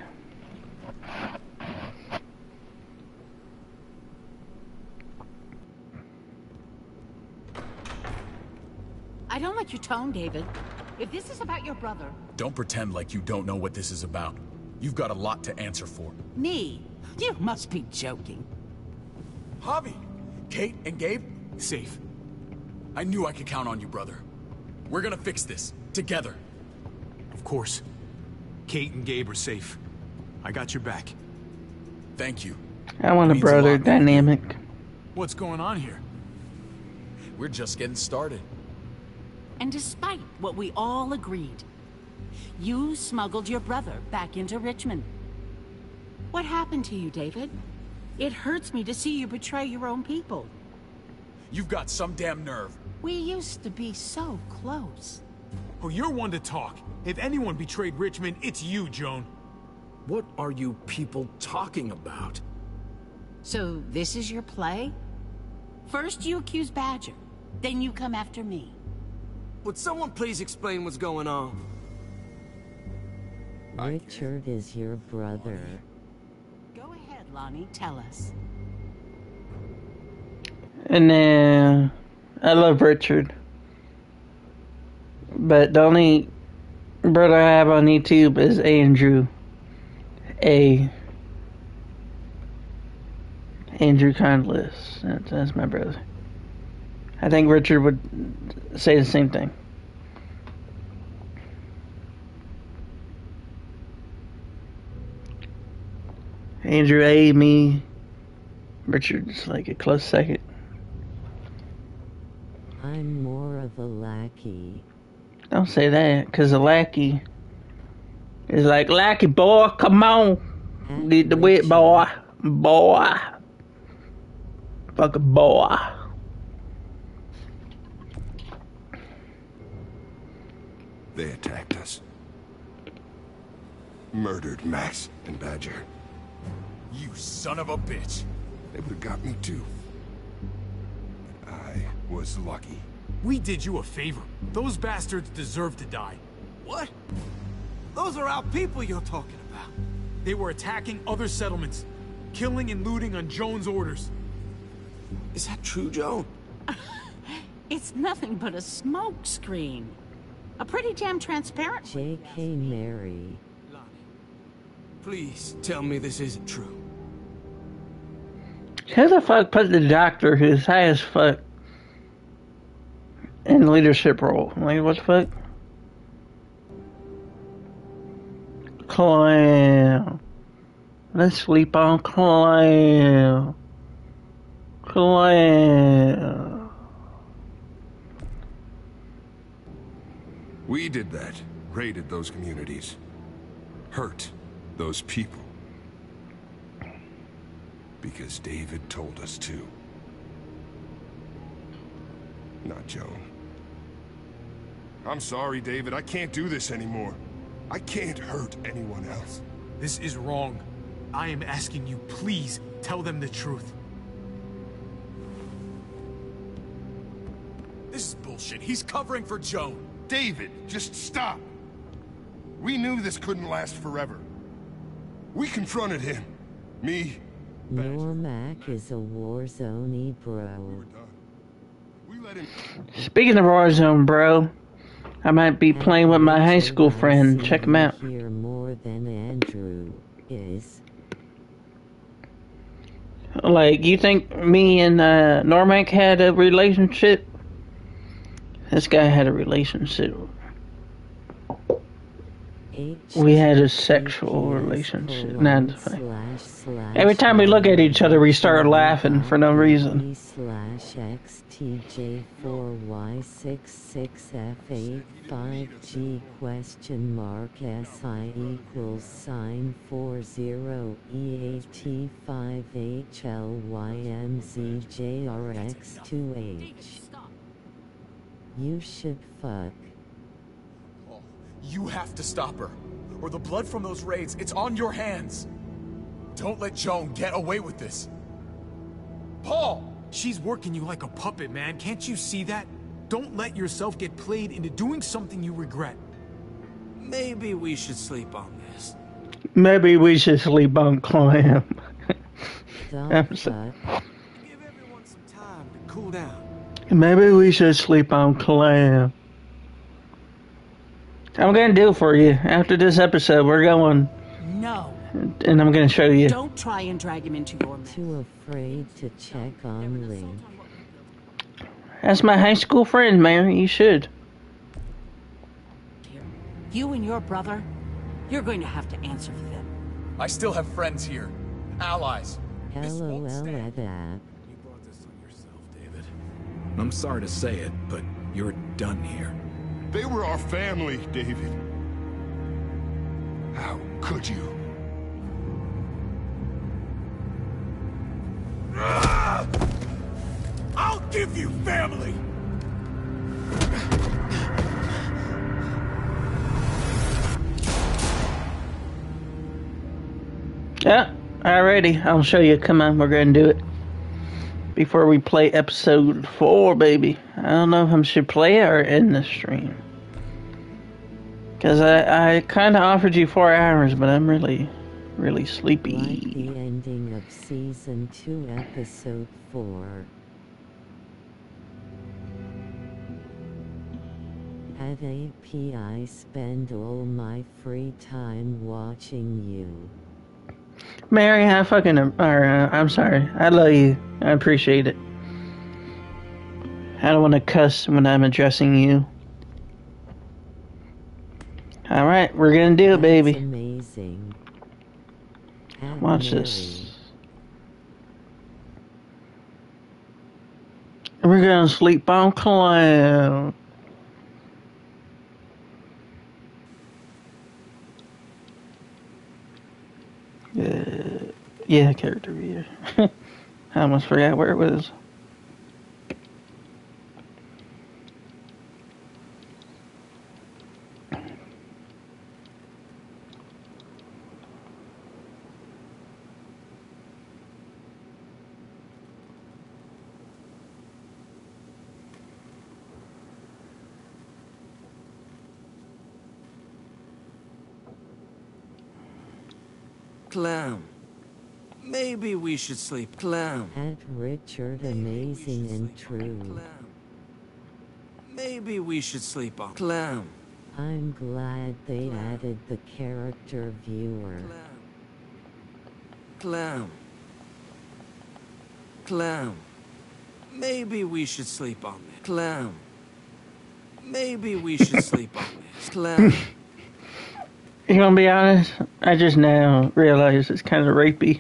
I don't like your tone, David. If this is about your brother... Don't pretend like you don't know what this is about. You've got a lot to answer for. Me? You must be joking. Javi, Kate and Gabe, safe. I knew I could count on you, brother. We're gonna fix this, together. Of course. Kate and Gabe are safe. I got your back. Thank you. I want a Means a brother lot. dynamic. What's going on here? We're just getting started. And despite what we all agreed, you smuggled your brother back into Richmond. What happened to you, David? It hurts me to see you betray your own people. You've got some damn nerve. We used to be so close. Oh, you're one to talk. If anyone betrayed Richmond, it's you, Joan. What are you people talking about? So this is your play? First you accuse Badger, then you come after me. Would someone please explain what's going on? Richard is your brother. Go ahead, Lonnie, tell us. And then, I love Richard. But the only brother I have on YouTube is Andrew. A. Andrew Condless. That's, that's my brother. I think Richard would say the same thing. Andrew A, me, Richard's like a close second. I'm more of a lackey. Don't say that, because a lackey is like, lackey boy, come on. Get the wet boy. Boy. Fucking boy. They attacked us. Murdered Max and Badger. You son of a bitch. They would have got me too. But I was lucky. We did you a favor. Those bastards deserve to die. What? Those are our people you're talking about. They were attacking other settlements, killing and looting on Joan's orders. Is that true, Joan? It's nothing but a smoke screen. A pretty damn transparent... J K Mary. Please tell me this isn't true. Who the fuck put the doctor who's high as fuck in leadership role? Like, what the fuck? Clam. Let's sleep on Clam. Clam. We did that. raided those communities. Hurt those people. Because David told us to. Not Joan. I'm sorry, David. I can't do this anymore. I can't hurt anyone else. This is wrong. I am asking you, please, tell them the truth. This is bullshit. He's covering for Joan. David, just stop. We knew this couldn't last forever. We confronted him. Me. Normac is a Warzone bro. Speaking of Warzone, bro, I might be playing with my high school friend. Check him out. Here more than Andrew is. Like, you think me and uh, Normac had a relationship? This guy had a relationship. We had a sexual relationship. Not every time we look at each other, we start laughing for no reason. Slash X T J four Y six six F eight five G question mark S I equals sign four zero E A T five H L Y M Z J R X two H. You should fuck. You have to stop her, or the blood from those raids, it's on your hands. Don't let Joan get away with this. Paul! She's working you like a puppet, man. Can't you see that? Don't let yourself get played into doing something you regret. Maybe we should sleep on this. Maybe we should sleep on Clam. Don't so Give everyone some time to cool down. Maybe we should sleep on Clam. I'm gonna do it for you. After this episode, we're going. No. And I'm gonna show you. Don't try and drag him into your mess. Too afraid to check on Link. That's my high school friend, man. You should. You and your brother, you're going to have to answer for them. I still have friends here. Allies. LOL at that. You brought this on yourself, David. I'm sorry to say it, but you're done here. They were our family, David. How could you? I'll give you family! Yeah, alrighty. I'll show you. Come on, we're gonna do it. Before we play episode four, baby. I don't know if I should play it or end the stream. Because I, I kind of offered you four hours, but I'm really, really sleepy. Like the ending of season two, episode four. At A P I spend all my free time watching you. Mary, I fucking, or, uh, I'm sorry. I love you. I appreciate it. I don't want to cuss when I'm addressing you. Alright, we're gonna do it, baby. That's amazing. At Watch Mary. this. We're gonna sleep on Cloud. Uh, yeah, character reader. I almost forgot where it was. Clam. Maybe we should sleep. Clam. At Richard, amazing and true. Maybe we should sleep on Clam. I'm glad they added the character viewer. Clam. Clam. Maybe we should sleep on this. Clam. Maybe we should sleep on this. Clam. You gonna be honest? I just now realized it's kind of rapey.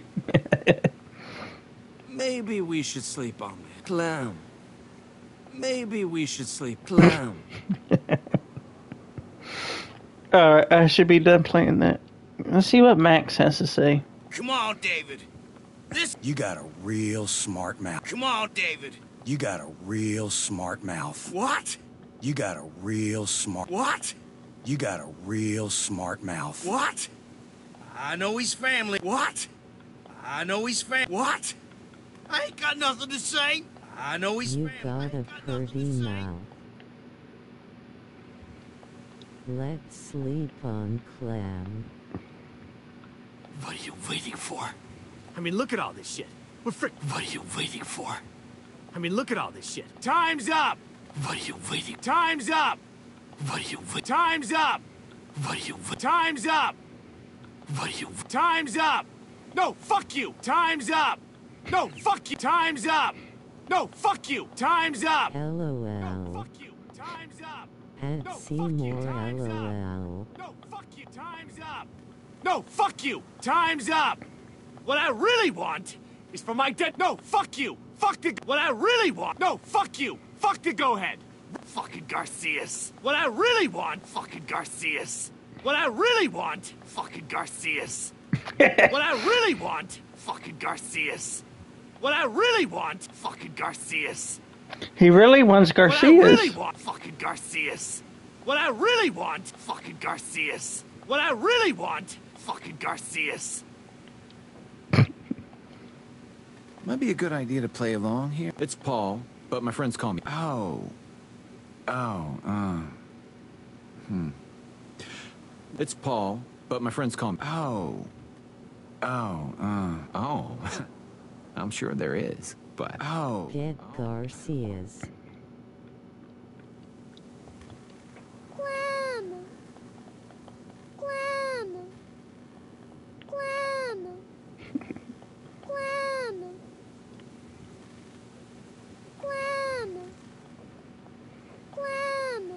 Maybe we should sleep on this. Clam. Maybe we should sleep. Clam. Alright, I should be done playing that. Let's see what Max has to say. Come on, David. This. You got a real smart mouth. Come on, David. You got a real smart mouth. What? You got a real smart. What? You got a real smart mouth. What? I know he's family. What? I know he's fam. What? I ain't got nothing to say. I know he's You family. got a pretty mouth. Let's sleep on Clem. What are you waiting for? I mean, look at all this shit. What frick? What are you waiting for? I mean, look at all this shit. Time's up! What are you waiting? Time's up! What are you waiting? Time's up! What are you waiting? Time's up! What are you? Time's up! No, fuck you! Time's up! No, fuck you! Time's up! No, fuck you! Time's up! LOL. Fuck you! Time's up! At Seymour LOL. No, fuck you! Time's up! No, fuck you! Time's up! What I really want is for my dead. No, fuck you! Fuck the. What I really want. No, fuck you! Fuck the go-ahead! Fucking Garcias! What I really want. Fucking Garcias! What I really want. Fucking Garcias! What I really want. Fucking Garcias! What I really want. Fucking Garcias! He really wants What I Garcias. really want. Fucking Garcias! What I really want. Fucking Garcias! What I really want. Fucking Garcias! Might be a good idea to play along here. It's Paul, but my friends call me. Oh. Oh, uh. Hmm. It's Paul, but my friends call me. Oh. Oh, uh. Oh. I'm sure there is, but. Oh. Get Garcias. Clem! Clem! Clem! Clem! Clem! Clem!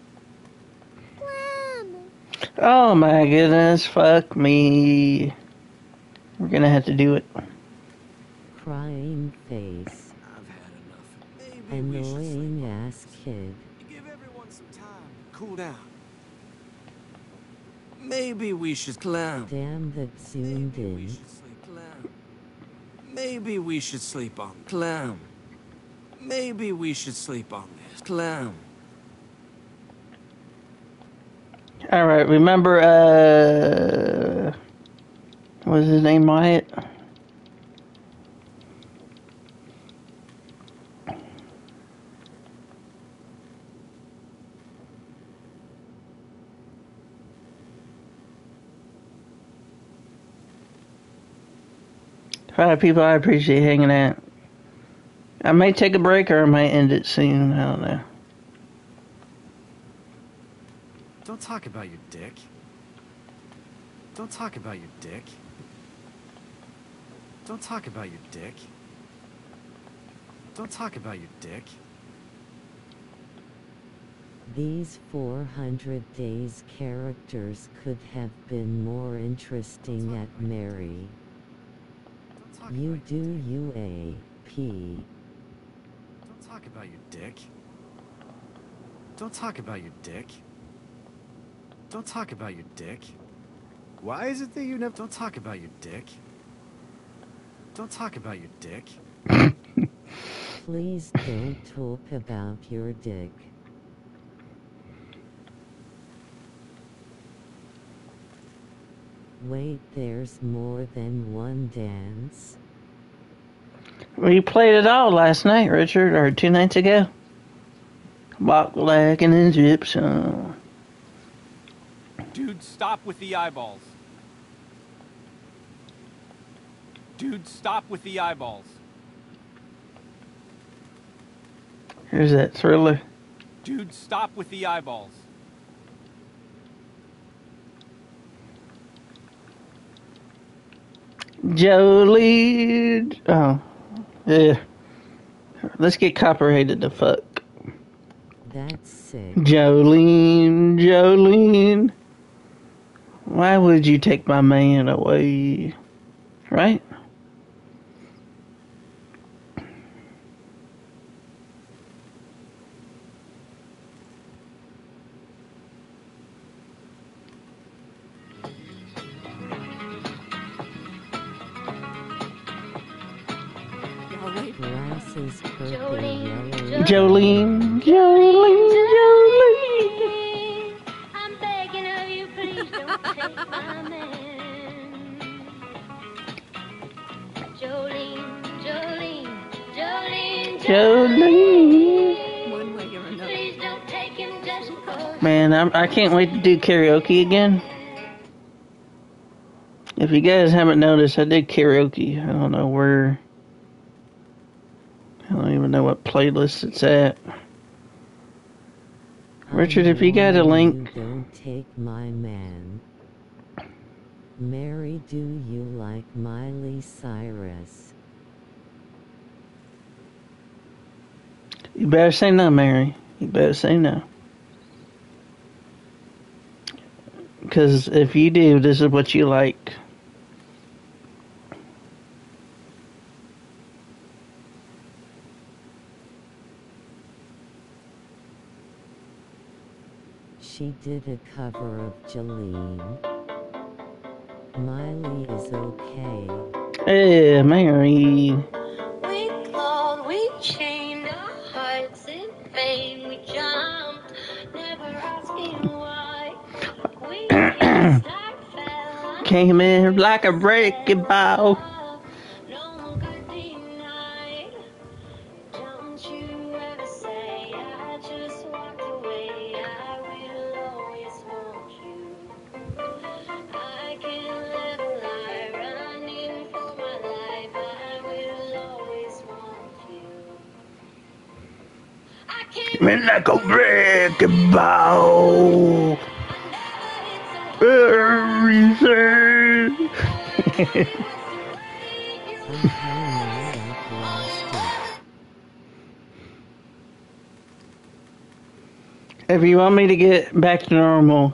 Clem! Oh my goodness, fuck me. We're gonna have to do it. Crying face. I've had enough. Maybe we should Annoying ass kid. give everyone some time to cool down. Maybe we should clown. Damn that zoomed in. Clown. Maybe we should sleep on clown. Maybe we should sleep on this clown. Alright, remember, uh... what was his name, Wyatt? Alright, people, I appreciate hanging out. I may take a break or I might end it soon, I don't know. Don't talk about your dick. Don't talk about your dick. Don't talk about your dick. Don't talk about your dick. These four hundred days characters could have been more interesting at Mary. You do U A P. Don't talk about your dick. Don't talk about your dick. Don't talk about your dick. Why is it that you never... Don't talk about your dick. Don't talk about your dick. Please don't talk about your dick. Wait, there's more than one dance? We played it all last night, Richard, or two nights ago. Walk like an Egyptian. Dude, stop with the eyeballs. Dude, stop with the eyeballs. Here's that thriller. Dude, stop with the eyeballs. Jolene. Oh, yeah. Let's get copyrighted the fuck. That's sick. Jolene, Jolene. Why would you take my man away? Right? Glasses purple, yellow. Jolene, Jolene, Jolene. I'm begging of you, please don't take my man. Jolene, Jolene, Jolene, Jolene. One way or another. Please don't take him just cause. Man, I'm, I can't wait to do karaoke again. If you guys haven't noticed, I did karaoke. I don't know where. I don't even know what playlist it's at. Richard, if you got a link. You don't take my man. Mary, do you like Miley Cyrus? You better say no, Mary. You better say no. Because if you do, this is what you like. She did a cover of Jolene. Miley is okay. Hey, Mary. We clawed, we chained our hearts in vain. We jumped, never asking why. We kissed, I fell. Came in like a wrecking ball. No good denied. Don't you ever say I just walked away. I will always want you. I can't live a lie, running for my life. I will always want you. I can't Came in like a wrecking ball. Everything. If you want me to get back to normal,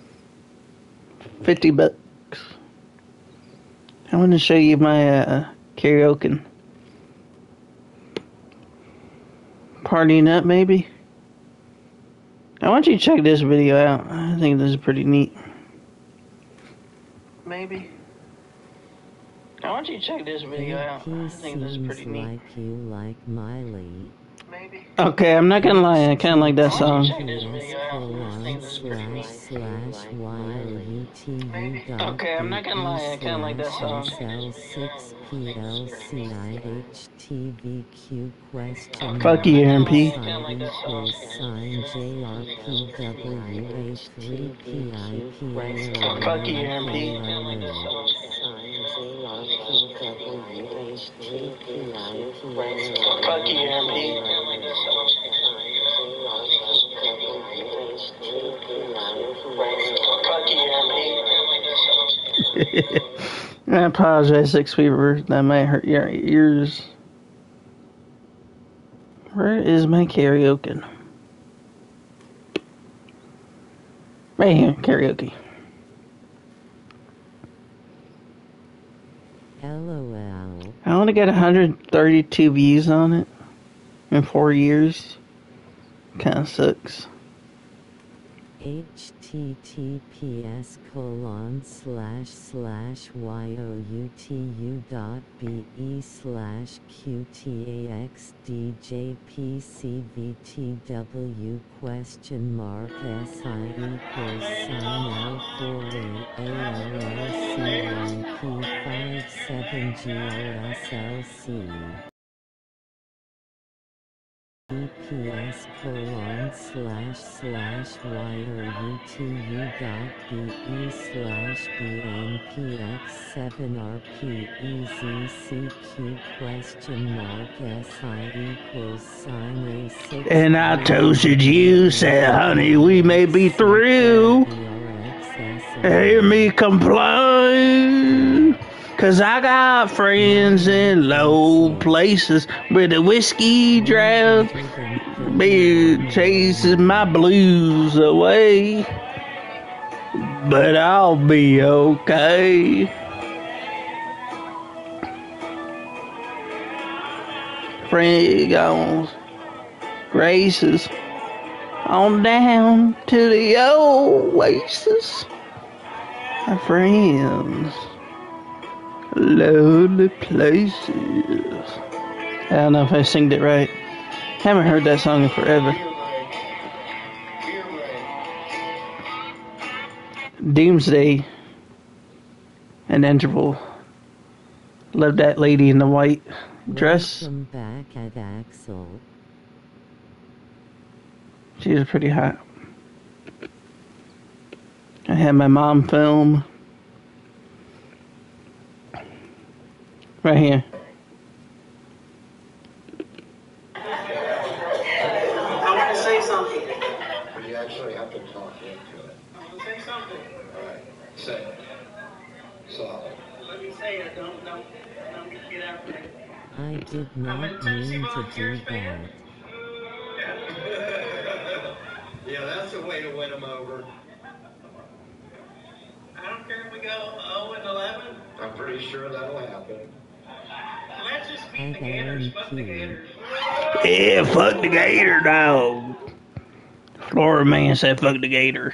fifty bucks. I want to show you my uh, karaoke. Partying up, maybe? I want you to check this video out. I think this is pretty neat. Maybe. I want you to check this video out. I think this is pretty neat. Like you like Miley. Okay, I'm not gonna lie, I kinda like that song. Okay, I'm not gonna lie, I kinda like that song. Fuck you, M P. Fuck you, M P. Fuck you, M P. I apologize, Six Fever. That might hurt your ears. Where is my karaoke? Right here, karaoke. LOL. I only got one hundred thirty-two views on it in four years. Kinda sucks. https colon slash slash youtu dot be slash qtaxdjpcvtw question mark si equals sign l four eight allcyp five seven glslc https colon slash slash youtu dot be slash bnpx seven rpezcq question mark si equals sign a six. And I toasted you, said, honey, we may be through. Hear me complain. Cause I got friends in low places where the whiskey draft beer chases my blues away. But I'll be okay. Friend goes graces on down to the oasis. My friends. Lonely places. I don't know if I singed it right. Haven't heard that song in forever. Doomsday and Interval. Love that lady in the white dress. Welcome back at Axel. She was pretty hot. I had my mom film. Right here. I want to say something. You actually have to talk into it. I want to say something. All right. Say it. Softly. Let me say it. Don't, don't, don't get out there. I did not mean to do that. Yeah, that's the way to win them over. I don't care if we go oh and eleven. I'm pretty sure that'll happen. Let's just beat the Gators. Fuck the Gators. Yeah, fuck the gator, dog. Florida man said fuck the gator.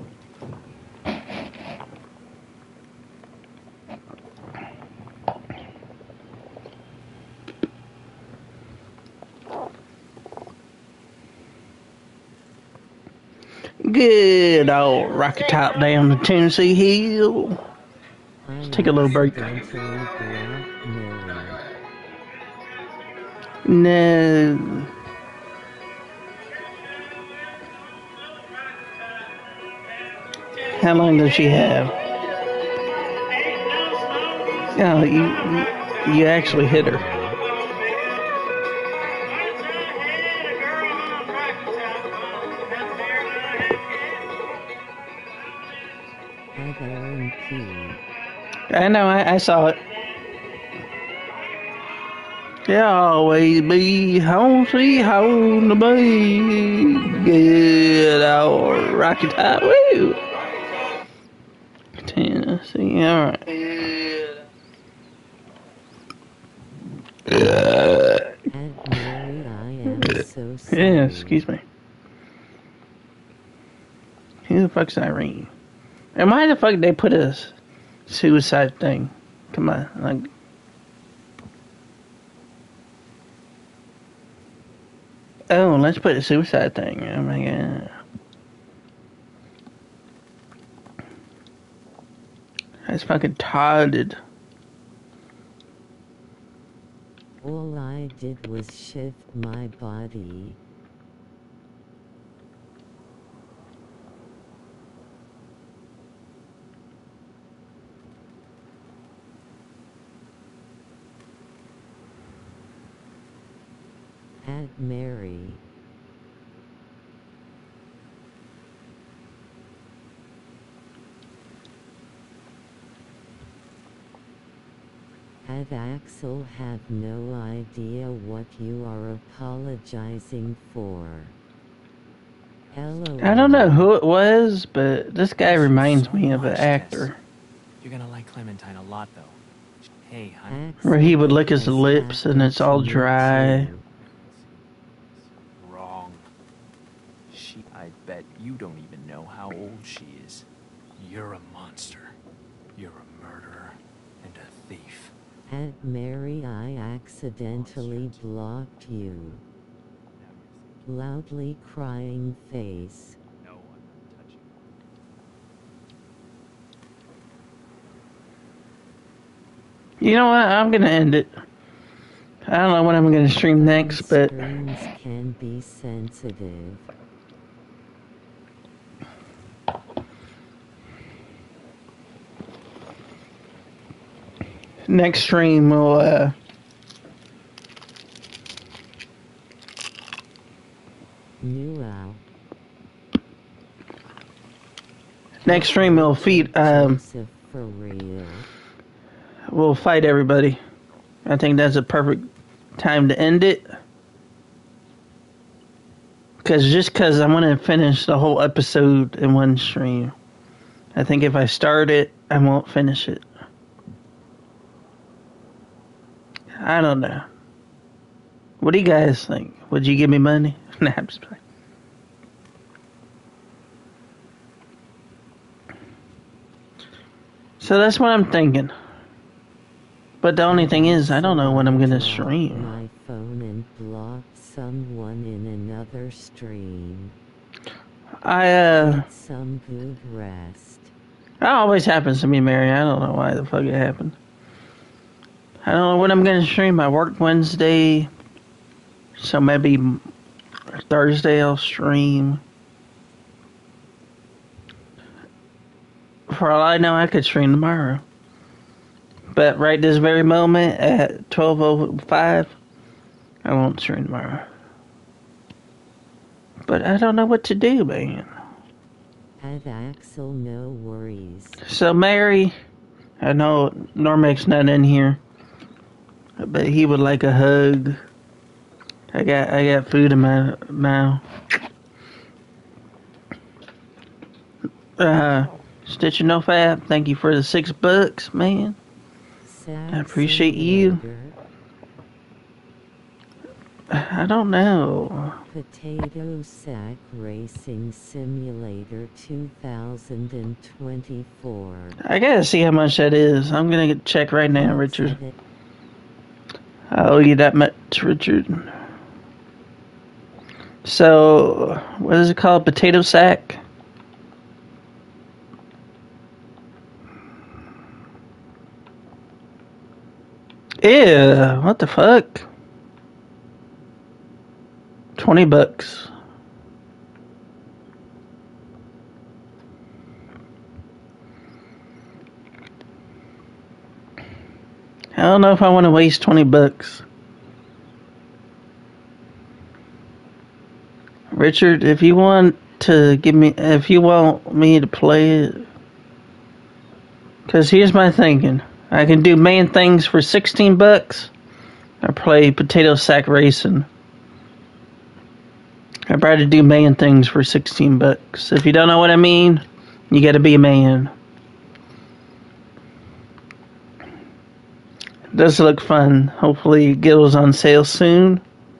Good old rocky top down the Tennessee Hill. Let's take a little break. No. How long does she have? Oh, you, you, you actually hit her. I know, I, I saw it. Yeah, always be home, sweet home to be. Good old Rocky Top. Woo! Tennessee, alright. Yeah, excuse me. Who the fuck's Irene? And why the fuck did they put a suicide thing? Come on, like. Oh, let's put a suicide thing. Oh my god. That's fucking tarded. All I did was shift my body. At Mary. At Axel have no idea what you are apologizing for. Hello. I don't know who it was, but this guy reminds me of an actor. You're gonna like Clementine a lot, though. Hey, honey. Where he would lick his lips and it's all dry. Wrong. She. I bet you don't even know how old she is. You're a monster. You're a murderer and a thief. At Mary, I accidentally blocked you. Loudly crying face. No, I'm not touching. You know what? I'm gonna end it. I don't know what I'm gonna stream next, but Streams can be sensitive. next stream will uh Wow. next stream will feed um For real. we'll fight everybody. I think that's a perfect time to end it. Cause just cause I'm gonna finish the whole episode in one stream. I think if I start it, I won't finish it. I don't know. What do you guys think? Would you give me money? Nah, I'm just playing. So that's what I'm thinking. But the only thing is, I don't know when I'm gonna stream. My phone your stream. I, uh... Get some good rest. That always happens to me, Mary. I don't know why the fuck it happened. I don't know when I'm gonna stream. I work Wednesday, so maybe Thursday I'll stream. For all I know, I could stream tomorrow. But right this very moment at twelve oh five, I won't stream tomorrow. But I don't know what to do, man. At Axel, no worries. So, Mary, I know Normek's not in here, but he would like a hug. I got I got food in my mouth. Uh, Stitch and No Fab, thank you for the six bucks, man. I appreciate you. I don't know. Potato Sack Racing Simulator two thousand twenty-four. I gotta see how much that is. I'm gonna get check right now, Richard. I owe you that much, Richard. So, what is it called? Potato Sack? Ew, what the fuck? Twenty bucks. I don't know if I want to waste twenty bucks. Richard, if you want to give me, if you want me to play it, because here's my thinking. I can do Man Things for sixteen bucks. I play Potato Sack Racing. I'd rather do Man Things for sixteen bucks. If you don't know what I mean, you gotta be a man. It does look fun. Hopefully it goes on sale soon.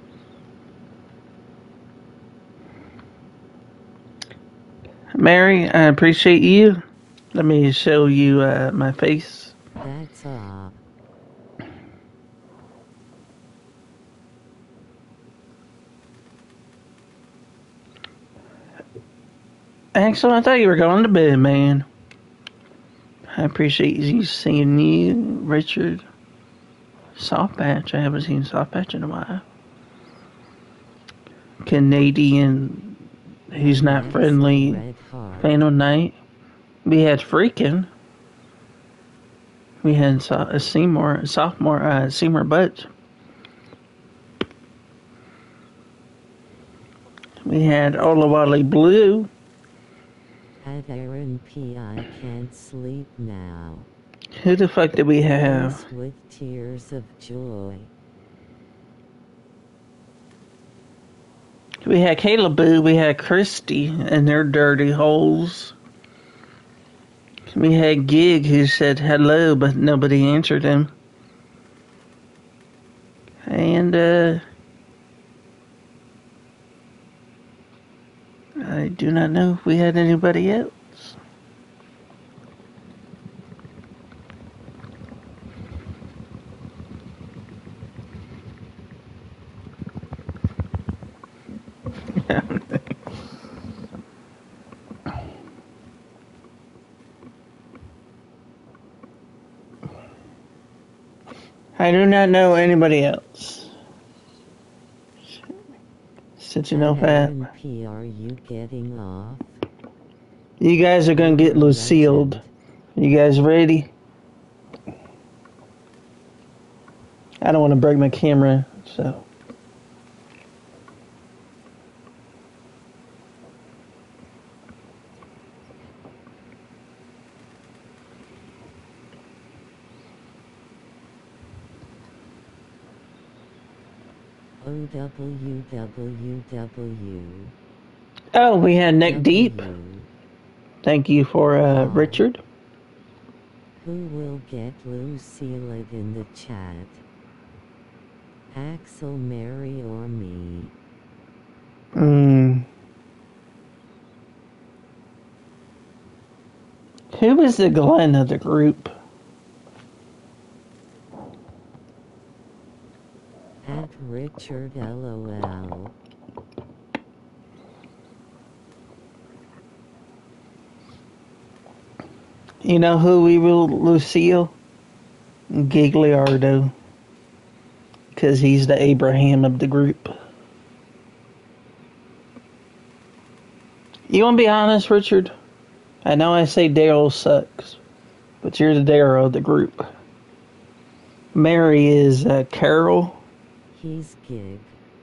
Mary, I appreciate you. Let me show you uh, my face. That's all. Axel, I thought you were going to bed, man. I appreciate you seeing you, Richard. Soft Patch, I haven't seen Soft Patch in a while. Canadian, who's not friendly. Phantom Knight. We had Freakin'. We had so- a Seymour, sophomore, uh, Seymour Butch. We had Olawale Blue. At Aaron P. I can't sleep now. Who the fuck did we have? With tears of joy. We had Caleb Boo, we had Christy and their dirty holes. We had Gig who said hello, but nobody answered him. And, uh... I do not know if we had anybody else. I do not know anybody else. Since you know that. P, are you getting off? You guys are gonna get Lucille. You guys ready? I don't want to break my camera, so. O W W W. Oh, we had Neck Deep. Thank you for uh, Richard. Who will get Lucille in the chat? Axel, Mary, or me? Hmm. Who is the Glenn of the group? At Richard LOL. You know who we will, Lucille? Gigliardo. Because he's the Abraham of the group. You want to be honest, Richard? I know I say Daryl sucks, but you're the Daryl of the group. Mary is uh, Carol. He's Gig.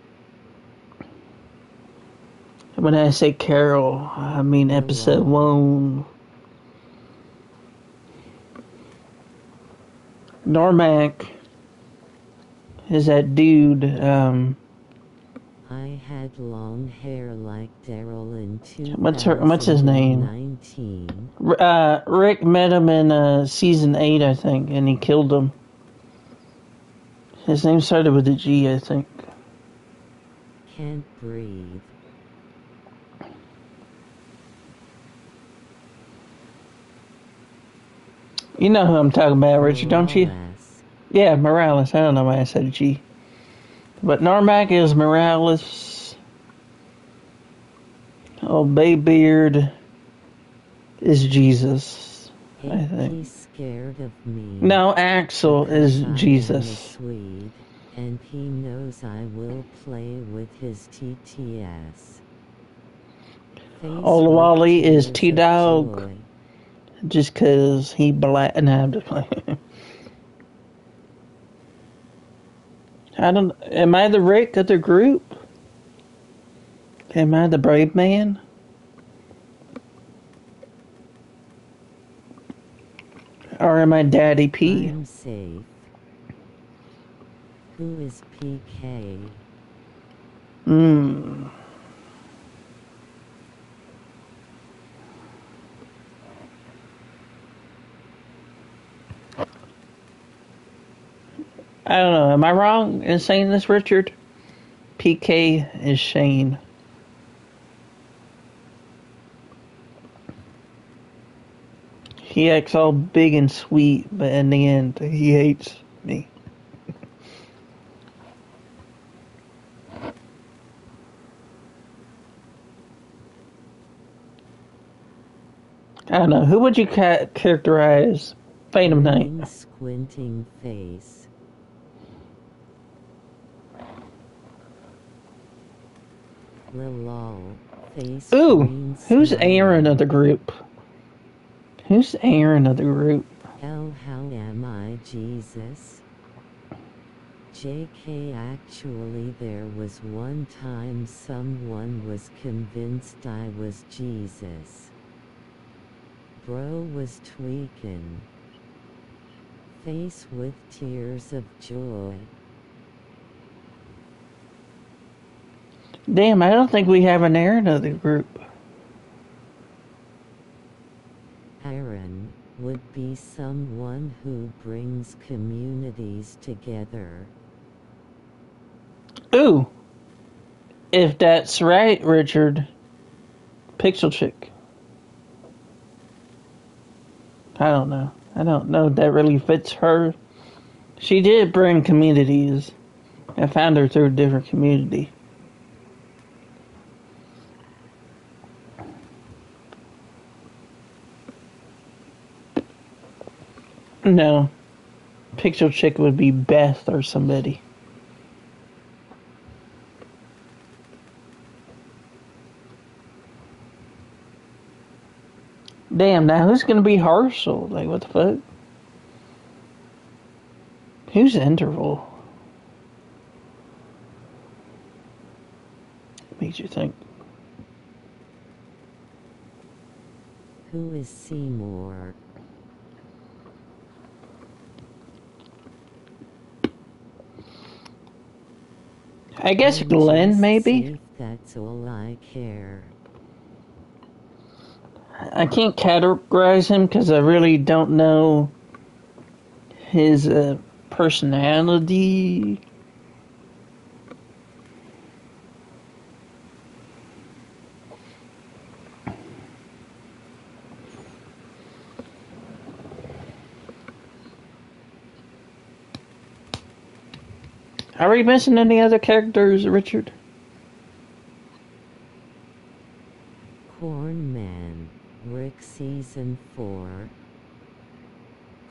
When I say Carol, I mean episode one. Normac is that dude. Um, I had long hair like Daryl in two what's her? What's his name? nineteen. Uh, Rick met him in uh, season eight, I think, and he killed him. His name started with a G, I think. Can't breathe. You know who I'm talking about, Richard, don't you? Yeah, Morales. I don't know why I said G. But Normac is Morales. Oh, Baybeard is Jesus, I think. He's scared of me. No, Axel is because I Jesus. am a Swede, and he knows I will play with his T T S. Olawale is T-Dog. Just cause he black. Nah, I'm just playing. I don't. Am I the Rick of the group? Am I the brave man? Or am I Daddy P? I'm safe. Who is P K? Hmm. I don't know. Am I wrong in saying this, Richard? P K is Shane. He acts all big and sweet, but in the end, he hates me. I don't know. Who would you ca- characterize Phantom Knight? Squinting face. Lol. Face. Ooh, who's Aaron of the group? Who's Aaron of the group? Oh, how am I, Jesus? J K, actually, there was one time someone was convinced I was Jesus. Bro was tweaking. Face with tears of joy. Damn, I don't think we have an Aaron of the group. Aaron would be someone who brings communities together. Ooh, if that's right, Richard, Pixel Chick. I don't know. I don't know if that really fits her. She did bring communities. I found her through a different community. No. Pixel Chick would be Beth or somebody. Damn, now who's gonna be Herschel? Like, what the fuck? Who's Interval? Makes you think. Who is Seymour? I guess Glenn, maybe? That's all I care. I can't categorize him because I really don't know his uh, personality. Are we missing any other characters, Richard? Corn Man, Rick Season four.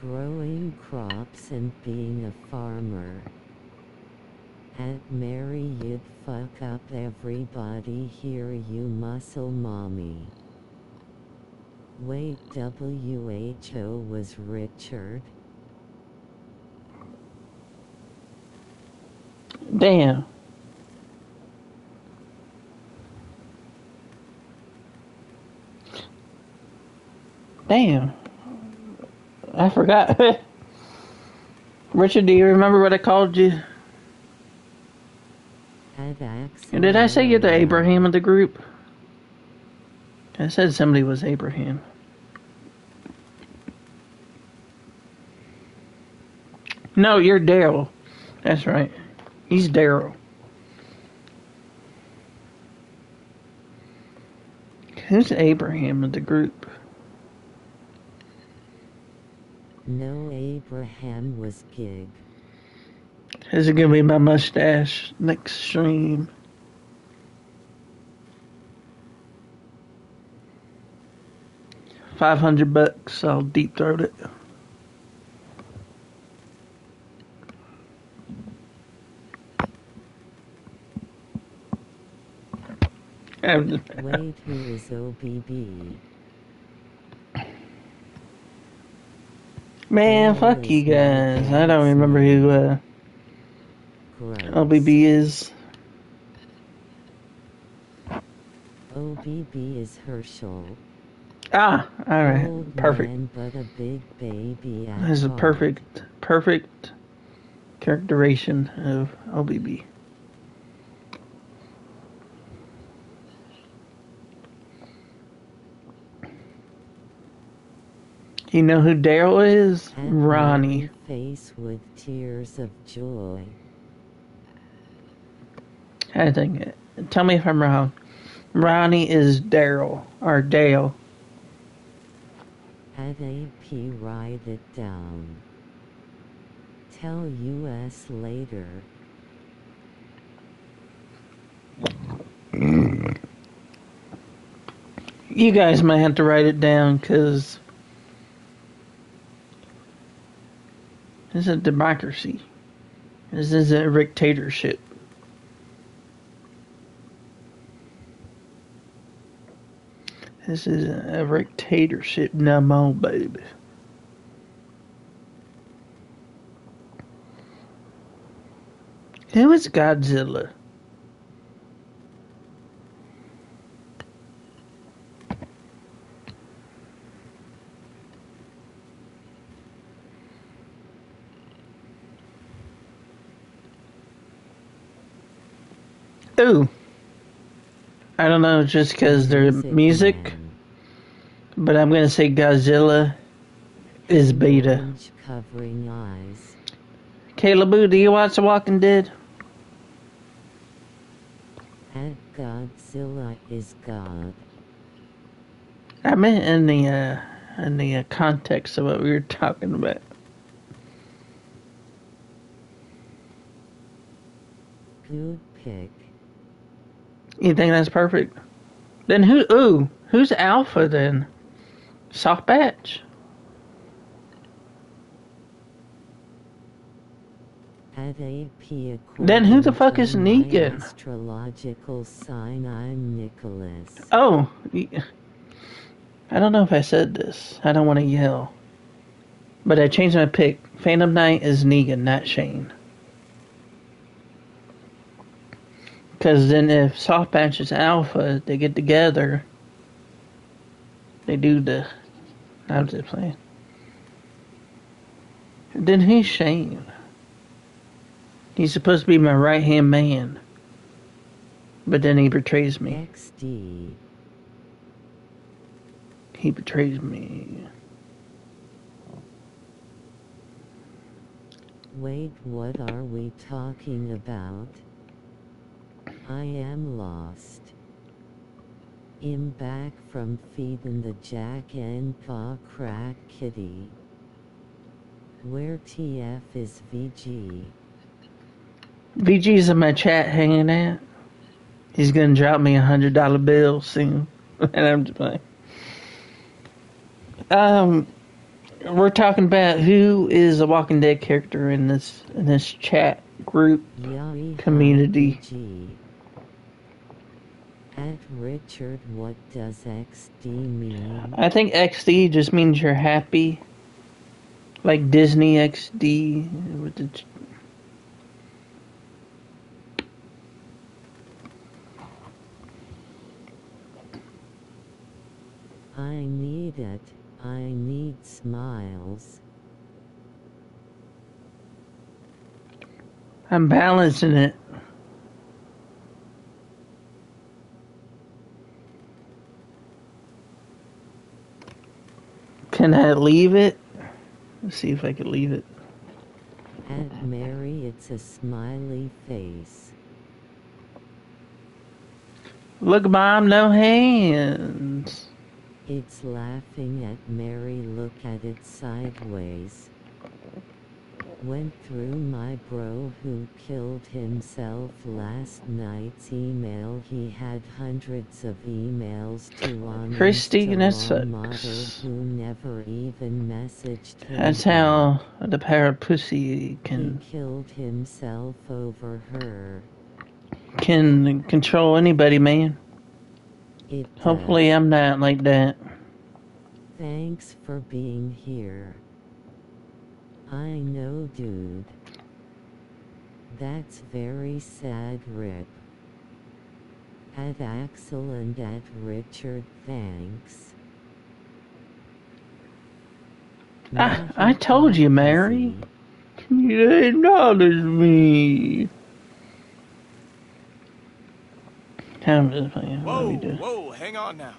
growing crops and being a farmer. At Mary, you'd fuck up everybody here, you muscle mommy. Wait, W H O was Richard? Damn. Damn. I forgot. Richard, do you remember what I called you? Did I say you're the Abraham of the group? I said somebody was Abraham. No, you're Daryl. That's right. He's Daryl. Who's Abraham of the group? No, Abraham was Gig. This is gonna be my mustache next stream. Five hundred bucks. I'll deep throat it. Wait, who is O B B? Man, fuck you guys. I don't remember who uh, O B B is. O B B is Herschel. Ah, alright. Old Perfect. man, but a big baby at This is a heart. perfect, perfect characterization of O B B. You know who Daryl is? And Ronnie. my face with tears of joy. I think. Tell me if I'm wrong. Ronnie is Daryl or Dale. At A P, write it down. Tell U S later. You guys might have to write it down because this is a democracy. This isn't a dictatorship. This isn't a dictatorship no more, baby. Who is Godzilla? Ooh. I don't know, just because they're music, but I'm going to say Godzilla is beta. Orange covering eyes. Caleb, do you watch The Walking Dead? At Godzilla is God. I meant in the, uh, in the uh, context of what we were talking about. Good pick. You think that's perfect? Then who, ooh, who's Alpha then? Soft Batch. At A P, Then who the fuck is according to my Negan? astrological sign, I'm Nicholas. Oh, y- I don't know if I said this. I don't want to yell. But I changed my pick. Phantom Knight is Negan, not Shane. Because then if Soft Batch is Alpha, they get together. They do the... I'm just playing. Then who's Shane? He's supposed to be my right-hand man. But then he betrays me. X D. He betrays me. Wait, what are we talking about? I am lost. I'm back from feeding the Jack and Paw crack kitty. Where T F is V G? V G's in my chat hanging out. He's gonna drop me a hundred dollar bill soon. And I'm just playing. Um, we're talking about who is a Walking Dead character in this in this chat group community. At Richard, what does X D mean? I think X D just means you're happy, like Disney X D with the. I need it. I need smiles. I'm balancing it. Can I leave it? Let's see if I can leave it. At Mary, it's a smiley face. Look, Mom, no hands. It's laughing at Mary, look at it sideways. Went through my bro who killed himself last night's email. He had hundreds of emails to on Christine, that model sucks. who never even messaged him. That's how the power of pussy can He killed himself over her. can control anybody, man. It Hopefully, I'm not like that. Thanks for being here. I know, dude. That's very sad, Rip. At Axel and at Richard, thanks. I, I told you, Mary. You acknowledge me. Time to play. What do we do? Whoa, hang on now.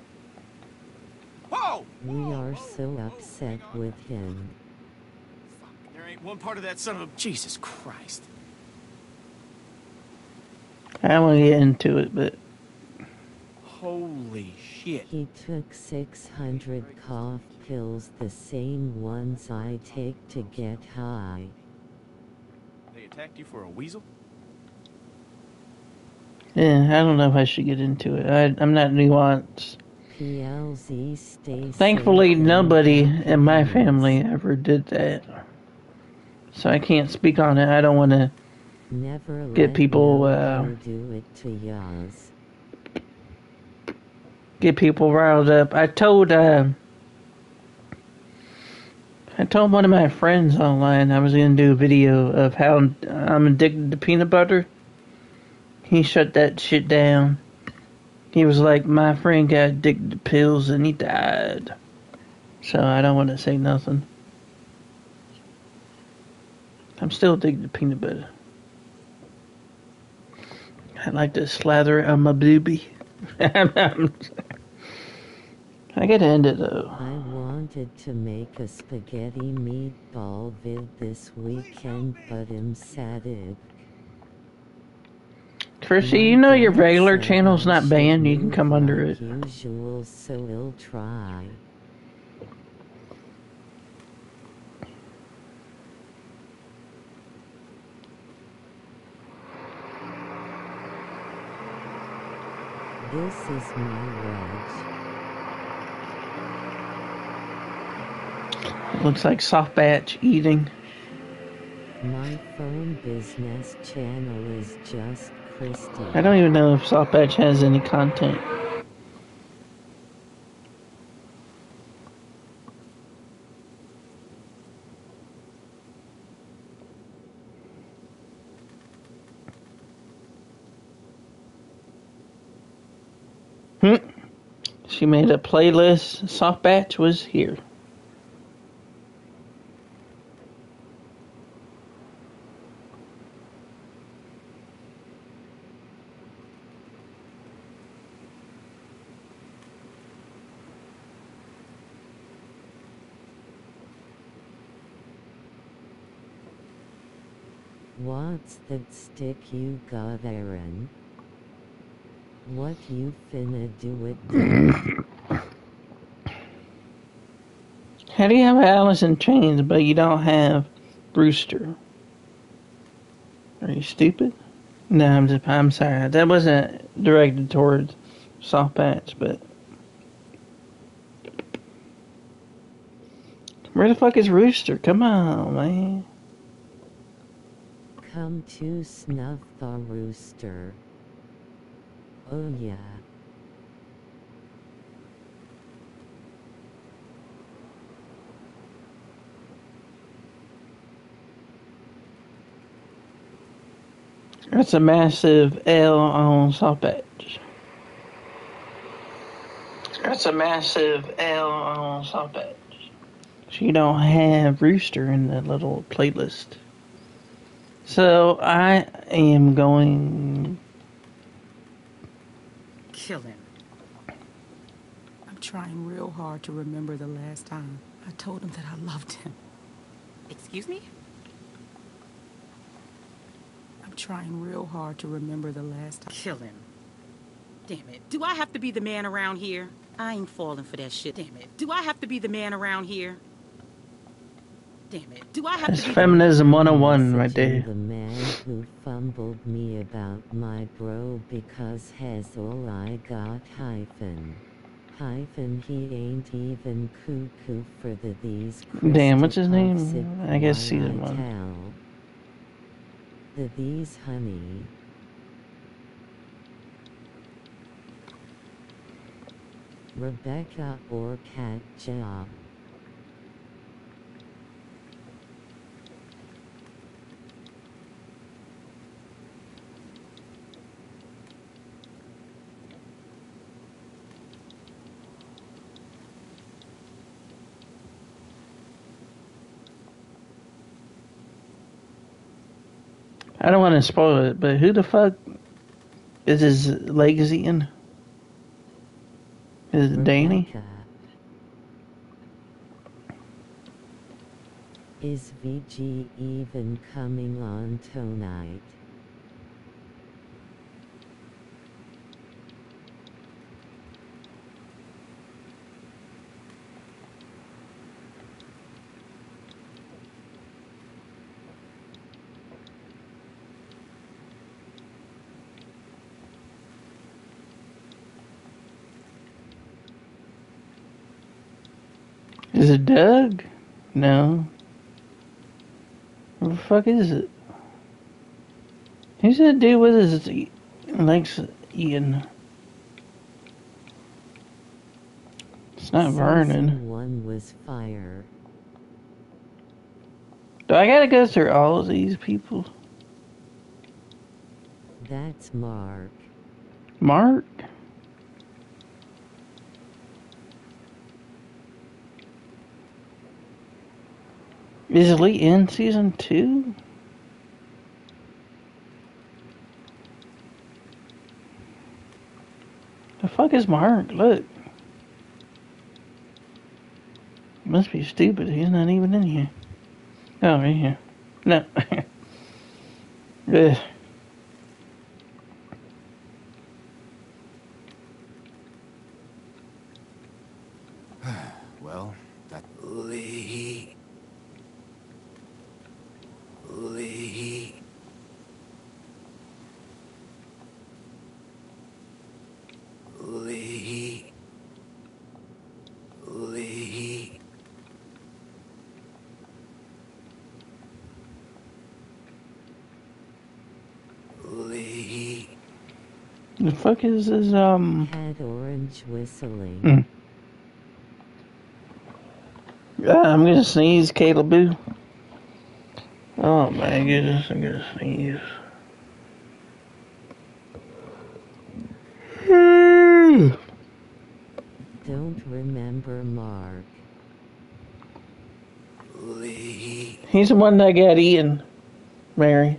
Whoa! We are so upset with him. There ain't one part of that son of a... Jesus Christ. I don't want to get into it, but Holy shit. He took six hundred cough pills, the same ones I take to get high. They attacked you for a weasel? yeah, I don't know if I should get into it. I, I'm not nuanced. P L Z stay Thankfully, safe. nobody in my family ever did that. So I can't speak on it. I don't want to Never get let people, no uh, one do it to Yaz. get people riled up. I told, uh, I told one of my friends online I was going to do a video of how I'm addicted to peanut butter. He shut that shit down. He was like, my friend got addicted to pills and he died. So I don't want to say nothing. I'm still addicted to peanut butter. I like to slather it on my boobie. I gotta end it though. I wanted to make a spaghetti meatball vid this weekend, but I'm sad. Chrissy, you know your regular channel's not banned. You can come under it. Usual, so we'll try. This is my wedge. Looks like soft batch eating. My phone business channel is just Christy. I don't even know if soft batch has any content. Hmm. She made a playlist. Soft batch was here. What's that stick you got, Aaron? What you finna do with that? How do you have Alice in Chains, but you don't have Brewster? Are you stupid? No, I'm just, I'm sorry. That wasn't directed towards soft patch, but Where the fuck is Rooster? Come on, man. Come to snuff the rooster. Oh yeah. That's a massive L on Softbatch. That's a massive L on Softbatch. She don't have Rooster in the little playlist. So I am going... Kill him. I'm trying real hard to remember the last time I told him that I loved him. Excuse me? I'm trying real hard to remember the last time. Kill him. Damn it. Do I have to be the man around here? I ain't falling for that shit. Damn it. Do I have to be the man around here? Damn it. Do I have That's to be feminism one oh one right Messaging there. The man who fumbled me about my bro because has all I got hyphen. Hyphen he ain't even cuckoo for the these Damn, what's his name? Christophsic I guess while season I one. tell. The these honey. Rebecca or Cat Job. I don't want to spoil it, but who the fuck is his legs eating? Is it Danny? Rebecca. Is V G even coming on tonight? Is it Doug? No. What the fuck is it? Who's that dude with his e- legs eating? It's not Vernon. Season one was fire. Do I gotta go through all of these people? That's Mark. Mark? Is Lee in season two? The fuck is Mark? Look. Must be stupid. He's not even in here. Oh, right here. No. Ugh. Well, that... Lee... Lee... Lee... Lee... Lee... The fuck is this, um... Had orange whistling. Mm. Ah, I'm gonna sneeze, Caleb Boo. Oh my goodness, I'm gonna sneeze. Don't remember Mark. Lee... He's the one that got eaten, Mary.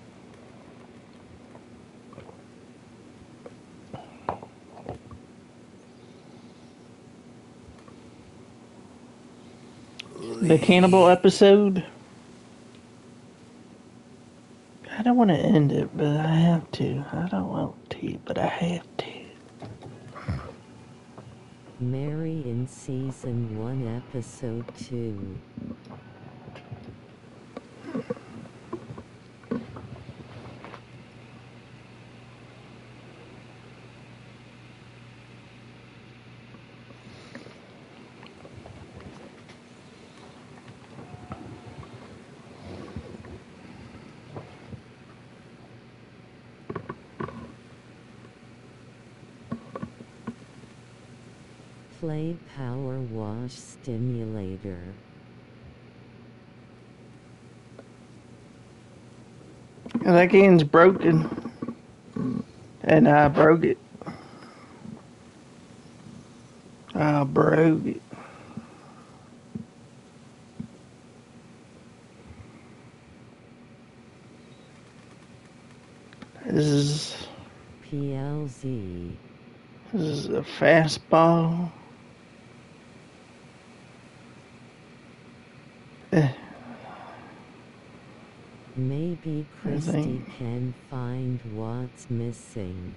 The cannibal episode. I don't want to end it, but I have to. I don't want to, but I have to. Mary in season one, episode two. Play Power Wash Stimulator. That game's broken. And I broke it. I broke it. This is... P L Z. This is a fastball. Eh. Maybe Christy can find what's missing.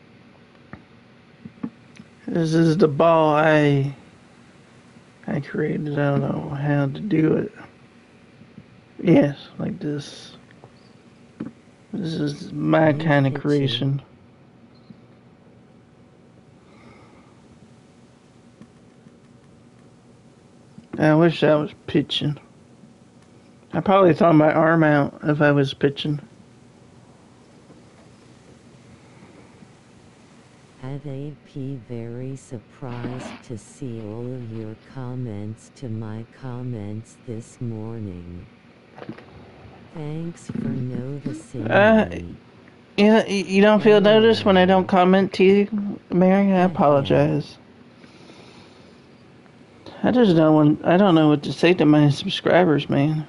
This is the ball I I created. I don't know how to do it. Yes, like this. This is my kind of creation. I wish I was pitching. I probably throw my arm out if I was pitching. At A P, very surprised to see all of your comments to my comments this morning. Thanks for noticing Uh, me. yeah, you don't feel noticed when I don't comment to you, Mary? I apologize. I just don't want, I don't know what to say to my subscribers, man.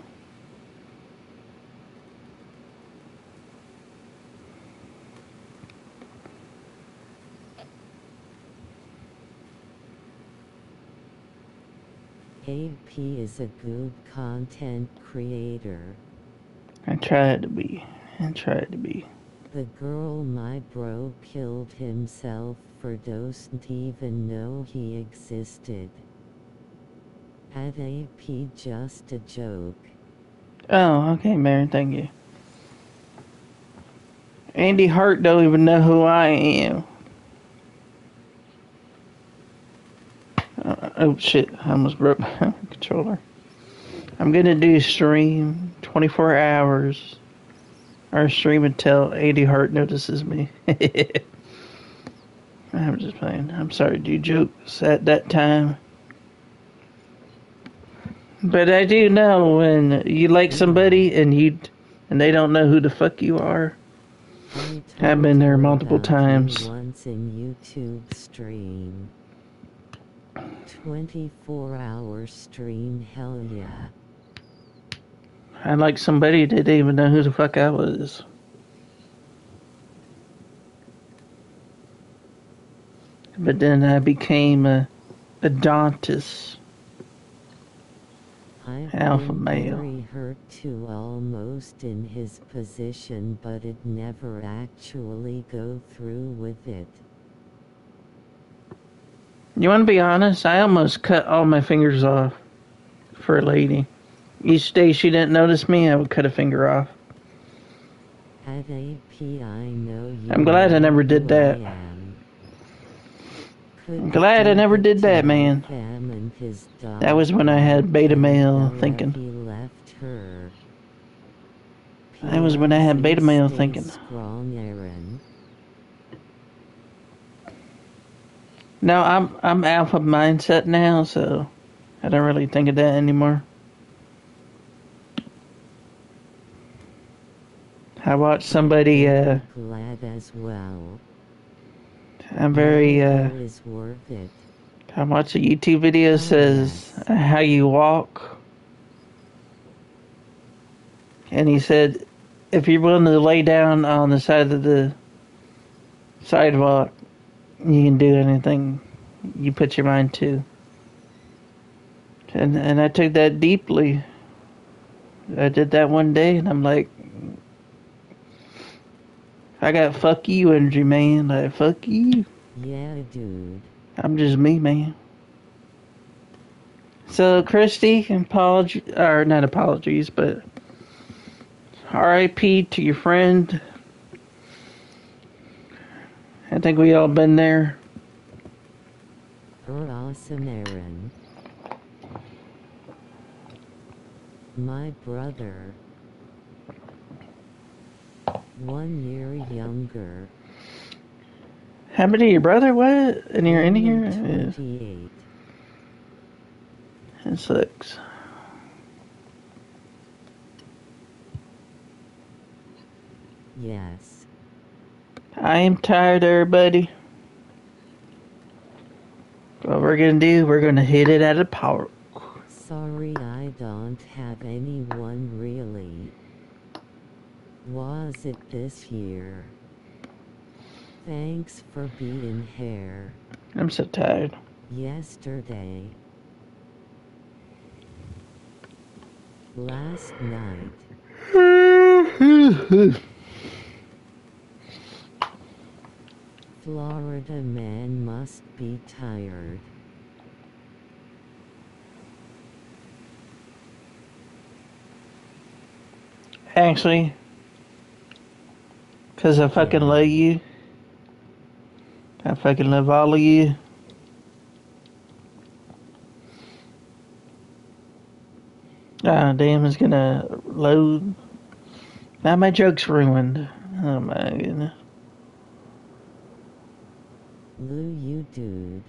A P is a good content creator. I tried to be. I tried to be. The girl my bro killed himself for doesn't even know he existed. At A P, just a joke. Oh, okay, Mary, thank you. Andy Hart don't even know who I am. Uh, oh shit, I almost broke my controller. I'm gonna do stream twenty-four hours. Or stream until Andy Hart notices me. I'm just playing. I'm sorry to do jokes at that time. But I do know when you like somebody and you and they don't know who the fuck you are. I've been there multiple times. Once in YouTube stream. twenty-four hour stream, hell yeah. I like somebody that didn't even know who the fuck I was. But then I became a, a Dantis. I've Alpha been male. very hurt too, almost in his position, but it never actually go through with it. You want to be honest? I almost cut all my fingers off for a lady. Each day she didn't notice me, I would cut a finger off. At A P, I know you. I'm glad I never did that. I'm glad I never did that, man. That was when I had beta male thinking. He left her. That was when I had beta male Stay thinking. Strong, Aaron. No, I'm I'm alpha mindset now, so I don't really think of that anymore. I watched somebody. Uh, Glad as well. I'm very. Uh, It is worth it. I watched a YouTube video that says how you walk, and he said if you're willing to lay down on the side of the sidewalk, you can do anything you put your mind to. And and I took that deeply. I did that one day, and I'm like, I got fuck you energy, man. Like, fuck you. Yeah, dude. I'm just me, man. So, Christy, apology, or not apologies, but R I P to your friend. I think we all been there. You're awesome, Aaron. My brother. One year younger. How many of your brother? What? And you're in here? twenty-eight. It sucks. Yes. I am tired, everybody. What we're gonna do, we're gonna hit it at a power. Sorry, I don't have anyone really. Was it this year? Thanks for being here. I'm so tired. Yesterday. Last night. Florida man must be tired. Actually, because I fucking love you. I fucking love all of you. Ah, damn, it's gonna load. Now my joke's ruined. Oh my goodness. Lou, you dude.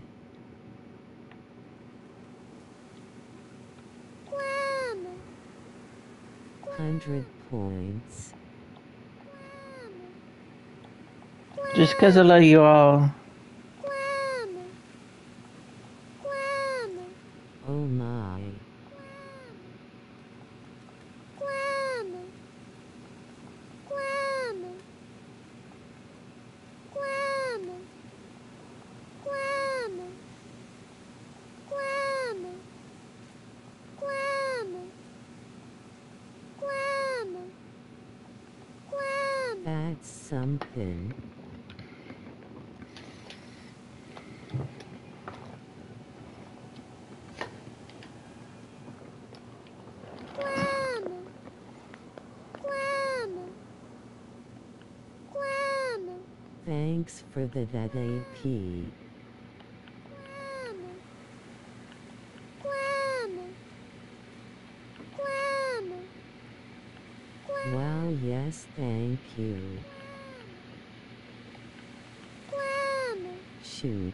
Hundred points. Just because I love you all. Oh my. That's something. Thanks for the that A P. Wow, yes, thank you. Shoot.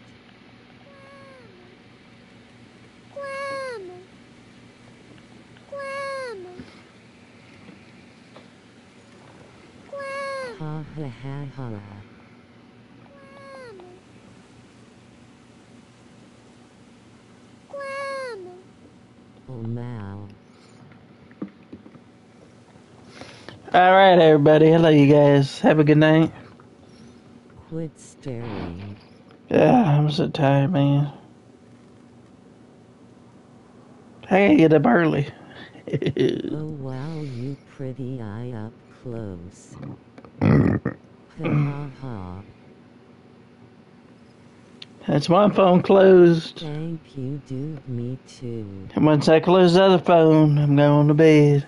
Ha ha ha ha. Oh, wow. Alright, everybody. I love you guys. Have a good night. Quit staring. Yeah, I'm so tired, man. I gotta get up early. Oh, wow, you pretty eye up close. Ha ha ha. That's one phone closed. Thank you, dude. Me too. And once I close the other phone, I'm going to bed.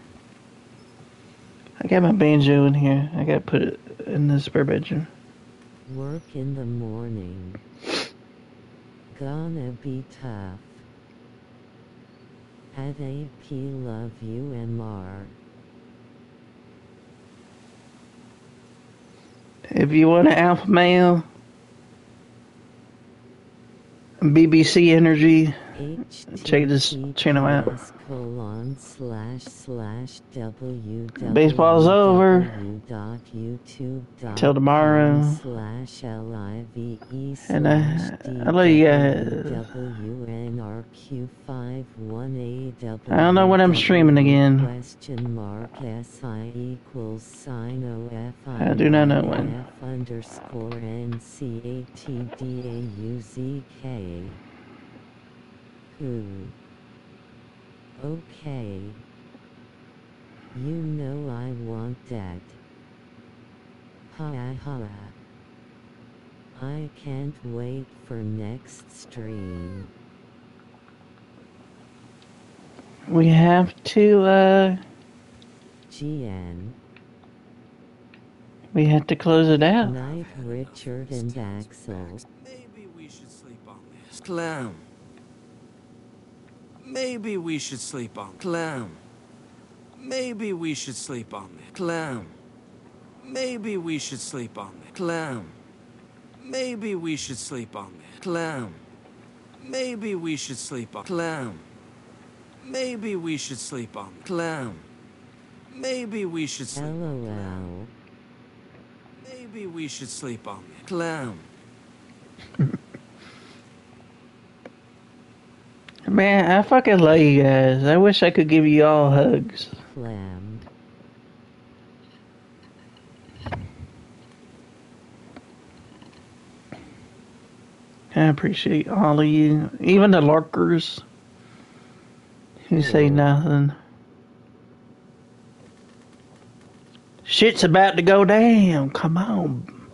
I got my banjo in here. I gotta put it in the spare bedroom. Work in the morning. Gonna be tough. At A P, love you, M R. If you want an alpha male, B B C Energy, check this channel out. Colon slash slash w Baseball's over. Till tomorrow. Slash L I V E And I, I love you guys. W N R Q five one A W. I don't know when I'm streaming again. Question mark S I equals sign O F I do not know when. F underscore N C A T D A U Z K. Who? Okay. You know I want that. Ha ha. I can't wait for next stream. We have to, uh... G N. We have to close it out. Night, Richard and Axel. Maybe we should sleep on this. Clown. Maybe we should sleep on Clown. Maybe we should sleep on this. Clown. Maybe we should sleep on this. Clown. Maybe we should sleep on this. Clown. Maybe we should sleep on Clown. Maybe we should sleep on the clam. Maybe we should sleep on the clam. Maybe we should sleep on the clam. Man, I fucking love you guys. I wish I could give you all hugs. Clammed. I appreciate all of you. Even the lurkers who say nothing. Shit's about to go down. Come on.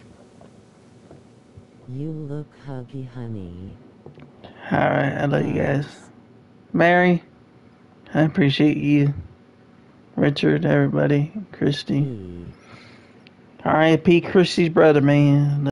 You look huggy, honey. Alright, I love you guys. Mary, I appreciate you. Richard, everybody. Christy. R I P Christy's brother, man.